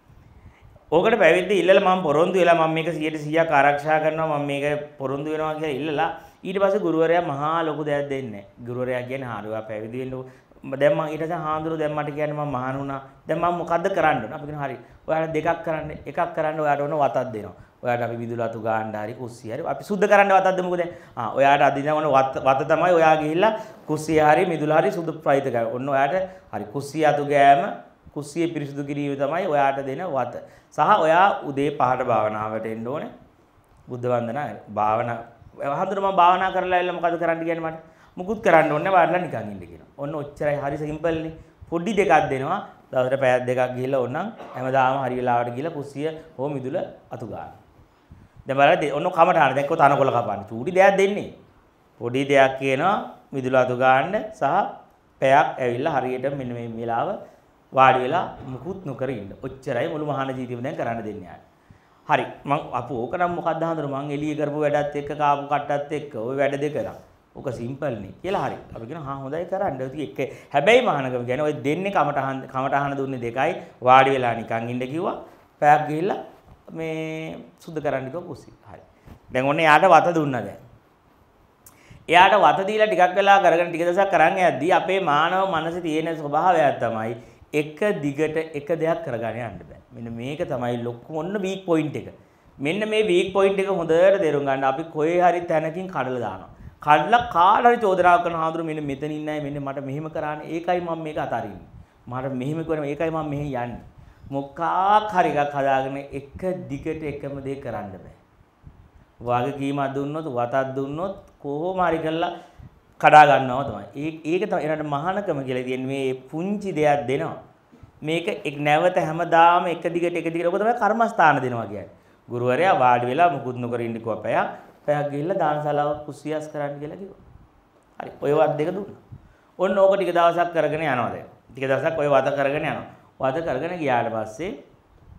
ඕකට පැවිද්ද ඉල්ලලා මම පොරොන්දු වෙලා මම මේක 100% ආරක්ෂා කරනවා මම මේක පොරොන්දු වෙනවා කියලා ඉල්ලලා ඊට පස්සේ ගුරුවරයා මහා ලොකු දෙයක් දෙන්නේ නැහැ. ගුරුවරයා කියන්නේ හාරුවා පැවිදි වෙන්න දැන් මම ඊට පස්සේ හාමුදුරුවෝ දැන් මට කියන්නේ මම මහාන වුණා. දැන් මම මොකද්ද කරන්න ඕන? අපි කියනවා හරි. ඔයාලා දෙකක් කරන්න. එකක් කරන්න ඔයාට ඕන වතක් දෙනවා. ඔයාට අපි විදුල අතු ගාන්න හරි කුස්සිය හරි අපි සුද්ධ කරන්න වතක් දෙමුකෝ දැන්. ඔයාට අදින ඕන වත තමයි ඔයා ගිහිල්ලා කුස්සිය හරි මිදුල හරි සුදු ප්‍රයිත ගන්න. ඔන්න ඔයාට හරි කුස්සිය අතු ගෑම කුස්සිය පිරිසිදු කිරීම තමයි ඔයාට දෙන වත. සහ ඔයා උදේ 5ට භාවනාවට එන්න ඕනේ. බුද්ධ වන්දනා භාවනා වහන්දුර මම භාවනා කරලා එල්ල මොකද කරන්න කියන්නේ මට? මුකුත් කරන්න ඕනේ නැහැ නිකන් ඉන්න කියනවා. ඔන්න ඔච්චරයි හරි සිම්පල්නේ. පොඩි දෙකක් දෙනවා. දවසට පැයක් දෙකක් ගිහිල්ලා ඕනනම් හැමදාම හරි වෙලාවට ගිහිල්ලා කුස්සිය හෝ මිදුල අතු ගන්න. දැන් බලන්න ඔන්න කමටහන දැන් කො තනකොළ කපන්න. චූටි දෙයක් දෙන්නේ. පොඩි දෙයක් කියනවා මිදුල අතු ගන්න සහ පැයක් ඇවිල්ලා හරියට මෙන්න මේ වෙලාව වාඩි වෙලා මුකුත් නොකර ඉන්න. ඔච්චරයි මුළු මහාන ජීවිතේම දැන් කරන්න දෙන්නේ ආයි. හරි මං අපු ඕක නම් මොකක්ද හඳුන මං එළිය කරපු වැඩත් එක්ක කාපු කට්ටත් එක්ක ওই වැඩ දෙක කරා. ඕක සිම්පල් නේ කියලා හරි. අපි කියනවා හා හොඳයි කරන්න. ඒක හැබැයි මහානකම කියන්නේ ඔය දෙන්නේ කමටහන දුන්නේ දෙකයි වාඩි වෙලා නිකන් ඉන්න කිව්වා. පැයක් ගිහිල්ලා මේ සුද්ධ කරන්න කිව්වා කුස්සිය. හරි. දැන් ඔන්න යාට වත දුන්නා දැන්. එයාට වත දීලා ටිකක් වෙලා කරගෙන ටික දවසක් කරන් යද්දී අපේ මානව මනසේ තියෙන ස්වභාවයක් තමයි එක දිගට එක දෙයක් කරගන්න යන්න බෑ. මෙන්න මේක තමයි ලොකු ඔන්න වීක් පොයින්ට් එක. මෙන්න මේ වීක් පොයින්ට් එක හොඳට තේරුම් ගන්න අපි කොහේ හරි තැනකින් කඩලා දානවා. කඩලා කාට හරි චෝදනාවක් කරන හාමුදුරු මෙන්න මෙතන ඉන්නයි මෙන්න මට මෙහෙම කරානේ. ඒකයි මම මේක අතාරින්නේ. මට මෙහෙම කරන ඒකයි මම මෙහෙ යන්නේ. මොකක් හරි එකක් හදාගෙන එක දිගට එකම දේ කරන්න බෑ. වගකීමක් දුන්නොත් වතක් දුන්නොත් කොහොම හරි කරලා කඩා ගන්නවා තමයි. ඒක තමයි එනට මහානකම කියලා කියන්නේ මේ පුංචි දෙයක් දෙනවා. මේක නැවත හැමදාම එක දිගට ඔක තමයි කර්මස්ථාන දෙනවා කියන්නේ. ගුරුවරයා වාඩි වෙලා මුකුත් නොකර ඉන්න කිව්වා පැයක් ගිහිල්ලා දානශාලාව කුස්සියස් කරන්න කියලා කිව්වා. හරි ඔය වත් දෙක දුන්නා. ඔන්න ඕක ටික දවසක් කරගෙන යනවා දැන්. ටික දවසක් ඔය වත කරගෙන යනවා. වත කරගෙන ගියාට පස්සේ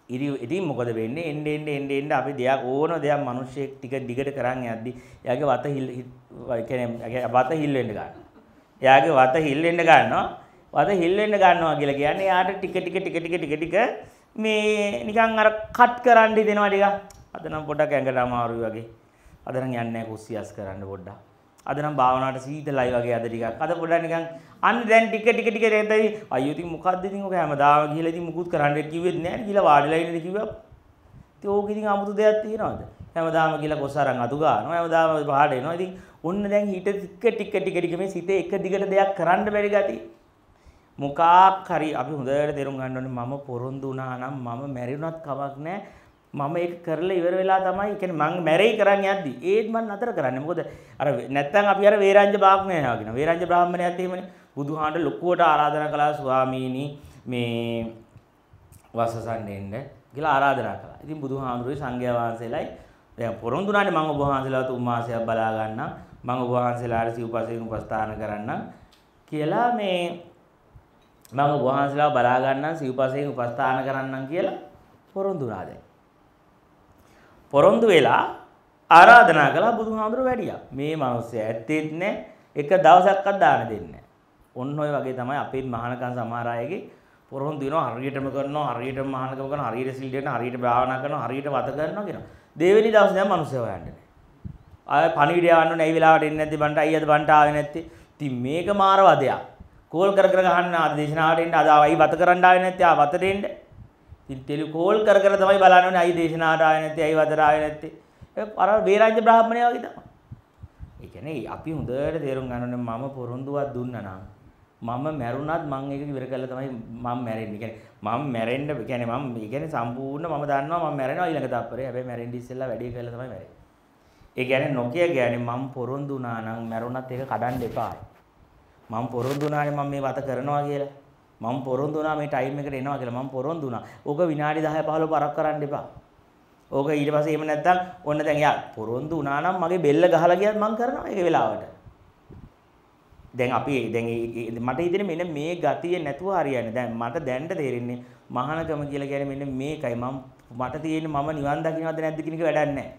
ඉතින් මොකද වෙන්නේ? එන්න අපි දෙයක් ඕන දෙයක් මිනිස්සෙක් ටික දිගට කරන් යද්දි එයාගේ වත කියන්නේ වත හිල් වෙන්න ගන්නවා. එයාගේ වත හිල් වෙන්න ගන්නවා. වත හිල් වෙන්න ගන්නවා කියලා කියන්නේ එයාට ටික මේ නිකන් අර කට් කරන්න හිතෙනවා ටික. අද නම් පොඩ්ඩක් ඇඟට අමාරුයි වගේ. අද නම් යන්නේ නැහැ කුස්සියස් කරන්න පොඩ්ඩක්. අද නම් භාවනාවට සීතලයි වගේ අද ටිකක්. අද පොඩ්ඩක් නිකන් අන්න දැන් ටික දෙතයි අයියෝ ඉතින් මොකද්ද ඉතින් ඔක හැමදාම ගිහලා ඉතින් මුකුත් කරන්න කිව්වෙත් නැහැ කියලා වාඩිලා ඉන්නේ කිව්වා. ඉතින් ඕක ඉතින් 아무තු දෙයක් තියනවද? හැමදාම ගිහලා කොස් අරන් අතු ගන්නවා. හැමදාම පහට එනවා. ඉතින් ඔන්න දැන් හිත ටික මේ සිතේ එක දිගට දෙයක් කරන්න බැරි ගතිය. මොකක් හරි අපි හොඳට තේරුම් ගන්න ඕනේ මම පොරොන්දු වුණා නම් මම මැරිුණත් කමක් නැහැ. මම ඒක කරලා ඉවර වෙලා තමයි කියන්නේ මම මැරෙයි කරන් යද්දි ඒත් මම නතර කරන්නේ. මොකද අර නැත්තම් අපි අර වේරංජ බ්‍රාහ්මණය යාගෙන. වේරංජ බ්‍රාහ්මණයත් එහෙමනේ. බුදුහාමට ලොකුවට ආරාධනා කළා ස්වාමීනි මේ වස්සසන්න එන්න කියලා ආරාධනා කළා. ඉතින් බුදුහාමුදුරුවෝ සංඝයා වහන්සේලායි දැන් පොරොන්දු වුණානේ මම ඔබ වහන්සේලාට උන්වහන්සේයක් බලා ගන්නම්. මම ඔබ වහන්සේලාට සිව්පසයෙන් උපස්ථාන කරන්නම් කියලා මේ මම ඔබ වහන්සේලාව බලා ගන්නම් සිව්පසයෙන් උපස්ථාන කරන්නම් කියලා පොරොන්දු වුණා දැන්. පොරොන්දු වෙලා ආරාධනා කළා බුදුහාමුදුරුවෝ වැඩියා. මේ මිනිස්සයා ඇත්තෙත් නැහැ එක දවසක්වත් දාන දෙන්නේ නැහැ. ඔන්න ඔය වගේ තමයි අපේ මහානකම් සමහර අයගේ පොරොන්දු වෙනවා හරියටම කරනවා හරියටම මහානකම කරනවා හරියට සිල් දෙනවා හරියට භාවනා කරනවා හරියට වත කරනවා කියනවා. දෙවෙනි දවසේ දැන් මිනිස්සයා හොයන්නේ නැහැ. ආය පණිවිඩය යවන්න ඕනේ ඇයි වෙලාවට එන්නේ නැද්ද බන්ට අයියද බන්ට ආවේ නැත්තේ. ඉතින් මේක මාර වදයක්. කෝල් කර ගහන්න ආද දේශනාවට එන්න අද ආවයි වත කරන්න ආවේ නැත්තේ ආ වතට එන්න. ඉතින් ටෙලිකෝල් කර තමයි බලන්න ඕනේ අයි දේශනාවට ආවේ නැත්තේ අයි වතට ආවේ නැත්තේ. අර වේරංජ බ්‍රාහ්මණය වගේ තමයි. ඒ කියන්නේ අපි හොඳට තේරුම් ගන්න ඕනේ මම පොරොන්දුවක් දුන්නා නම් මම මැරුණත් මම ඒක ඉවර කළා තමයි මම මැරෙන්නේ. කියන්නේ මම මැරෙන්න කියන්නේ මම කියන්නේ සම්පූර්ණ මම දන්නවා මම මැරෙනවා ඊළඟ තප්පරේ. හැබැයි මැරෙන්න ඉස්සෙල්ලා වැඩේ කළා තමයි මැරෙන්නේ. ඒ කියන්නේ නොකිය කියන්නේ මම පොරොන්දු වුණා නම් මැරුණත් ඒක කඩන්න එපා. මම පොරොන්දු වුණානේ මම මේ වත කරනවා කියලා. මම පොරොන්දු වුණා මේ ටයිම් එකට එනවා කියලා. මම පොරොන්දු වුණා. ඕක විනාඩි 10 15 පරක් කරන්න එපා. ඕක ඊට පස්සේ එහෙම නැත්තම් ඔන්න දැන් යා පොරොන්දු වුණා නම් මගේ බෙල්ල ගහලා ගියත් මම කරනවා ඒක වෙලාවට. දැන් අපි දැන් මට හිතෙන්නේ මෙන්න මේ ගතිය නැතුව හරියන්නේ. දැන් මට දැනට තේරෙන්නේ මහානකම කියලා කියන්නේ මෙන්න මේකයි. මට තියෙන්නේ මම නිවන් දකින්නවද නැද්ද කියන එක වැඩක් නැහැ.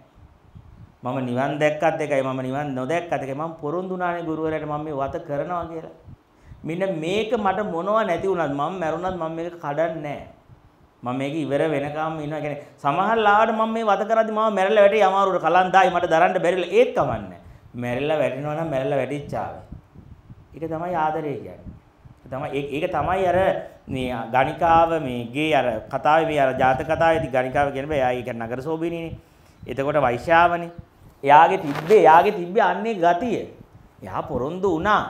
මම නිවන් දැක්කත් එකයි මම නිවන් නොදැක්කත් එකයි. මම පොරොන්දු වුණානේ ගුරුවරයාට මම මේ වත කරනවා කියලා. මෙන්න මේක මට මොනවා නැති වුණත් මම මැරුණත් මම මේක කඩන්නේ නැහැ. මම මේක ඉවර වෙනකම් ඉන්නවා. කියන්නේ සමහර ලාවට මම මේ වත කරද්දි මම මැරෙලා වැටේ අමාරුවට කලන්දායි මට දරන්න බැරිලා ඒත් කමන්නේ. මැරෙලා වැටෙනවා නම් මැරෙලා වැටිච්චාවේ. ඒක තමයි ආදරය කියන්නේ. ඒක තමයි අර මේ ගණිකාව මේගේ අර කතාවේ මේ අර ජාතක කතාවේදී ගණිකාව කියන බෑ. එයා ඒක නගර සෝබිනීනේ. එතකොට වෛශ්‍යාවනේ. එයාගේ තිබ්බේ අන්නේ ගතිය. එයා පොරොන්දු වුණා.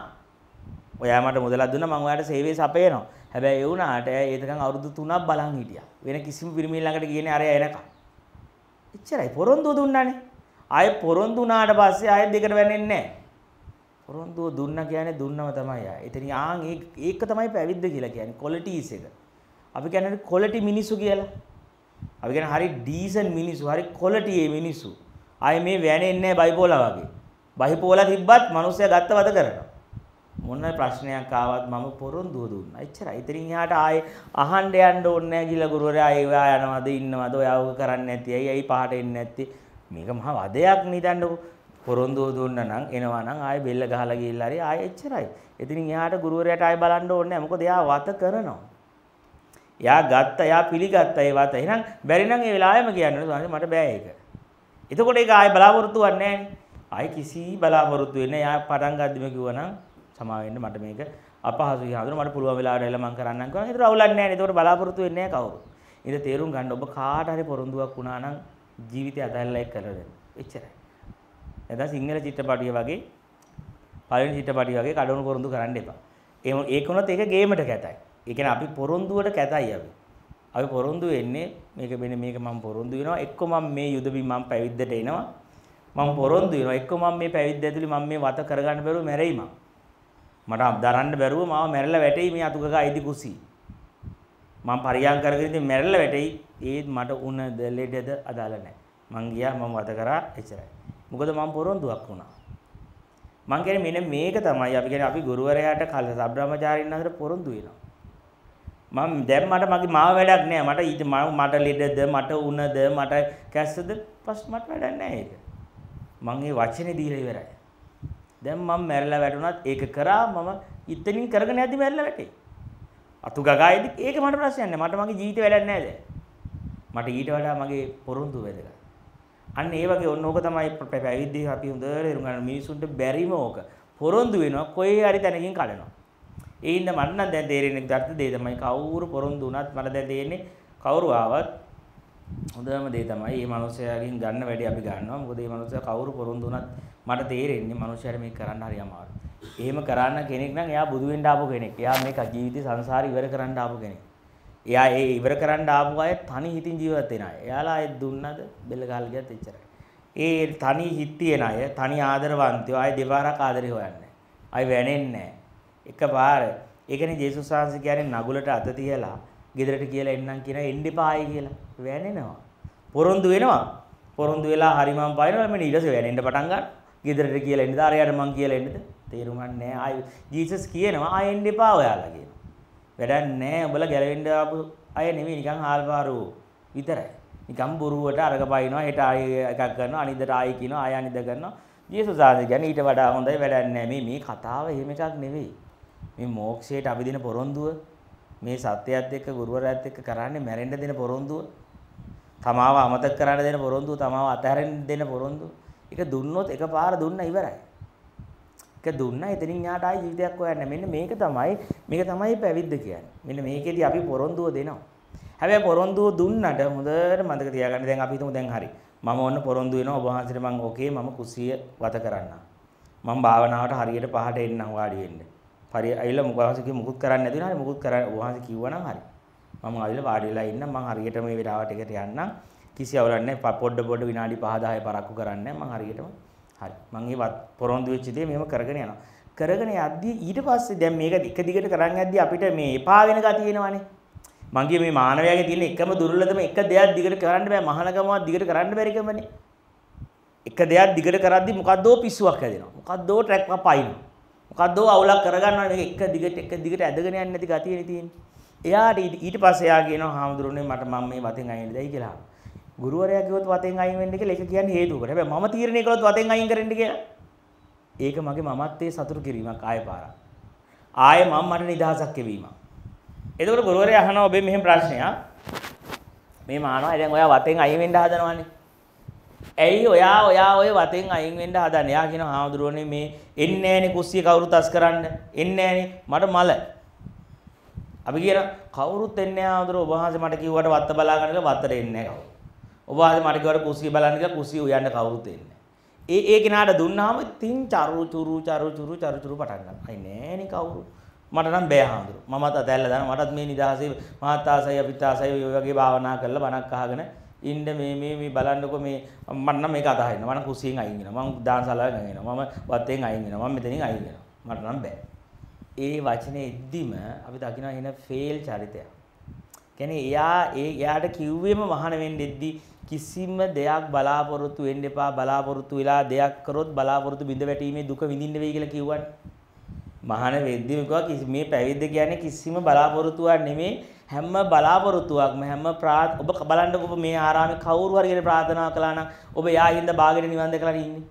ඔයා මට මුදලක් දුන්නා මම ඔයාලට සේවය සපයනවා. හැබැයි ඒ වුණාට ඒතකන් අවුරුදු 3ක් බලන් හිටියා. වෙන කිසිම පිරිමින් ළඟට ගියේ අර එනකම්. එච්චරයි පොරොන්දුව දුන්නානේ. ආයේ පොරොන්දු වුණාට පස්සේ ආයෙත් දෙකට වැනෙන්නේ නැහැ. පොරොන්දුව දුන්නා කියන්නේ දුන්නම තමයි ආ. එතනින් ඒක තමයි පැවිද්ද කියලා කියන්නේ ක්වොලිටිස් එක. අපි කියන්නේ ක්වොලිටි මිනිස්සු කියලා. අපි කියන්නේ හරි ඩීසන්ට් මිනිස්සු, හරි ක්වොලිටි ඒ මිනිස්සු. ආයේ මේ වැනෙන්නේ නැහැ බයිපෝලා වගේ. බයිපෝලා තිබ්බත් මිනිස්සයා ගත්ත වද කරනවා. මොන ප්‍රශ්නයක් ආවත් මම පොරොන්දුව දුන්නා. එච්චරයි. ඉතින් එහාට ආයේ අහන්න යන්න ඕනේ නැහැ කියලා ගුරුවරයා ආයේ ඔයා යනවද ඉන්නවද ඔයා ඔක කරන්නේ නැති ඇයි පහට එන්නේ නැත්තේ. මේක මහා වදයක් නිදන්නකො. පොරොන්දුව දුන්නා නම් එනවා නම් ආයේ බෙල්ල ගහලා ගිහිල්ලා හරි ආයේ එච්චරයි. ඉතින් එහාට ගුරුවරයාට ආයේ බලන්න ඕනේ නැහැ. මොකද එයා වත කරනවා. එයා ගත්තා, එයා පිළිගත්තා ඒ වත. එහෙනම් බැරි නම් ඒ වෙලාවෙම කියන්න ඕනේ මට බෑ ඒක. එතකොට ඒක ආයේ බලාපොරොත්තු වෙන්නේ නැහැ. ආයේ කිසි බලාපොරොත්තු වෙන්නේ නැහැ. එයා පටන් ගද්දිම කිව්වනම් සමා වෙන්න මට මේක අපහසුයි හඳුන මට පුළුවන් වෙලාවට එලා මම කරන්නම් කියනවා. ඒතර අවුලක් නැහැ නේ. ඒතකොට බලාපොරොත්තු වෙන්නේ නැහැ කවුරු. ඉතින් තේරුම් ගන්න ඔබ කාට හරි පොරොන්දුවක් වුණා නම් ජීවිතය අතහැරලා ඒක කරලා දෙන්න. එච්චරයි. එදා සිංහල චිත්‍රපටිය වගේ පළවෙනි චිත්‍රපටිය වගේ කඩවුණු පොරොන්දු කරන්න එපා. ඒක වුණත් ඒක ගේමට කැතයි. ඒ කියන්නේ අපි පොරොන්දුවට කැතයි අපි. අපි පොරොන්දු වෙන්නේ මේක මම පොරොන්දු වෙනවා. එක්ක මම මේ යුදවි මම පැවිද්දට එනවා. මම පොරොන්දු වෙනවා. එක්ක මම මේ පැවිද්ද ඇතුලේ මම මේ වත කරගන්න බැරුව මැරෙයි මම. මට දරන්න බැරුව මාව මැරලා වැටෙයි මේ අතුගක අයිදි කුසී. මම පරියන් කරගෙන ඉතින් මැරලා වැටෙයි. ඒත් මට උන දෙලෙඩද අදාළ නැහැ. මං ගියා මම වත කරා එච්චරයි. මොකද මම පොරොන්දුවක් වුණා. මං කියන්නේ මෙන්න මේක තමයි අපි කියන්නේ අපි ගුරුවරයාට සබ්‍රාහ්මචාරින් අතර පොරොන්දු වෙනවා. මම දැන් මට මාව වැඩක් නෑ. මට ලෙඩද මට උණද මට කැස්සද ප්‍රශ්න මට වැඩක් නෑ ඒක. මං ඒ වචනේ දීලා ඉවරයි. දැන් මම මැරලා වැටුණත් ඒක කරා මම ඉතින් කරගෙන යද්දි මැරලා වැටේ. අතු ගගායේදි ඒක මට ප්‍රශ්නයක් නෑ. මට මගේ ජීවිතේ වැඩක් නෑ දැන්. මට ඊට වඩා මගේ පොරොන්දු වැදගත්. අන්න ඒ වගේ ඕක තමයි පැවිද්දේ අපි හොඳට ඉරුම් ගන්න මිනිසුන්ට බැරිම ඕක. පොරොන්දු වෙනවා කොහේ හරි තැනකින් කඩනවා. ඒ ඉන්න මට නම් දැන් තේරෙන්නේ දර්ථ දෙය තමයි කවුරු පොරොන්දු වුණත් මට දැන් තේරෙන්නේ කවුරු ආවත් හොඳම දේ තමයි මේ මිනිස්යාගෙන් ගන්න වැඩි අපි ගන්නවා. මොකද මේ මිනිස්යා කවුරු පොරොන්දු වුණත් මට තේරෙන්නේ මිනිස්යාට මේක කරන්න හරි අමාරුයි. එහෙම කරන්න කෙනෙක් නම් එයා බුදු වෙන්න ආපු කෙනෙක්. එයා මේක ජීවිතේ සංසාරේ ඉවර කරන්න ආපු කෙනෙක්. එයා ඒ ඉවර කරන්න ආපු අය තනි හිතින් ජීවත් වෙන අය. එයාලා අය දුන්නද බෙල්ල ගහලා ගියත් එච්චරයි. ඒ තනි හිත තියෙන අය, තනි ආදරවන්තයෝ අය දෙපාරක් ආදරේ හොයන්නේ. අය වැනෙන්නේ නැහැ. එකපාර ඒකනේ ජේසුස් වහන්සේ කියන්නේ නගුලට අත තියලා ගෙදරට කියලා එන්නම් කියන එන්න එපායි කියලා. වැනෙනවා. පොරොන්දු වෙනවා. පොරොන්දු වෙලා හරි මම පයින්නවා මම ඊට පස්සේ වැනෙන්න පටන් ගන්නවා. ගෙදරට කියලා එන්නද අරයට මං කියලා එන්නද? තේරුමක් නැහැ. ආයි ජීසස් කියනවා ආයෙ එන්න එපා ඔයාලා කියනවා. වැඩක් නැහැ. උඹලා ගැලවෙන්න ආපු අය නෙමෙයි නිකන් හාල්පාරෝ විතරයි. නිකන් බොරුවට අරක පයින්නවා හෙට ආයෙ එකක් කරනවා අනිද්දාට ආයෙ කියනවා ආයෙ අනිද්දා කරනවා. ජේසුස් ආදී කියන්නේ ඊට වඩා හොඳයි වැඩක් නැහැ. මේ කතාව එහෙම එකක් නෙවෙයි. මේ මෝක්ෂයට අපි දෙන පොරොන්දුව මේ සත්‍යයත් එක්ක ගුරුවරයාත් එක්ක කරන්නේ මැරෙන්න දෙන පොරොන්දුව තමාව අමතක කරන්න දෙන පොරොන්දුව තමාව අතහැරෙන්න දෙන පොරොන්දුව ඒක දුන්නොත් එකපාර දුන්න ඉවරයි. ඒක දුන්නා එතනින් යාට ආයි ජීවිතයක් හොයන්න. මෙන්න මේක තමයි පැවිද්ද කියන්නේ. මෙන්න මේකෙදි අපි පොරොන්දුව දෙනවා. හැබැයි පොරොන්දුව දුන්නට හොඳට මතක තියාගන්න. දැන් අපි හිතමු දැන් හරි. මම ඔන්න පොරොන්දු වෙනවා ඔබ වහන්සේට මම ඕකේ මම කුස්සිය වත කරන්න. මම භාවනාවට හරියට පහට එන්නම් වාඩි වෙන්න. හරි අයිලා වහන්සේ මුකුත් කරන්නේ නැති වෙනවා. මුකුත් කරන්න වහන්සේ කිව්වනම් හරි. මම ආවිලා වාඩි වෙලා ඉන්න මම හරියට මේ වෙලාවට එකට යන්නම්. කිසි අවුලක් නැහැ. පොඩ විනාඩි 5-10 පරක්කු කරන්නේ මම හරියටම හරි. මම මේ පොරොන්දු වෙච්ච දේ මෙහෙම කරගෙන යනවා. කරගෙන යද්දී ඊට පස්සේ දැන් මේක එක දිගට කරන් යද්දී අපිට මේ එපා වෙන ගතිය එනවනේ. මගේ මේ මානවයාගේ තියෙන එකම දුර්වලතම එක දෙයක් දිගට කරන්න බෑ. මහානකමවත් දිගට කරන්න බැරි කමනේ. එක දෙයක් දිගට කරද්දී මොකද්දෝ පිස්සුවක් හැදෙනවා. මොකද්දෝ ට්‍රැක් එක පයින්නවා. මොකද්දෝ අවුලක් කරගන්නවා. මේක එක දිගට ඇදගෙන යන්නේ නැති ගතියනේ තියෙන්නේ. එයාට ඊට පස්සේ එයා කියනවා හාමුදුරනේ මම මේ වතෙන් අයින් වෙන්නයි කියලා. ගුරුවරයා කිව්වොත් වතෙන් අයින් වෙන්න කියලා ඒක කියන්නේ හේතුවකට. හැබැයි මම තීරණය කළොත් වතෙන් අයින් කරන්න කියලා. ඒක මගේ මමත්වයේ සතුටු කිරීමක් ආයෙ පාරක්. ආයෙ මම මට නිදහසක් ලැබීමක්. එතකොට ගුරුවරයා අහනවා ඔබේ මෙහෙම ප්‍රශ්නයක්. මේ මානවා දැන් ඔයා වතෙන් අයින් වෙන්න හදනවානේ. ඇයි ඔයා ඔය වතෙන් අයින් වෙන්න හදන්නේ? එයා කියනවා හාමුදුරුවනේ මේ එන්නේ නැහනේ කුස්සිය කවුරුත් අස් කරන්න. එන්නේ නැහනේ මට මල. අපි කියන කවුරුත් එන්නේ නැහැ හාමුදුරුවෝ ඔබ වහන්සේ මට කිව්වට වත්ත බලා ගන්න කියලා වත්තට එන්නේ නැහැ කවුරු. ඔබ වහන්සේ මට කිව්වට කුස්සිය බලන්න කියලා කුස්සිය උයන්න කවුරුත් එන්නේ නැහැ. ඒ කෙනාට දුන්නාම තින් චරු චුරු පටන් ගන්නවා. අයි නෑනේ කවුරු. මට නම් බෑ හාමුදුරුවෝ. මමත් අතැල්ලා දානවා. මටත් මේ නිදහසේ මහත් ආසයි අපිත් ආසයි ඔය වගේ භාවනා කරලා බණක් අහගෙන ඉන්න මේ බලන්නකො මේ මට නම් මේක අතහරිනවා. මම කුස්සියෙන් අයින් වෙනවා. මම දානශාලාවෙන් අයින් වෙනවා. මම වත්තෙන් අයින් වෙනවා. මම මෙතනින් අයින් වෙනවා. මට නම් බෑ. ඒ වචනේ එද්දිම අපි දකිනවා එන ෆේල් චරිතයක්. කියන්නේ එයාට කිව්වෙම මහාන වෙන්න එද්දි කිසිම දෙයක් බලාපොරොත්තු වෙන්න එපා. බලාපොරොත්තු වෙලා දෙයක් කරොත් බලාපොරොත්තු බිඳ වැටීමේ දුක විඳින්න වෙයි කියලා කිව්වනේ. මහාන වෙද්දිම කිව්වා මේ පැවිද්ද කියන්නේ කිසිම බලාපොරොත්තුවක් නෙමෙයි. හැම බලාපොරොත්තුවක්ම හැම ඔබ බලන්නකො ඔබ මේ ආරාමේ කවුරු හරි කෙනෙක් ප්‍රාර්ථනා කළා නම් ඔබ යාහින්ද බාගෙන නිවන් දැකලා ඉන්නේ.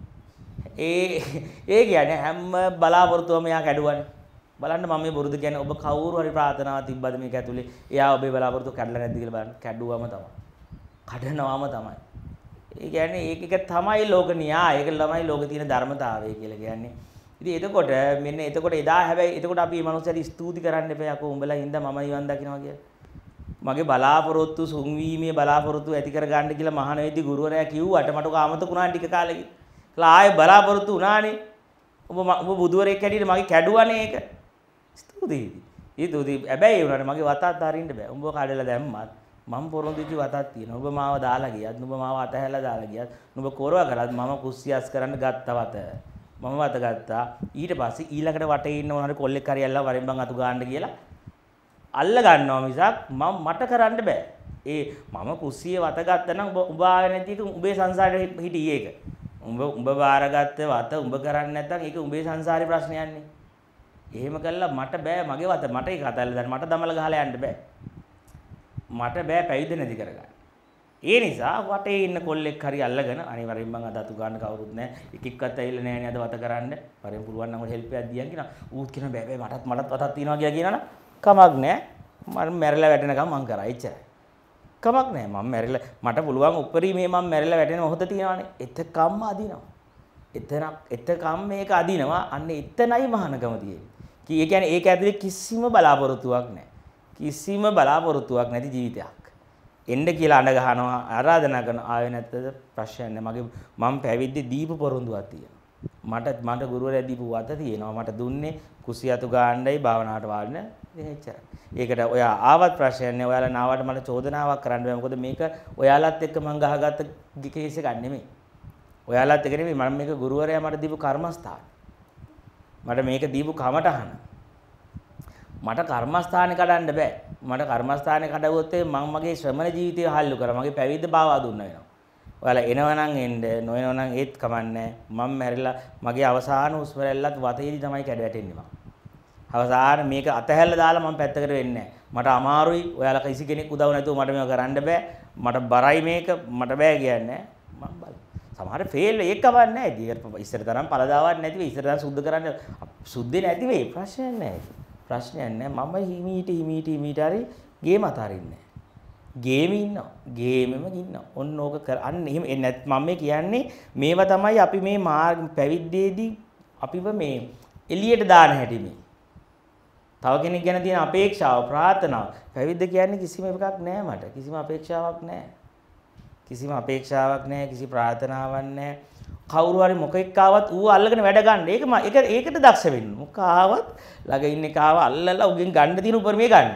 ඒ කියන්නේ හැම බලාපොරොත්තුවම යා කැඩුවානේ. බලන්න මම මේ බොරුද කියන්නේ ඔබ කවුරු හරි ප්‍රාර්ථනාවක් තිබ්බද මේක ඇතුලේ එයා ඔබේ බලාපොරොත්තු කැඩලා නැද්ද කියලා බලන්න කැඩුවම තමයි කඩනවාම තමයි ඒ කියන්නේ ඒක තමයි ලෝක න්‍යාය ඒක ළමයි ලෝකේ තියෙන ධර්මතාවය කියලා කියන්නේ ඉතින් එතකොට එදා හැබැයි එතකොට අපි මේ මනුස්සයට ස්තුති කරන්න එපා යකෝ උඹලා හින්දා මම නිවන් දකින්නවා කියලා මගේ බලාපොරොත්තු සුන්වීමේ බලාපොරොත්තු ඇති කර ගන්න කියලා මහාන වෙද්දි ගුරුවරයා කිව්වට මට අමතක වුණා ටික කාලෙකින් කියලා ආයේ බලාපොරොත්තු වුණානේ ඔබ බුදුවරයෙක් හැටියට මගේ කැඩුවානේ ඒක ස්තුතියි. හැබැයි ඒ උනාට මගේ වතත් අරින්න බෑ. උඹ කඩලා දැම්මත් මම පොරොන්දු වෙච්ච වතක් තියෙනවා. ඔබ මාව දාලා ගියත්, නුඹ මාව අතහැරලා දාලා ගියත්, නුඹ කොරව කරත් මම කුස්සියස් කරන්න ගත්ත වත. මම වත ගත්තා. ඊට පස්සේ ඊළඟට වටේ ඉන්න මොන හරි කොල්ලෙක් හරි ඇල්ලලා වරෙන් බං අතු ගන්න කියලා අල්ල ගන්නවා මිසක් මට කරන්න බෑ. මම කුස්සිය වත ගත්තා නම් උඹ ආවේ නැති එක උඹේ සංසාරේ හිටියේ ඒක. උඹ බාරගත්ත වත උඹ කරන්නේ නැත්නම් ඒක උඹේ සංසාරේ ප්‍රශ්නයක්නේ. එහෙම කළා මට බෑ මගේ වත මට ඒක හතල්ලා දාන්න මට දමල ගහලා යන්න බෑ. මට බෑ පැවිදි නැති කරගන්න. ඒ නිසා වටේ ඉන්න කොල්ලෙක් හරි අල්ලගෙන අනිවාර්යෙන් මං අද අතු ගන්න කවුරුත් නැහැ. එකෙක්වත් ඇවිල්ලා නැහැ නේ අද වත කරන්න. පරිම පුළුවන් නම් හෙල්ප් එකක් දියන් කියනවා. ඌත් කියනවා බෑ බෑ මටත් වතක් තියෙනවා කියලා කියනවනම් කමක් නැහැ. මම මැරිලා වැටෙනකම් මං කරා එච්චරයි. කමක් නැහැ මම මැරිලා මට පුළුවන් උපරිමේ මම මැරිලා වැටෙන මොහොත තියෙනවානේ. එතකම්ම අදිනවා. එතකම් මේක අදිනවා. අන්න එතනයි මහානගම තියෙන්නේ. ඒ කියන්නේ ඒක ඇතුලේ කිසිම බලාපොරොත්තුවක් නැහැ. කිසිම බලාපොරොත්තුවක් නැති ජීවිතයක්. එන්න කියලා අඬ ගහනවා ආරාධනා කරන ආවේ නැත්තද ප්‍රශ්නයක් නැහැ. මම පැවිද්දේ දීපු පොරොන්දුවක් තියෙනවා. මට ගුරුවරයා දීපු වත තියෙනවා. මට දුන්නේ කුසියතු ගාන්නයි භාවනාවට වාඩින එච්චරයි. ඒකට ඔයා ආවත් ප්‍රශ්නයක් නැහැ. ඔයාලා නාවට මට චෝදනාවක් කරන්න බෑ. මොකද මේක ඔයාලත් එක්ක මං ගහගත්ත කේස් එකක් නෙමෙයි. ඔයාලත් එක්ක නෙමෙයි මම මේක ගුරුවරයා මට දීපු කර්මස්ථාන. මට මේක දීපු කමටහන. මට කර්මස්ථානේ කඩන්න බෑ. මට කර්මස්ථානේ කඩවුවොත් මම මගේ ශ්‍රමණ ජීවිතය හල්ලු කරා. මගේ පැවිද්ද බාවා දුන්නා වෙනවා. ඔයාලා එනවනම් එන්න, නොඑනවනම් ඒත් කමන්නේ. මම මැරිලා මගේ අවසාන හුස්ම රැල්ලත් වතේදී තමයි කැඩ වැටෙන්නේ මම. අවසාන මේක අතහැරලා දාලා මම පැත්තකට වෙන්නේ නැහැ. මට අමාරුයි. ඔයාලා කිසි කෙනෙක් උදව් නැතුව මට මේක කරන්න බෑ. මට බරයි මේක. මට බෑ කියන්නේ මම බලන්න. සමහර ෆේල් ඒක කවන්නේ නැහැ. ඉස්සර තරම් පළදාවක් නැතිව ඉස්සර තරම් සුද්ධ කරන්න සුද්ධේ නැති වෙයි. ප්‍රශ්නයක් නැහැ. ප්‍රශ්නයක් නැහැ. මම හිමීට හරි ගේම අතාරින්නේ නැහැ. ගේමේ ඉන්නවා. ගේමෙම ඉන්නවා. ඔන්න ඕක කර අන්න එහෙම මම මේ කියන්නේ මේවා තමයි අපි මේ පැවිද්දේදී අපිව මේ එළියට දාන හැටි මේ. තව කෙනෙක් ගැන තියෙන අපේක්ෂාව ප්‍රාර්ථනාව පැවිද්ද කියන්නේ කිසිම එකක් නැහැ මට. කිසිම අපේක්ෂාවක් නැහැ. කිසිම අපේක්ෂාවක් නැහැ. කිසි ප්‍රාර්ථනාවක් නැහැ. කවුරු හරි මොකෙක් ආවත් ඌ අල්ලගෙන වැඩ ගන්න. ඒකට දක්ෂ වෙන්න. මොක ආවත් ළඟ ඉන්න එක ආව අල්ලලා උගෙන් ගන්න තියෙන උපරිමේ ගන්න.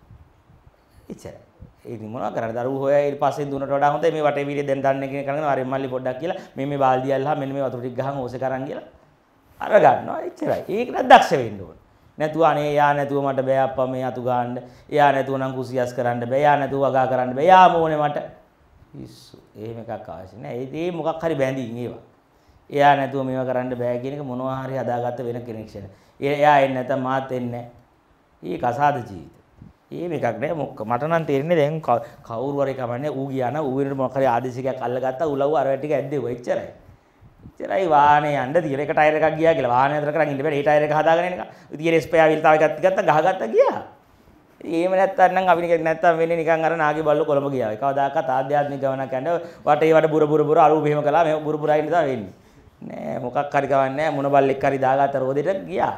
එච්චරයි. ඒක මොනවා කරන්නේ? දරුවෝ හොයා ඊට පස්සේ දුන්නට වඩා හොඳයි මේ වටේ වීර්ය දැන් දන්නේ කියන කරගෙන ආරෙන් මල්ලි පොඩ්ඩක් කියලා මේ බාල්දිය අල්ලලා මෙන්න මේ වතුර ටික ගහන් ඕසේ කරන් කියලා අර ගන්නවා. එච්චරයි. ඒකට දක්ෂ වෙන්න ඕන. නැතුව අනේ යා නැතුව මට බෑ අප්පා මේ අතු ගන්න. එයා නැතුව නම් කුසියස් කරන්න බෑ. යා නැතුව වගා කරන්න බෑ. යා මොනේ මට. පිස්සු. එහෙම එකක් අවශ්‍ය නැහැ. ඒ මොකක් හරි බැඳින් ඒවා. එයා නැතුව මේවා කරන්න බෑ කියන එක මොනවා හරි හදාගත්ත වෙන කෙනෙක් ෂණ. එයා එන්නේ නැත්නම් මාත් එන්නේ නැහැ. ඒක අසාධ ජීවිත. ඒ මේකක් නෑ මට නම් තේරෙන්නේ දැන් කවුරු හරි කමන්නේ ඌ ගියා නම් ඌ වෙනට මොකක් හරි ආදේශයක් අල්ලගත්තා උලව්ව අර ටික ඇද්දෙවෝ එච්චරයි. එච්චරයි වාහනේ යන්න තියෙන එක ටයර් එකක් ගියා කියලා වාහනේ අතර කරන් ඉන්න බෑ. ඒ ටයර් එක හදාගෙන එනක. ඉතින් ස්පෙයා වීල් තව එකක් ගත්තා ගහගත්තා ගියා. එහෙම නැත්තම් නම් අපි නැත්තම් වෙන්නේ නිකන් අර නාගේ බල්ලෝ කොළඹ ගියා. ඒ කවදාකවත් ආධ්‍යාත්මික ගමනක් යන්න වටේ වට බුර අරු මෙහෙම කළා මෙහෙම බුර අයින් තමයි වෙන්නේ. නෑ මොකක් හරි ගවන්නේ නෑ මොන බල්ලෙක් හරි දාගත්ත රෝදෙට ගියා.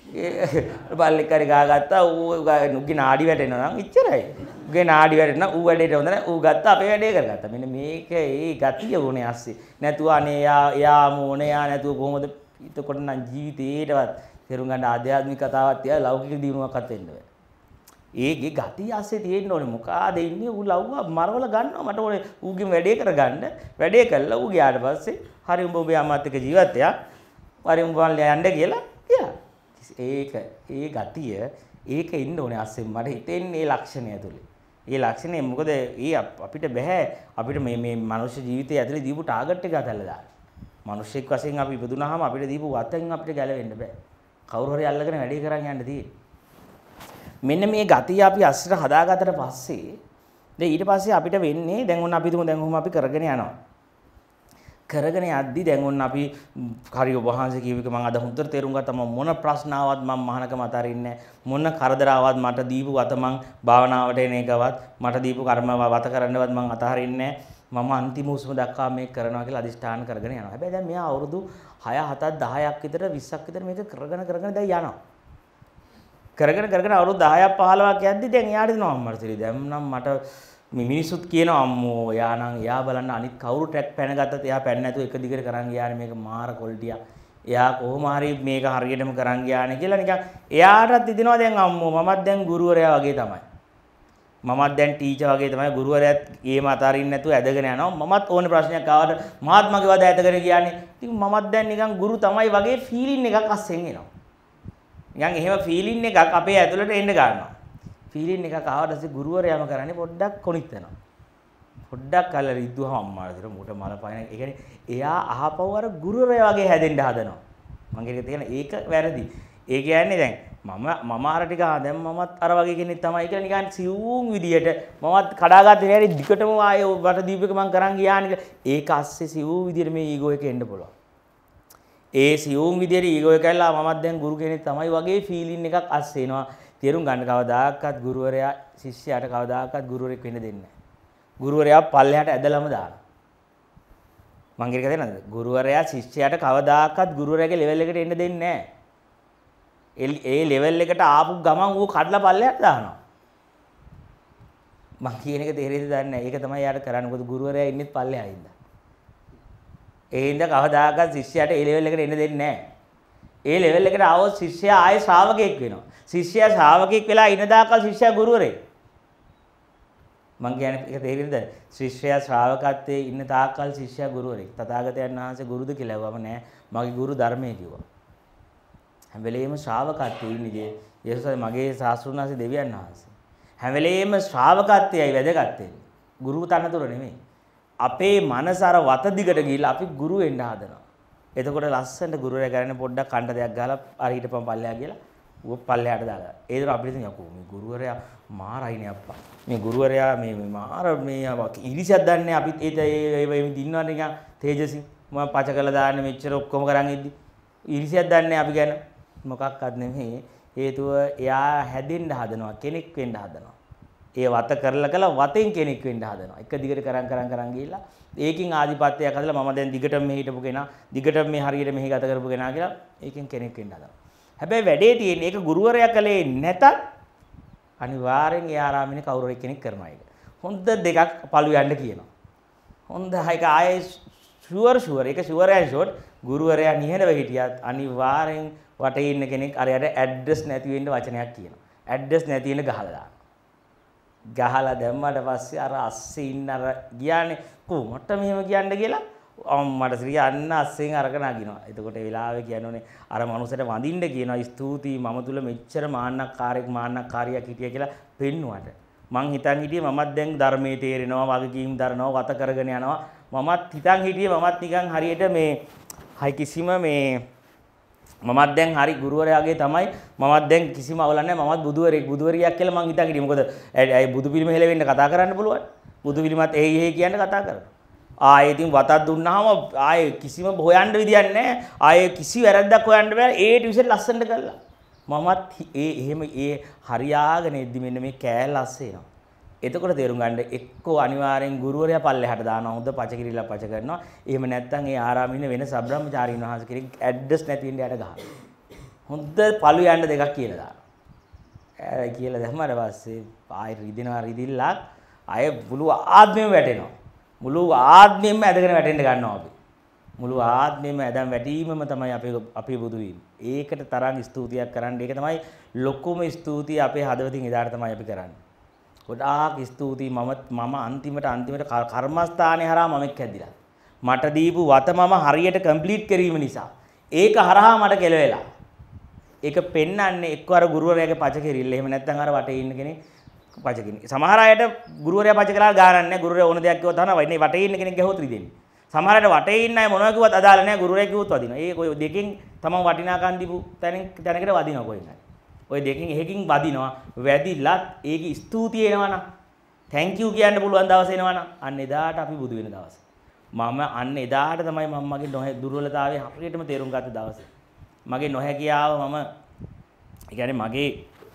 බල්ලෙක් හරි ගාගත්තා ඌගේ නාඩි වැටෙනවා නම් එච්චරයි. ඌගේ නාඩි වැටෙනවා ඌ වැඩේට හොඳ නැහැ ඌ ගත්තා අපේ වැඩේ කරගත්තා. මෙන්න මේක ඒ ගතිය උනේ ASCII. නැතුව අනේ යා මොනේ යා නැතුව කොහොමද එතකොට නම් ජීවිතේටවත් තේරුම් ගන්න ආධ්‍යාත්මික කතාවක් තියා ලෞකික දිනුවක්වත් වෙන්න බෑ. ඒගේ ගතිය ASCII තියෙන්න ඕනේ. මොකාද ඉන්නේ ඌ ලව්වා මරවල ගන්නවා මට ඕනේ ඌගෙන් වැඩේ කරගන්න. වැඩේ කළා ඌ ගියාට පස්සේ හරි උඹ ඔබේ අම්මාත් එක්ක ජීවත් වෙයා. හරි උඹ යන්න කියලා ගියා. ඒ ගතිය ඒක ඉන්න ඕනේ ASCII මට හිතෙන්නේ ඒ ලක්ෂණය ඇතුලේ. ඒ ලක්ෂණය මොකද අපිට බෑ අපිට මේ මනුෂ්‍ය ජීවිතය ඇතුලේ දීපු ටාගට් එක අතල්ලා දාන්න. මිනිස්සෙක් වශයෙන් අපි ඉපදුනහම අපිට දීපු වතෙන් අපිට ගැලවෙන්න බෑ. කවුරු හරි අල්ලගෙන වැඩේ කරන් යන්න තියෙන්නේ. මෙන්න මේ ගතිය අපි ASCIIට හදාගත්තට පස්සේ දැන් ඊට පස්සේ අපිට වෙන්නේ දැන් ඔන්න අපි තුමු දැන් ඔහොම අපි කරගෙන යනවා. කරගෙන යද්දි දැන් ඔන්න අපි හරි ඔබ වහන්සේ කියව එක මම අද හොඳට තේරුම් ගත්තා මම මොන ප්‍රශ්න ආවත් මම මහානකම අතාරින්නේ මොන කරදර ආවත් මට දීපු වත මං භාවනාවට එන එකවත් මට දීපු කර්ම වත කරන්නවත් මං අතාරින්නේ මම අන්තිම උස්ම දක්වා මේක කරනවා කියලා අදිෂ්ඨාන කරගෙන යනවා. හැබැයි දැන් මෙයා අවුරුදු 6 7 10ක් විතර 20ක් විතර මේක කරගෙන දැන් යනවා. කරගෙන අවුරුදු 10ක් 15ක් යද්දි දැන් එයාට දෙනවා අම්මට දැන් නම් මට මිනිසුත් කියනවා අම්මෝ එයා බලන්න අනිත් කවුරු ට්‍රැක් පැනගත්තත් එයා පැන්න නැතුව එක දිගට කරන් ගියානේ මේක මාර කොල්ටියක්. එයා කොහොම හරි මේක හරියටම කරන් ගියානේ කියලා නිකන් එයාටත් හිතෙනවා දැන් අම්මෝ මමත් දැන් ගුරුවරයා වගේ තමයි. මමත් දැන් ටීචර් වගේ තමයි ගුරුවරයාත් ඒම අතාරින්න නැතුව ඇදගෙන යනවා. මමත් ඕනේ ප්‍රශ්නයක් ආවට මහත් මගේ වද ඇදගෙන ගියානේ. ඉතින් මමත් දැන් නිකන් ගුරු තමයි වගේ ෆීලින් එකක් අස්සෙන් එනවා. නිකන් එහෙම ෆීලින් එකක් අපේ ඇතුළට එන්න ගන්නවා. ෆීලින් එකක් ආවට පස්සේ ගුරුවරයාම කරන්නේ පොඩ්ඩක් කොනිත් වෙනවා. පොඩ්ඩක් අල්ල රිද්දුවම අම්මාට මුට මල පයින්. ඒ කියන්නේ එයා අහපව අර ගුරුවරයා වගේ හැදෙන්න හදනවා. මම කියන ඒක වැරදි. ඒ කියන්නේ දැන් මම අර ටික දැන් මමත් අර වගේ කෙනෙක් තමයි කියලා නිකන් සිවුම් විදියට මමත් කඩාගත්තේ නෑනේ දිගටම ආයේ වට දීපක මම කරන් ගියානේ ඒක අස්සේ සිවුම් විදියට මේ ඊගෝ එක එන්න පුළුවන්. ඒ සිවුම් විදියට ඊගෝ එක ඇල්ලා මමත් දැන් ගුරු කෙනෙක් තමයි වගේ ෆීලින් එකක් අස්සේ එනවා. තේරුම් ගන්න කවදාකවත් ගුරුවරයා ශිෂ්‍යයාට කවදාකවත් ගුරුවරෙක් වෙන්න දෙන්නේ නැහැ. ගුරුවරයා පල්ලෙහාට ඇදලාම දානවා. මං කියන එක තේරෙනවද? ගුරුවරයා ශිෂ්‍යයාට කවදාකවත් ගුරුවරයාගේ ලෙවල් එකට එන්න දෙන්නේ නැහැ. ඒ ලෙවල් එකට ආපු ගමන් ඌ කඩලා පල්ලෙහාට දානවා. මං කියන එක තේරෙයිද දන්නේ නැහැ. ඒක තමයි යාට කරන්නේ. මොකද ගුරුවරයා ඉන්නේ පල්ලෙහා ඉඳලා. ඒ හින්දා කවදාකවත් ශිෂ්‍යයාට ඒ ලෙවල් එකට එන්න දෙන්නේ නැහැ. ඒ ලෙවල් එකට ආවොත් ශිෂ්‍යයා ආයේ ශ්‍රාවකෙක් වෙනවා. ශිෂ්‍යයා ශ්‍රාවකෙක් වෙලා ඉන දාකල් ශිෂ්‍යයා ගුරුවරයෙක්. මං කියන්නේ ඒක තේරෙන්නද? ශිෂ්‍යයා ශ්‍රාවකත්වයේ ඉන්න තාක්කල් ශිෂ්‍යයා ගුරුවරයෙක්. තථාගතයන් වහන්සේ ගුරුද කියලා වම නෑ. මගේ ගුරු ධර්මයේ කිව්වා. හැම වෙලේම ශ්‍රාවකත්වයේ ඉන්නේ යේසුස් මගේ ශාස්ත්‍රඥ වහන්සේ දෙවියන් වහන්සේ. හැම වෙලේම ශ්‍රාවකත්වයයි වැදගත් වෙන්නේ. ගුරු තනතුර නෙමෙයි. අපේ මනස අර වත දිගට ගිහිල්ලා අපි ගුරු වෙන්න හදනවා. එතකොට ලස්සනට ගුරුවරයා කරන්නේ පොඩ්ඩක් කණ්ඩ දෙයක් ගහලා අර හිටපන් පල්ලෙහා කියලා ඌ පල්ලෙහාට දාලා. ඒ දර අපිට ඉතින් යකෝ මේ ගුරුවරයා මාරයිනේ අප්පා. මේ ගුරුවරයා මේ මාර මේ ඉරිසියක් දන්නේ අපිත් ඒ දින්නවනේ නිකන් තේජසින් මම පච කළා දාන්න මෙච්චර ඔක්කොම කරන් ඉද්දි ඉරිසියක් දන්නේ අපි ගැන මොකක්වත් නෙමෙයි. හේතුව එයා හැදෙන්න හදනවා කෙනෙක් වෙන්න හදනවා. ඒ වත කරලා වතෙන් කෙනෙක් වෙන්න හදනවා. එක දිගට කරන් ගිහිල්ලා ඒකින් ආධිපත්‍යයක් හදලා මම දැන් දිගටම මෙහෙ හිටපු කෙනා, දිගටම මේ හරියට මෙහෙ ගත කරපු කෙනා කියලා ඒකෙන් කෙනෙක් වෙන්න හදනවා. හැබැයි වැඩේ තියෙන්නේ ඒක ගුරුවරයා කලේ නැතත් අනිවාර්යෙන් ඒ ආරාමිනේ කවුරු හරි කෙනෙක් කරනවා ඒක. හොඳ දෙකක් පළු යන්න කියනවා. හොඳ එක ආයේ ෂුවර් ඒක ෂුවර් ඇන් ෂොට් ගුරුවරයා නිහඬව හිටියත් අනිවාර්යෙන් වටේ ඉන්න කෙනෙක් අරයට ඇඩ්‍රස් නැති වෙන්න වචනයක් කියනවා. ඇඩ්‍රස් නැති වෙන ගහලා දානවා. ගහලා දැම්මට පස්සේ අර අස්සේ ඉන්න අර ගියානේ කොහොමද මෙහෙම කියන්න කියලා අම්මට ශ්‍රී අන්න අස්සෙන් අරගෙන අගිනවා. එතකොට ඒ වෙලාවේ කියනෝනේ අර මනුස්සයට වඳින්න කියනවා ස්තුතියි මම තුල මෙච්චර මාන්නක්කාරියක් හිටිය කියලා පෙන්නුවට. මං හිතන් හිටියේ මමත් දැන් ධර්මයේ තේරෙනවා වගකීම් දරනවා වත කරගෙන යනවා. මමත් හිතන් හිටියේ මමත් නිකන් හරියට මේ හයි කිසිම මේ මමත් දැන් හරි ගුරුවරයාගේ තමයි මමත් දැන් කිසිම අවුලක් නැහැ මමත් බුදුවරියක් කියලා මං හිතන් හිටියේ. මොකද ඒ බුදු පිළිම හෙලවෙන්න කතා කරන්න පුළුවන්. බුදු පිළිමත් එයි කියන්න කතා කරනවා. ආයේ ඉතින් වතක් දුන්නාම ආයේ කිසිම හොයන්න විදියක් නැහැ. ආයේ කිසි වැරද්දක් හොයන්න බෑ. ඒ ටියුෂන් ලස්සනට කළා. මමත් එහෙම හරියාගෙන ඉද්දි මෙන්න මේ කෑල්ල අස්සේනවා. එතකොට තේරුම් ගන්න එක්කෝ අනිවාර්යෙන් ගුරුවරයා පල්ලෙහාට දානවා. හොඳ පච කිරිලා පච කරනවා. එහෙම නැත්නම් ඒ ආරාමයේ වෙන සබ්‍රාහ්මචාරීන් වහන්සේ කෙනෙක් ඇඩ්‍රස් නැති වෙන්න යට ගහනවා. හොඳ පළු යන්න දෙකක් කියලා දානවා. කියලා දැම්මට පස්සේ ආයෙ රිදිල්ලක් ආයෙ මුළු ආත්මෙම වැටෙනවා. මුළු ආත්මෙම ඇදගෙන වැටෙන්න ගන්නවා අපි. මුළු ආත්මෙම ඇදන් වැටීමම තමයි අපේ බුදු වීම. ඒකට තරම් ස්තුතියක් කරන්න. ඒක තමයි ලොකුම ස්තුතිය අපේ හදවතින් එදාට තමයි අපි කරන්නේ. ගොඩාක් ස්තුතියි මම අන්තිමට කර්මස්ථානේ හරහා මමෙක් හැදිලා. මට දීපු වත මම හරියට කම්ප්ලීට් කිරීම නිසා. ඒක හරහා මට කෙලවෙලා. ඒක පෙන්වන්නේ එක්ක අර ගුරුවරයාගේ පච කිරිල්ල. එහෙම නැත්නම් අර වටේ ඉන්න කෙනෙක් පච කිරිල්ල. සමහර අයට ගුරුවරයා පච කරලා ගානක් නැහැ. ගුරුවරයා ඕන දෙයක් කිව්වොත් තමයි වයින්නේ වටේ ඉන්න කෙනෙක් ගහුවොත් රිදෙන්නේ. සමහර අයට වටේ ඉන්න අය මොනවා කිව්වත් අදාළ නැහැ. ගුරුවරයා කිව්වොත් වදිනවා. ඒ ඔය දෙකෙන් තමන් වටිනාකම් දීපු තැනකට වදිනවා කොහෙන්ද? ඔය දෙකෙන් එකකින් වදිනවා. වැදිලත් ඒකේ ස්තුතිය එනවනම් thank you කියන්න පුළුවන් දවස එනවනම් අන්න එදාට අපි බුදු වෙන දවස. මම අන්න එදාට තමයි මම මගේ දුර්වලතාවය හරියටම තේරුම් ගත්ත දවස. මගේ නොහැකියාව මම ඒ කියන්නේ මගේ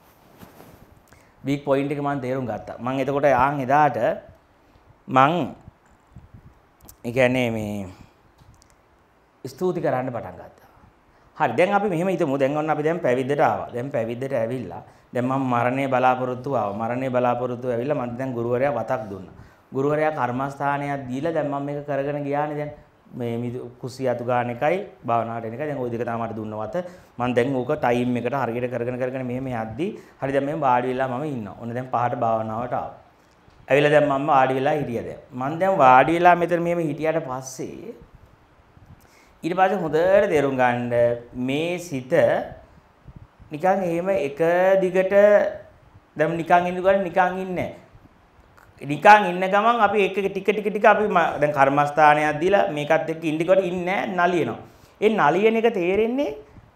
weak point එක මම තේරුම් ගත්තා. මම එතකොට ආන් එදාට මං ඒ කියන්නේ මේ ස්තුති කරන්න පටන් ගත්තා. හරි දැන් අපි මෙහෙම හිතමු. දැන් ඔන්න අපි දැන් පැවිද්දට ආවා. දැන් පැවිද්දට ඇවිල්ලා දැන් මම මරණය බලාපොරොත්තු ආවා. මරණය බලාපොරොත්තු ඇවිල්ලා මම දැන් ගුරුවරයා වතක් දුන්නා. ගුරුවරයා කර්මස්ථානයක් දීලා දැන් මම මේක කරගෙන ගියානේ දැන් මේ කුස්සිය අතු ගන්න එකයි භාවනාවට එන එකයි දැන් ওই දෙක තමයි මට දුන්නවත. මම දැන් ඕක ටයිම් එකට හරියට කරගෙන මෙහෙම යද්දී හරි දැන් මම වාඩි වෙලා මම ඉන්නවා. ඔන්න දැන් පහට භාවනාවට ආවා. ඇවිල්ලා දැන් මම වාඩි වෙලා හිටියා දැන්. මම දැන් වාඩි වෙලා මෙතන මෙහෙම හිටියට පස්සේ ඊට පස්සේ හොඳට තේරුම් ගන්න මේ සිත නිකන් එහෙම එක දිගට දැන් නිකන් ඉන්නකොට නිකන් ඉන්නේ නිකන් ඉන්න ගමන් අපි එක ටික අපි දැන් කර්මස්ථානයක් දීලා මේකත් එක්ක ඉන්නකොට ඉන්නේ නලියනවා. ඒ නලියන එක තේරෙන්නේ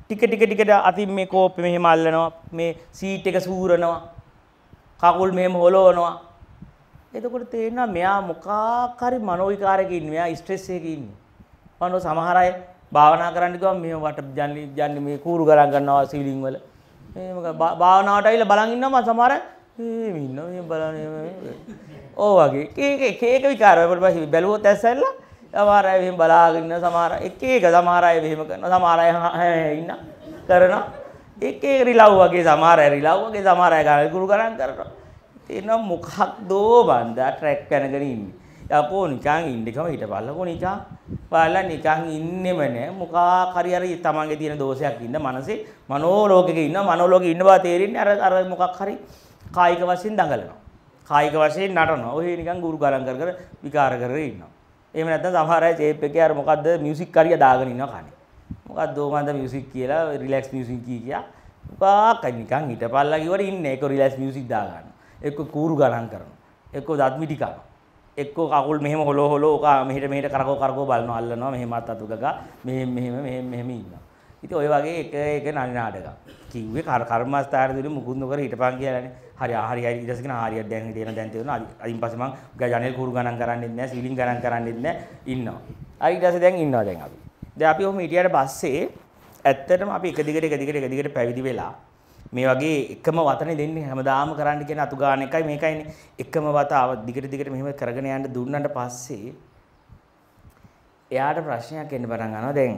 ටික අතින් මේ කෝප්පෙ මෙහෙම අල්ලනවා මේ සීට් එක සූරනවා කකුල් මෙහෙම හොලවනවා එතකොට තේරෙනවා මෙයා මොකක් හරි මනෝ විකාරයක ඉන්නේ මෙයා ස්ට්‍රෙස් එකක ඉන්නේ මනෝ සමහර අය භාවනා කරන්න ගියාම මෙහෙම වට යන්නේ මේ කූරු ගණන් ගන්නවා සීලින් වල එහෙම භාවනාවට ඇවිල්ලා බලන් ඉන්නවා සමහර මේ ඉන්නවා මේ බලන්නේ ඕ වගේ එක විකාර වලට බැලුවොත් ඇස්සැල්ලා සමහර අය මෙහෙම බලාගෙන ඉන්න සමහර එක සමහර අය මෙහෙම කරනවා සමහර අය ඉන්න කරනවා එක රිලව් වගේ සමහර අය රිලව් වගේ සමහර අය ගාල්කුරු ගණන් කරනවා තේරෙනවා මොකක්දෝ බන්දා ට්‍රැක් කරගෙන ඉන්නේ යකෝ නිකන් ඉන්නකම හිටපල්ලකෝ නිකන් බලලා නිකන් ඉන්නෙම නෑ මොකක් හරි තමන්ගේ තියෙන දෝෂයක් ඉන්න මනසේ මනෝලෝකෙක ඉන්න මනෝලෝකෙ ඉන්න බව තේරෙන්නේ අර මොකක් හරි කායික වශයෙන් දඟලනවා කායික වශයෙන් නටනවා ඔය නිකන් ගුරු ගණන් කර විකාර කරගෙන ඉන්නවා එහෙම නැත්නම් සමහර අය ටේප් එකේ අර මොකද්ද මියුසික් කරිය දාගෙන ඉන්නවා කන්නේ. මොකද්ද ඕමන්ද මියුසික් කියලා රිලැක්ස් මියුසික් කියා. මොකක් නිකන් හිටපල්ලා කිව්වට ඉන්නේ ඒක රිලැක්ස් මියුසික් දා ගන්න. එක්ක කූරු ගණන් කරනවා. එක්ක දත් මිටි කනවා. එක්ක කකුල් මෙහෙම හොලෝ ඔක මෙහෙට කරකෝ බලනවා අල්ලනවා මෙහෙම අතතු ගගා මෙහෙම ඉන්නවා. ඉතින් ඔය වගේ එක නළි නාටකම්. කිව්වේ කර්මස්ථාන දෙලු මුකුත් නොකර හිටපන් කියලානේ. හරි ඊට පස්සේ කියන හරියට දැන් තේරෙනවා අදින් පස්සේ මං ජනේල් කුරු ගණන් කරන්නෙත් නැහැ සීලින් ගණන් කරන්නෙත් නැහැ ඉන්නවා. ඊට පස්සේ දැන් ඉන්නවා දැන් අපි. දැන් අපි ඔහොම හිටියට පස්සේ ඇත්තටම අපි එක දිගට පැවිදි වෙලා මේ වගේ එකම වතනේ දෙන්නේ හැමදාම කරන්න කියන අතු ගන්න එකයි මේකයිනේ. එකම වතාව දිගට මෙහෙම කරගෙන යන්න දුන්නාට පස්සේ එයාට ප්‍රශ්නයක් එන්න පටන් ගන්නවා දැන්.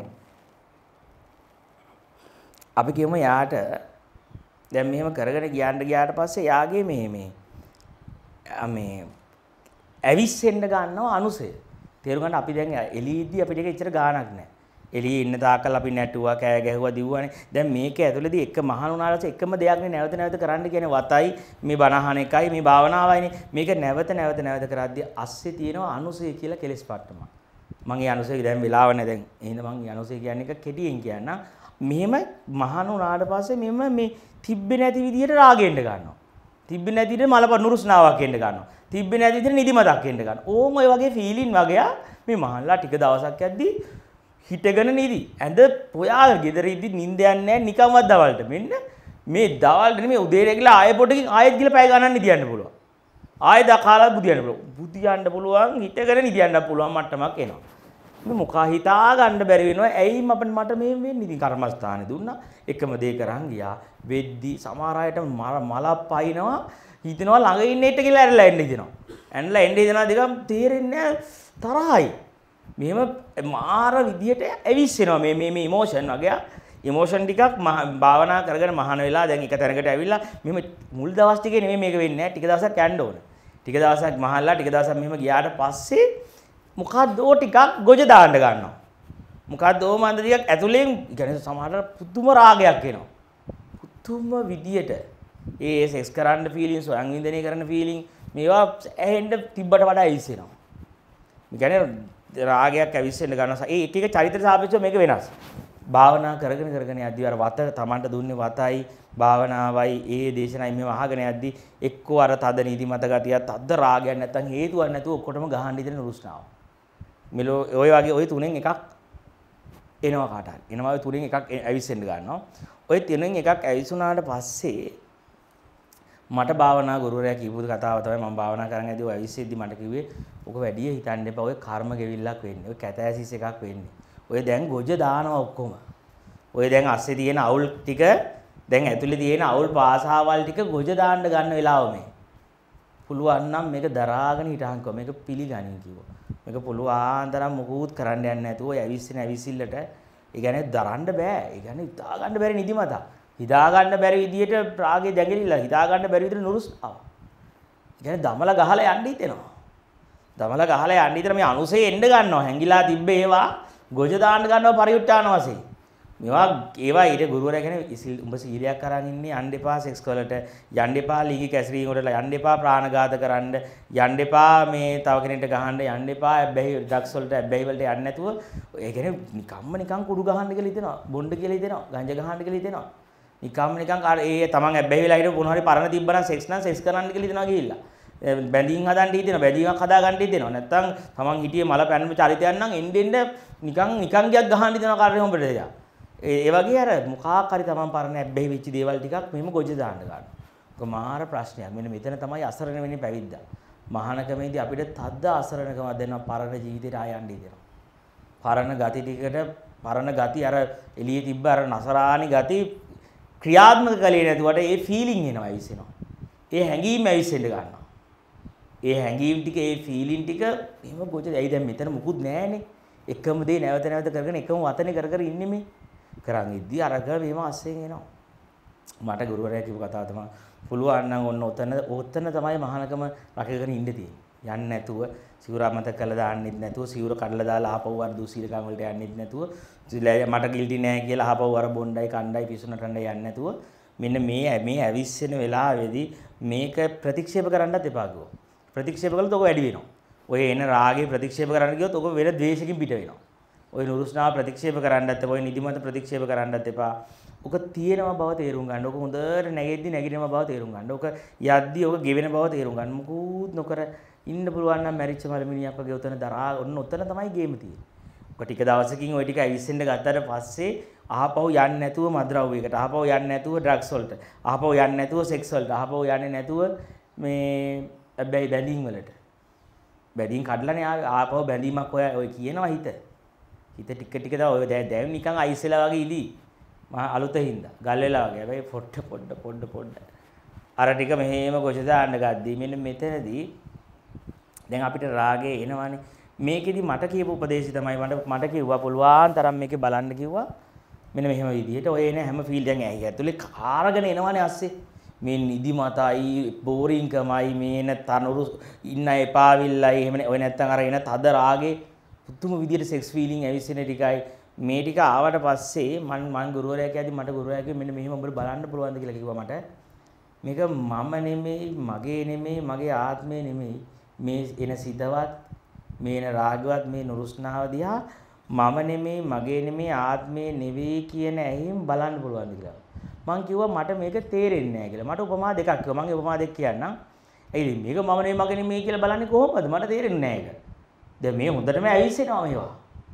අපි කියමු යාට දැන් මෙහෙම කරගෙන ගියාට පස්සේ යාගේ මේ ඇවිස්සෙන්න ගන්නවා අනුසය. තේරුම් ගන්න අපි දැන් එළියේදී අපිට ඒක එච්චර ගාණක් නැහැ. එළියේ ඉන්න තාක්කල් අපි නැටුවා කෑ ගැහුවා දිව්වානේ. දැන් මේක ඇතුළේදී එක මහාන උනාට එකම දෙයක් නේ නැවත කරන්න කියන්නේ වතයි මේ බණහන එකයි මේ භාවනාවයිනේ. මේක නැවත කරද්දී අස්සේ තියෙනවා අනුසය කියලා කෙලස් පට්ටම. මම ඒ අනුසය දැන් වෙලාව නැහැ දැන්. එහෙනම් මම ඒ අනුසය කියන්නේ එක කෙටියෙන් කියන්න. මෙහෙම මහාන උනාට පස්සේ මෙහෙම මේ තිබ්බේ නැති විදියට රාගෙන්න ගන්නවා. තිබ්බේ නැති විදියට මලප නුරුස්නාවක් එන්න ගන්නවා. තිබ්බේ නැති විදියට නිදිමතක් එන්න ගන්නවා. ඕම ඔය වගේ ෆීලින් වගේ මේ මහල්ලා ටික දවසක් යද්දී හිටගෙන නිදි. ඇඳ පොයා ගෙදර ඉදි නිින්ද යන්නේ නැහැ නිකම්වත් දවල්ට. මෙන්න මේ දවල්ට නෙමෙයි උදේ රැගිලා ආයෙ පොඩකින් ආයෙත් ගිහලා පැය ගණන් නිදියන්න පුළුවන්. ආයෙ දකාලා බුදියන්න පුළුවන්. බුදියන්න පුළුවන් හිටගෙන නිදියන්න පුළුවන් මට්ටමක් එනවා. මේ මොකා හිතා ගන්න බැරි වෙනවා. ඇයි මට මේ වෙන්නේ? ඉතින් කර්මස්ථානේ දුන්නා. එකම දේ කරන් ගියා. වෙද්දි සමහර අයට මලක් පයින්නවා. හිතනවා ළඟ ඉන්න ඊට කියලා ඇරලා එන්න හිතනවා. ඇන්නලා එන්න හිතනවා දෙකම තේරෙන්නේ තරහයි. මෙහෙම මාර විදියට ඇවිස්සෙනවා මේ ඉමෝෂන් වගේ. ඉමෝෂන් ටිකක් භාවනා කරගෙන මහාන වෙලා දැන් එක තැනකට ඇවිල්ලා මෙහෙම මුල් දවස් ටිකේ නෙමෙයි මේක වෙන්නේ නැහැ. ටික දවසක් යන්න ඕන. ටික දවසක් මහල්ලා ටික දවසක් මෙහෙම ගියාට පස්සේ මොකද්දෝ ටිකක් ගොජ දාන්න ගන්නවා. මොකද්දෝ මන්ද ටිකක් ඇතුලෙන් කියන්නේ සමහරට පුදුම රාගයක් එනවා. පුදුම විදියට ඒ සෙක්ස් කරන්න ෆීලිං සොයන් වින්දනය කරන ෆීලිං මේවා ඇහෙන්න තිබ්බට වඩා ඇවිස්සෙනවා. මේ කියන්නේ රාගයක් ඇවිස්සෙන්න ගන්නවා. ඒ එක එක චරිතයට සාපේක්ෂව මේක වෙනස්. භාවනා කරගෙන යද්දී අර වත Tamanට දුන්නේ වතයි භාවනාවයි ඒ දේශනයි මේව අහගෙන යද්දී එක්කෝ අර තද නිදිමත ගතියක් තද රාගයක් නැත්තම් හේතුවක් නැතුව ඔක්කොටම ගහන්න ඉදිරිය නුරුස්නාව. මෙලෝ ඔය වගේ ඔය තුනෙන් එකක් එනවා කාට හරි. එනවා ඔය තුනෙන් එකක් ඇවිස්සෙන්න ගන්නවා. ඔය තුනෙන් එකක් ඇවිස්සුනාට පස්සේ මට භාවනා ගුරුවරයා කියපු කතාව තමයි මම භාවනා කරන් ඇදී ඔය ඇවිස්සෙද්දි මට කිව්වේ ඔක වැඩි හිතන්න එපා. ඔය කර්ම ගෙවිල්ලක් වෙන්නේ. ඔය කැතැසිස් එකක් වෙන්නේ. ඔය දැන් ගොජ දානවා ඔක්කොම. ඔය දැන් අස්සේ තියෙන අවුල් ටික දැන් ඇතුලේ තියෙන අවුල් පාසාවල් ටික ගොජ දාන්න ගන්න වෙලාව මේ. පුළුවන් නම් මේක දරාගෙන හිටහන්කෝ. මේක පිළිගනින් කිව්වා. මේක පුළුවන් තරම් මොකුත් කරන්න යන්නේ නැතුව ඔය ඇවිස්සෙන ඇවිසිල්ලට ඒ කියන්නේ දරන්න බෑ. ඒ කියන්නේ හිතා ගන්න බැරි නිදිමත. හිතා ගන්න බැරි විදියට රාගේ දැඟලිලා හිතා ගන්න බැරි විදියට නුරුස්නාව. ඒ කියන්නේ දමල ගහලා යන්න හිතෙනවා. දමල ගහලා යන්න හිතන මේ අනුසේ එන්න ගන්නවා. හැංගිලා තිබ්බේ ඒවා ගොජ දාන්න ගන්නවා පරිඋත්තාන වශයෙන්. ඒවා ඊට ගුරුවරයා කියන්නේ උඹ සීලයක් අරන් ඉන්නේ යන්න එපා සෙක්ස් වලට යන්න එපා ලීගි කැසරීම් වලට යන්න එපා ප්‍රාණඝාත කරන්න යන්න එපා මේ තව කෙනෙක්ට ගහන්න යන්න එපා ඇබ්බැහි ඩ්‍රග්ස් වලට ඇබ්බැහි වලට යන්නේ නැතුව ඒ කියන්නේ නිකන් කුඩු ගහන්න කියලා හිතෙනවා බොණ්ඩ කියලා හිතෙනවා ගංජා ගහන්න කියලා හිතෙනවා නිකන් අර ඒ තමන් ඇබ්බැහි වෙලා හිටපු මොන හරි පරණ තිබ්බනම් සෙක්ස් කරන්න කියලා හිතනවා ගිහිල්ලා බැඳීම් හදන්න හිතෙනවා බැඳීමක් හදා ගන්න හිතෙනවා නැත්තම් තමන් හිටියේ මල පැනම චරිතයක් නම් එන්න නිකන් ගියක් ගහන්න හිතනවා කාර්ය හොඹට දෙයක් ඒ වගේ අර මොකක් හරි තමන් පරණ ඇබ්බැහි වෙච්ච දේවල් ටිකක් මෙහෙම ගොජ දාන්න ගන්නවා. ඒක මාර ප්‍රශ්නයක්. මෙන්න මෙතන තමයි අසරණ වෙන්නේ පැවිද්දා. මහානකමේදී අපිට තද්ද අසරණකම දෙනවා පරණ ජීවිතේට ආයන්නේ දෙනවා. පරණ ගති ටිකට පරණ ගති අර එළියේ තිබ්බ අර නසරානි ගති ක්‍රියාත්මක කලේ නැතුවට ඒ ෆීලිං එනවා ඇවිස්සෙනවා. ඒ හැඟීම් ඇවිස්සෙන්න ගන්නවා. ඒ හැඟීම් ටික ඒ ෆීලිං ටික එහෙම ගොජ ඇයි දැන් මෙතන මුකුත් නැහැනේ. එකම දේ නැවත නැවත කරගෙන එකම වතනේ කර කර ඉන්නේ මේ. කරන් ඉද්දි අරක වීම අස්සෙන් එනවා. මට ගුරුවරයා කිව්ව කතාව තමයි පුළුවන් නම් ඔන්න ඔතන තමයි මහානකම රැකගෙන ඉන්න තියෙන්නේ. යන්නේ නැතුව සිවුර අමතක කරලා දාන්නෙත් නැතුව සිවුර කඩලා දාලා ආපහු අර දුස්සීලකම් වලට යන්නෙත් නැතුව මට ගිල්ටි නැහැ කියලා ආපහු අර බොණ්ඩයි කණ්ඩායි පිසුනටන්න යන්නේ නැතුව මෙන්න මේ ඇවිස්සෙන වෙලාවේදී මේක ප්‍රතික්ෂේප කරන්නත් එපා කිව්වා. ප්‍රතික්ෂේප කළොත් ඔක වැඩි වෙනවා. ඔය එන රාගේ ප්‍රතික්ෂේප කරන්න ගියොත් ඔක වෙන ද්වේෂකින් පිට වෙනවා. ඔය නුරුස්නාව ප්‍රතික්ෂේප කරන්නත් එපා. ඔය නිදිමත ප්‍රතික්ෂේප කරන්නත් එපා. ඔක තියෙනව බව තේරුම් ගන්න. ඔක හොඳට නැගෙද්දි නැගිටිනව බව තේරුම් ගන්න. ඔක යද්දි ඔක ගෙවෙන බව තේරුම් ගන්න. මොකුත් නොකර ඉන්න පුළුවන් නම් මැරිච්ච මලමිනියක් වගේ උතන දරා ඔන්න උතන තමයි ගේම තියෙන්නේ. ඔක ටික දවසකින් ওই ටික ඇවිස්සෙන්න ගත්තට පස්සේ ආපහු යන්නේ නැතුව මද්ද්‍රව්‍යයකට, ආපහු යන්නේ නැතුව ඩ්‍රග්ස් වලට, ආපහු යන්නේ නැතුව සෙක්ස් වලට, ආපහු යන්නේ නැතුව මේ හැබැයි බැඳීම් වලට. බැඳීම් කඩලානේ ආපහු බැඳීමක් ඔය කියනවා හිත. හිත ටික ටික දා ඔය දැන් නිකන් අයිස් වෙලා වගේ ඉදී. මහා අලුතින්ද ගල් වෙලා වගේ. හැබැයි පොඩ්ඩ අර ටික මෙහෙම ගොජ දාන්න ගද්දී මෙන්න මෙතනදී දැන් අපිට රාගය එනවානේ. මේකෙදි මට කියපු උපදේශය තමයි මට කිව්වා පුළුවන් තරම් මේකේ බලන්න කිව්වා. මෙන්න මෙහෙම විදිහට ඔය එන හැම ෆීල් දැන් ඇතුලේ කාරගෙන එනවානේ අස්සේ. මේ නිදිමතයි බෝරින්කමයි මේ එන තනුරු ඉන්න එපාවිල්ලයි එහෙම ඔය නැත්තම් අර එන තද රාගේ පුදුම විදිහට සෙක්ස් ෆීලිං ඇවිස්සෙන ටිකයි මේ ටික ආවට පස්සේ මම ගුරුවරයා කියද්දි මට ගුරුවරයා කිව්වේ මෙන්න මෙහෙම උඹට බලන්න පුළුවන්ද කියලා කිව්වා මට. මේක මම නෙමෙයි මගේ නෙමෙයි මගේ ආත්මය නෙමෙයි මේ එන සිතවත් මේ එන රාගවත් මේ නුරුස්නාව දිහා මම නෙමෙයි මගේ නෙමෙයි ආත්මය නෙවෙයි කියන ඇහිම් බලන්න පුළුවන්ද කියලා. මං කිව්වා මට මේක තේරෙන්නේ නැහැ කියලා. මට උපමා දෙකක් කිව්වා. මම උපමා දෙක කියන්නම්. එයි මේක මම නෙමෙයි මගේ නෙමෙයි කියලා බලන්නේ කොහොමද? මට තේරෙන්නේ නැහැ ඒක. දැන් මේ හොඳටම ඇවිස්සෙනවා මේවා.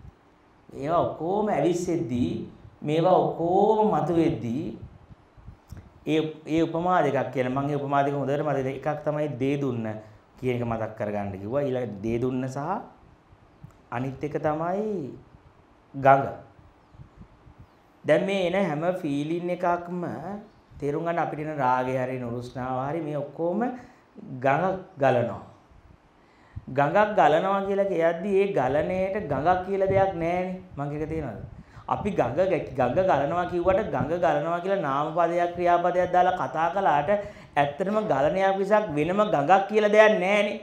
ඒවා ඔක්කොම ඇවිස්සෙද්දී මේවා ඔක්කොම මතුවෙද්දී ඒ උපමා දෙකක් කියලා. මම ඒ උපමා දෙක හොඳට මතක එකක් තමයි දේ දුන්න කියන එක මතක් කරගන්න කිව්වා. ඊළඟ දේ දුන්න සහ අනිත් එක තමයි ගඟ. දැන් මේ එන හැම ෆීලින් එකක්ම තේරුම් ගන්න අපිට එන රාගය හරි නුරුස්නාව හරි මේ ඔක්කොම ගඟක් ගලනවා. ගඟක් ගලනවා කියලා කියද්දී ඒ ගලණයට ගඟක් කියලා දෙයක් නැහැනේ. මං එක තේරෙනවද? අපි ගඟ ගලනවා කිව්වට ගඟ ගලනවා කියලා නාමපදයක් ක්‍රියාපදයක් දාලා කතා කළාට ඇත්තටම ගලණයක් විසක් වෙනම ගඟක් කියලා දෙයක් නැහැනේ.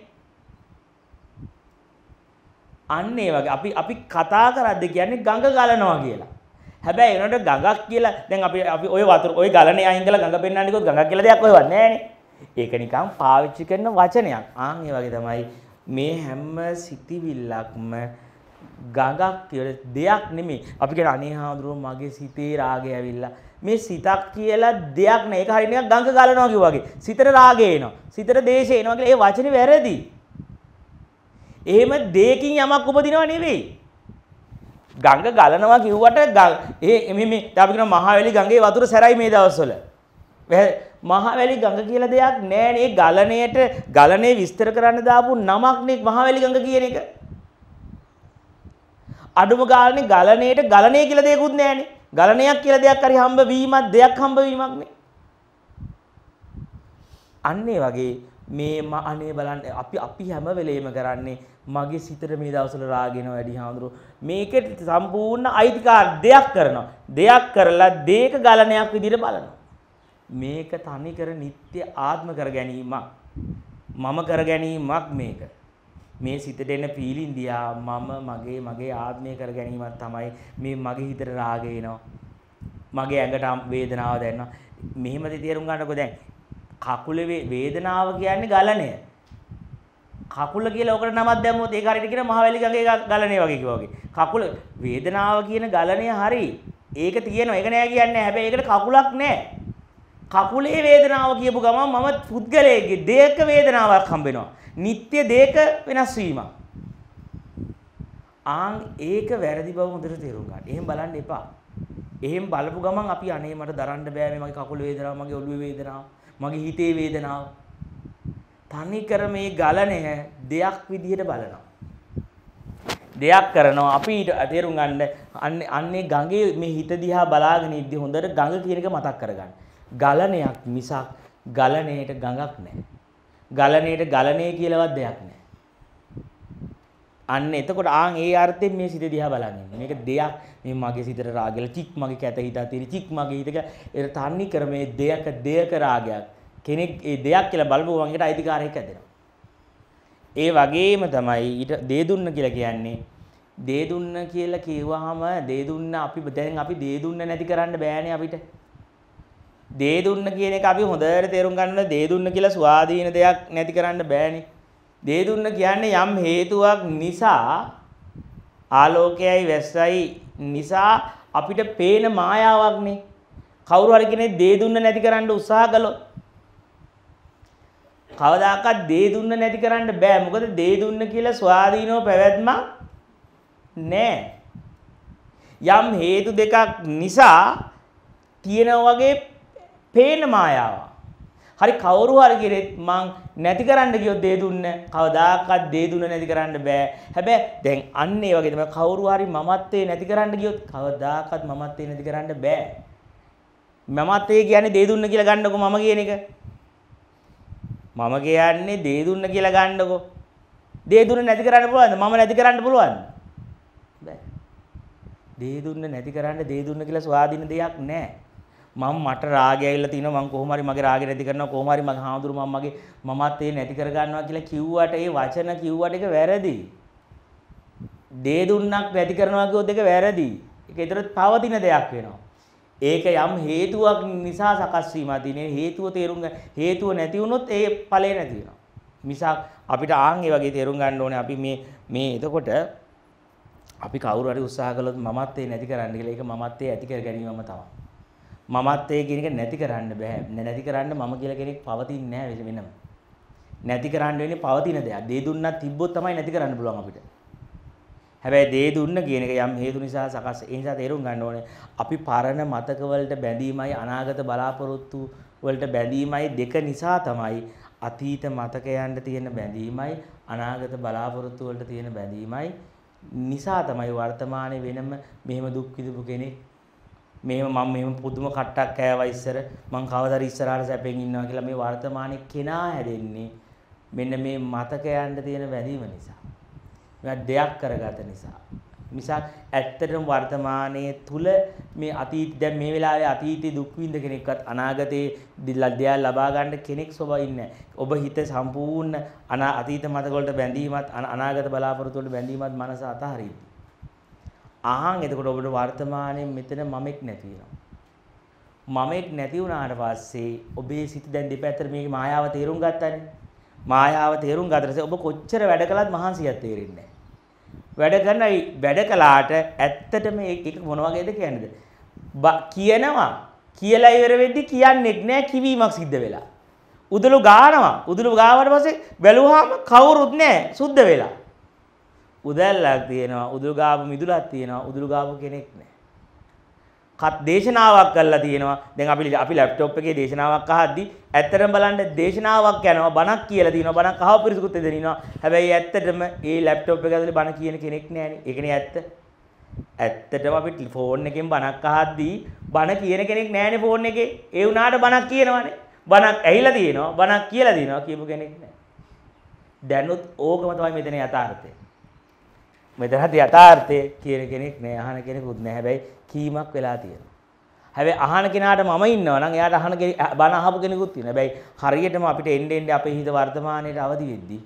අන්න ඒ වගේ අපි කතා කරද්දී කියන්නේ ගඟ ගලනවා කියලා. හැබැයි ඒනට ගඟක් කියලා දැන් අපි ඔය වතුර ඔය ගලණේ අයින් කළා ගඟ පෙන්නන්න ගියොත් ගඟක් කියලා දෙයක් ඔයවත් නැහැනේ. ඒක නිකන් පාවිච්චි කරන වචනයක්. ආන් ඒ වගේ තමයි මේ හැම සිතිවිල්ලක්ම ගඟක් කියලා දෙයක් නෙමෙයි. අපි කියන අනේ හාමුදුරුවෝ මගේ සිතේ රාගය ඇවිල්ලා. මේ සිතක් කියලා දෙයක් නෑ. ඒක හරිය නිකන් ගඟ ගලනවා කිව්වා වගේ. සිතට රාගය එනවා. සිතට දේශය එනවා කියලා ඒ වචනේ වැරදි. එහෙම දෙයකින් යමක් උපදිනව නෙවෙයි. ගඟ ගලනවා කිව්වට මේ අපි කියන මහවැලි ගඟේ වතුර සැරයි මේ දවස්වල. මහවැලි ගඟ කියලා දෙයක් නෑනේ. ගලණේ විස්තර කරන්න දාපු නමක් නේ මහවැලි ගඟ කියන එක. අඩුම ගානේ ගලණේට ගලණේ කියලා දෙයක්වත් නෑනේ. ගලණයක් කියලා දෙයක් හරි හම්බ වීමක් දෙයක් හම්බ වීමක් නේ. අන්න ඒ වගේ මේ අනේ බලන්න අපි හැම වෙලේම කරන්නේ මගේ සිතට මේ දවස්වල රාගින වැඩි හාමුදුරුවෝ මේකට සම්පූර්ණ අයිතිකාර දෙයක් කරනවා. දෙයක් කරලා දෙයක ගලණයක් විදිහට බලනවා. මේක තනි කර නිත්‍ය ආත්ම කර ගැනීමක්. මම කර ගැනීමක් මේක. මේ සිතට එන පීලින් දියා මම මගේ ආත්මය කර ගැනීමක් තමයි මේ මගේ හිතට රාගය එනවා. මගේ ඇඟට වේදනාව දැනෙනවා. මෙහෙමද තේරුම් ගන්නකො දැන් කකුලේ වේදනාව කියන්නේ ගලණය. කකුල කියලා ඔකට නමක් දැම්මොත් ඒක හරියට කියන මහවැලි ගඟේ ගලණය වගේ කිව්වා වගේ. කකුල වේදනාව කියන ගලණය හරි. ඒක තියෙනවා. ඒක නෑ කියන්නේ. හැබැයි ඒකට කකුලක් නෑ. කකුලේ වේදනාව කියපු ගමන් මම පුද්ගලයෙක්ගේ දේක වේදනාවක් හම්බ වෙනවා. නිත්‍ය දේක වෙනස් වීමක්. ඒක වැරදි බව හොඳට තේරුම් ගන්න. එහෙම බලන්න එපා. එහෙම බලපු ගමන් අපි අනේ මට දරන්න බෑ මේ මගේ කකුල වේදනාව, මගේ ඔළුවේ වේදනාව, මගේ හිතේ වේදනාව. තනි කර මේ ගලණය දෙයක් විදිහට බලනවා. දෙයක් කරනවා අපි තේරුම් ගන්න අන්නේ ගඟේ මේ හිත දිහා බලාගෙන ඉද්දි හොඳට ගඟ කියන එක මතක් කරගන්න. ගලණයක් මිසක් ගලණයට ගඟක් නැහැ. ගලණයට ගලණය කියලාවත් දෙයක් නැහැ. අන්න එතකොට ඒ අර්ථයෙන් මේ සිත දිහා බලන්නේ. මේක දෙයක් මේ මගේ සිතට රාගයල චික් මගේ කැත හිතා තියෙන චික් මගේ හිතක ඒ තන්නේ කර මේ දෙයක රාගයක්. කෙනෙක් ඒ දෙයක් කියලා බලපුවම ඒකට අයිතිකාරයෙක් ඇදෙනවා. ඒ වගේම තමයි ඊට දේ දුන්න කියලා කියන්නේ. දේ දුන්න කියලා කියවහම දේ දුන්න අපි දේ දුන්න නැති කරන්න බෑනේ අපිට. දේ දුන්න කියන එක අපි හොඳට තේරුම් ගන්න ඕනේ. දේ දුන්න කියලා ස්වාධීන දෙයක් නැති කරන්න බෑනේ. දේ දුන්න කියන්නේ යම් හේතුවක් නිසා ආලෝකයයි වැස්සයි නිසා අපිට පේන මායාවක්නේ. කවුරු හරි කෙනෙක් දේ දුන්න නැති කරන්න උත්සාහ කළොත් කවදාකවත් දේ දුන්න නැති කරන්න බෑ. මොකද දේ දුන්න කියලා ස්වාධීනව පැවැත්මක් නෑ. යම් හේතු දෙකක් නිසා තියෙන වගේ පේන මායාවක්. හරි කවුරු හරි කෙනෙක් මං නැති කරන්න ගියොත් දේ දුන්න කවදාකවත් දේ දුන්න නැති කරන්න බෑ. හැබැයි දැන් අන්න ඒ වගේ තමයි කවුරු හරි මමත්වේ නැති කරන්න ගියොත් කවදාකවත් මමත්වේ නැති කරන්න බෑ. මමත්වේ කියන්නේ දේ දුන්න කියලා ගන්නකො මම කියන එක. මම කියන්නේ දේ දුන්න කියලා ගන්නකො. දේ දුන්න නැති කරන්න පුළුවන්ද? මම නැති කරන්න පුළුවන්ද? බෑ. දේ දුන්න නැති කරන්න දේ දුන්න කියලා ස්වාධීන දෙයක් නැහැ. මට රාගය ඇවිල්ලා තිනවා මම කොහොම හරි මගේ රාගය නැති කරනවා කොහොම හරි මගේ හාමුදුරු මම මගේ මමත් ඒ නැති කර ගන්නවා කියලා කිව්වට ඒ වචන කිව්වට ඒක වැරදි. දේ දුන්නක් නැති කරනවා කියොත් ඒක වැරදි. ඒක ඒතරත් පවතින දෙයක් වෙනවා. ඒක යම් හේතුවක් නිසා සකස් වීමක් තියෙන හේතුව තේරුම් ගන්න. හේතුව නැති වුණොත් ඒ ඵලය නැති වෙනවා. මිසක් අපිට ඒ වගේ තේරුම් ගන්න ඕනේ අපි මේ එතකොට අපි කවුරු හරි උත්සාහ කළොත් මමත් ඒ නැති කරන්න කියලා ඒක මමත් ඒ ඇති කර ගැනීමම තමයි. මමත් ඒ කියන එක නැති කරන්න බෑ. නැති කරන්න මම කියලා කෙනෙක් පවතින්නේ නැහැ වෙනම. නැති කරන්න වෙන්නේ පවතින දෙයක්. දේ දුන්නත් තිබ්බොත් තමයි නැති කරන්න පුළුවන් අපිට. හැබැයි දේ දුන්න කියන එක යම් හේතු නිසා සකස්. ඒ නිසා තේරුම් ගන්න ඕනේ අපි පරණ මතක වලට බැඳීමයි අනාගත බලාපොරොත්තු වලට බැඳීමයි දෙක නිසා තමයි අතීත මතකයන්ට තියෙන බැඳීමයි අනාගත බලාපොරොත්තු වලට තියෙන බැඳීමයි නිසා තමයි වර්තමානයේ වෙනම මෙහෙම දුක් විඳපු කෙනෙක් මම මෙහෙම පුදුම කට්ටක් කෑවා ඉස්සර මං කවදාද ඉස්සරහට සැපෙන් ඉන්නවා කියලා මේ වර්තමානයේ කෙනා හැදෙන්නේ මෙන්න මේ මතකයන්ට තියෙන බැඳීම නිසා. මේවා දෙයක් කරගත නිසා. මිසක් ඇත්තටම වර්තමානයේ තුල මේ අතීත දැන් මේ වෙලාවේ අතීතේ දුක් විඳ කෙනෙක්වත් අනාගතේ දෙයක් ලබා ගන්න කෙනෙක් සොබා ඉන්නේ ඔබ හිත සම්පූර්ණ අතීත මතක වලට බැඳීමත් අනාගත බලාපොරොත්තු වලට බැඳීමත් මනස අතහරින්න. එතකොට ඔබට වර්තමානයේ මෙතන මමෙක් නැති වෙනවා. මමෙක් නැති වුණාට පස්සේ ඔබේ සිත දැන් දෙපැත්තට මේකේ මායාව තේරුම් ගත්තානේ. මායාව තේරුම් ගත්තට පස්සේ ඔබ කොච්චර වැඩ කළත් මහන්සියක් තේරෙන්නේ නැහැ. වැඩ කළාට ඇත්තටම ඒක මොන වගේද කියන්නේ? කියනවා කියලා ඉවර වෙද්දි කියන්නේක් නැහැ කිවීමක් සිද්ධ වෙලා. උදළු ගානවා. උදළු ගාවට පස්සේ බැලුවාම කවුරුත් නැහැ සුද්ධ වෙලා. උදැල්ලක් තියෙනවා උදුළු ගාපු මිදුලක් තියෙනවා උදුළු ගාපු කෙනෙක් නැහැ. දේශනාවක් කරලා තියෙනවා. දැන් අපි ලැප්ටොප් එකේ දේශනාවක් අහද්දි ඇත්තටම බලන්න දේශනාවක් යනවා බණක් කියලා තියෙනවා බණක් අහව පිරිසුකුත් දෙනිනවා. හැබැයි ඇත්තටම ඒ ලැප්ටොප් එක ඇතුලේ බණ කියන කෙනෙක් නැහැනේ. ඒකනේ ඇත්ත. ඇත්තටම අපි ෆෝන් එකෙන් බණක් අහද්දි බණ කියන කෙනෙක් නැහැනේ ෆෝන් එකේ. ඒ වුණාට බණක් කියනවානේ. බණක් ඇහිලා තියෙනවා බණක් කියලා දිනවා කියපු කෙනෙක් නැහැ. දැනුත් ඕකම තමයි මෙතන යථාර්ථය. මෙතනත් යථාර්ථය කියන කෙනෙක් නෑ අහන කෙනෙකුත් නෑ. හැබැයි කීමක් වෙලා තියෙනවා. හැබැයි අහන කෙනාට මම ඉන්නවා නම් එයාට බණ අහපු කෙනෙකුත් තියෙනවා. හැබැයි හරියටම අපිට එන්න අපේ හිත වර්තමානයේ අවදි වෙද්දී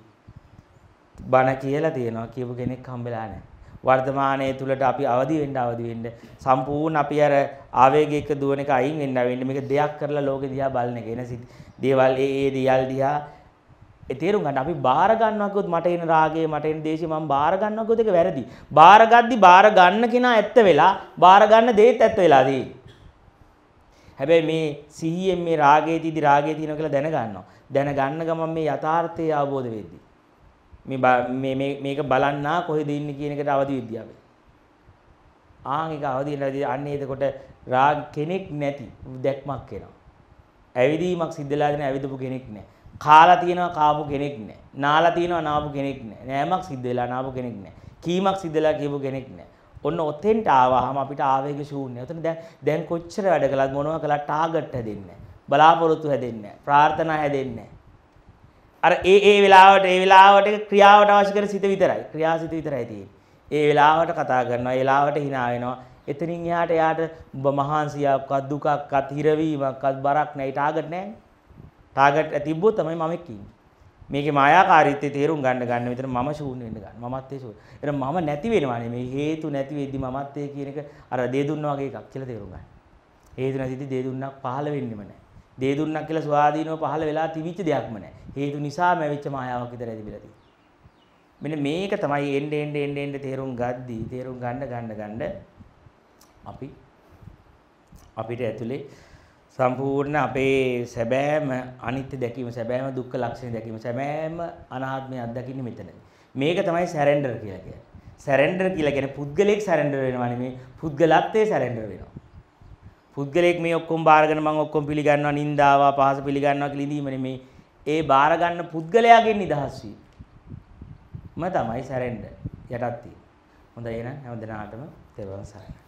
බණ කියලා තියෙනවා කියපු කෙනෙක් හම්බෙලා නෑ. වර්තමානයේ තුලට අපි අවදි වෙන්න සම්පූර්ණ අපි අර ආවේගයක දුවන එක අයින් වෙන්න මේක දෙයක් කරලා ලෝකෙ දිහා බලන එක. එන දේවල් ඒ දේවල් දිහා තේරුම් ගන්න අපි බාර ගන්නවා කිව්වොත් මට එන රාගය මට එන දේශය මම බාර ගන්නවා කිව්වොත් ඒක වැරදි. බාර ගද්දි බාර ගන්න කෙනා ඇත්ත වෙලා බාර ගන්න දේත් ඇත්ත වෙලා තියෙන්නේ. හැබැයි මේ සිහියෙන් මේ රාගයේ තියදී රාගය තියෙනවා කියලා දැන ගන්නවා. දැන ගන්න ගමන් මේ යථාර්ථය අවබෝධ වෙද්දී මේක බලන්නා කොහෙද ඉන්නේ කියන එකට අවදි වෙද්දී අපි. ආන් එක අවදි වෙනවාදී අන්නේ එතකොට රාග කෙනෙක් නැති දැක්මක් එනවා. ඇවිදීමක් සිද්ධලා දෙන ඇවිදපු කෙනෙක් නැහැ. කාලා තියෙනවා කාපු කෙනෙක් නැහැ. නාලා තියෙනවා නාපු කෙනෙක් නැහැ. නෑමක් සිද්ධ වෙලා නාපු කෙනෙක් නැහැ. කීමක් සිද්ධලා කියපු කෙනෙක් නැහැ. ඔන්න ඔතෙන්ට ආවහම අපිට ආවේග ශූන්‍යයි. ඔතන දැන් කොච්චර වැඩ කළත් මොනවා කළත් ටාගට් හැදෙන්නේ නැහැ. බලාපොරොත්තු හැදෙන්නේ නැහැ. ප්‍රාර්ථනා හැදෙන්නේ නැහැ. අර ඒ වෙලාවට ක්‍රියාවට අවශ්‍ය කරන සිත විතරයි. ක්‍රියාසිත විතරයි තියෙන්නේ. ඒ වෙලාවට කතා කරනවා. ඒ වෙලාවට hina වෙනවා. එතනින් එයාට ඔබ මහාන්සියක්වත් දුකක්වත් හිරවීමක්වත් බරක් නැහැ. ටාගට් නැහැ. ටාගට් තිබ්බොත් තමයි මම ඉන්නේ. මේකේ මායාකාරීත්වය තේරුම් ගන්න විතර මම ශූන්‍ය වෙන්න ගන්න. මමත් ඒ ශූන්‍ය. එතන මම නැති වෙනවා නෙමෙයි හේතු නැති වෙද්දි මමත් ඒ කියන එක අර දේ දුන්න වගේ එකක් කියලා තේරුම් ගන්න. හේතු නැතිදී දේ දුන්නක් පහළ වෙන්නෙම නැහැ. දේ දුන්නක් කියලා ස්වාධීනව පහළ වෙලා තිබිච්ච දෙයක්ම නැහැ. හේතු නිසාම ඇවිච්ච මායාවක් විතරයි තිබිලා තියෙන්නේ. මෙන්න මේක තමයි එන්න තේරුම් ගද්දී තේරුම් ගන්න අපිට ඇතුලේ සම්පූර්ණ අපේ සැබෑම අනිත්‍ය දැකීම සැබෑම දුක්ඛ ලක්ෂණ දැකීම සැබෑම අනාත්මය අත්දකින්නේ මෙතනදී. මේක තමයි සරෙන්ඩර් කියලා කියන්නේ. සරෙන්ඩර් කියලා කියන්නේ පුද්ගලයෙක් සරෙන්ඩර් වෙනවා නෙමෙයි පුද්ගලත්වයේ සරෙන්ඩර් වෙනවා. පුද්ගලයෙක් මේ ඔක්කොම බාරගෙන මම ඔක්කොම පිළිගන්නවා නින්දාව පහස පිළිගන්නවා කියලා ඉඳීම නෙමෙයි. ඒ බාර ගන්න පුද්ගලයාගෙන් නිදහස් වීම. තමයි සරෙන්ඩර් යටත් තියෙන්නේ. හොඳයි එහෙනම් හැමදෙනාටම තෙරුවන් සරණයි.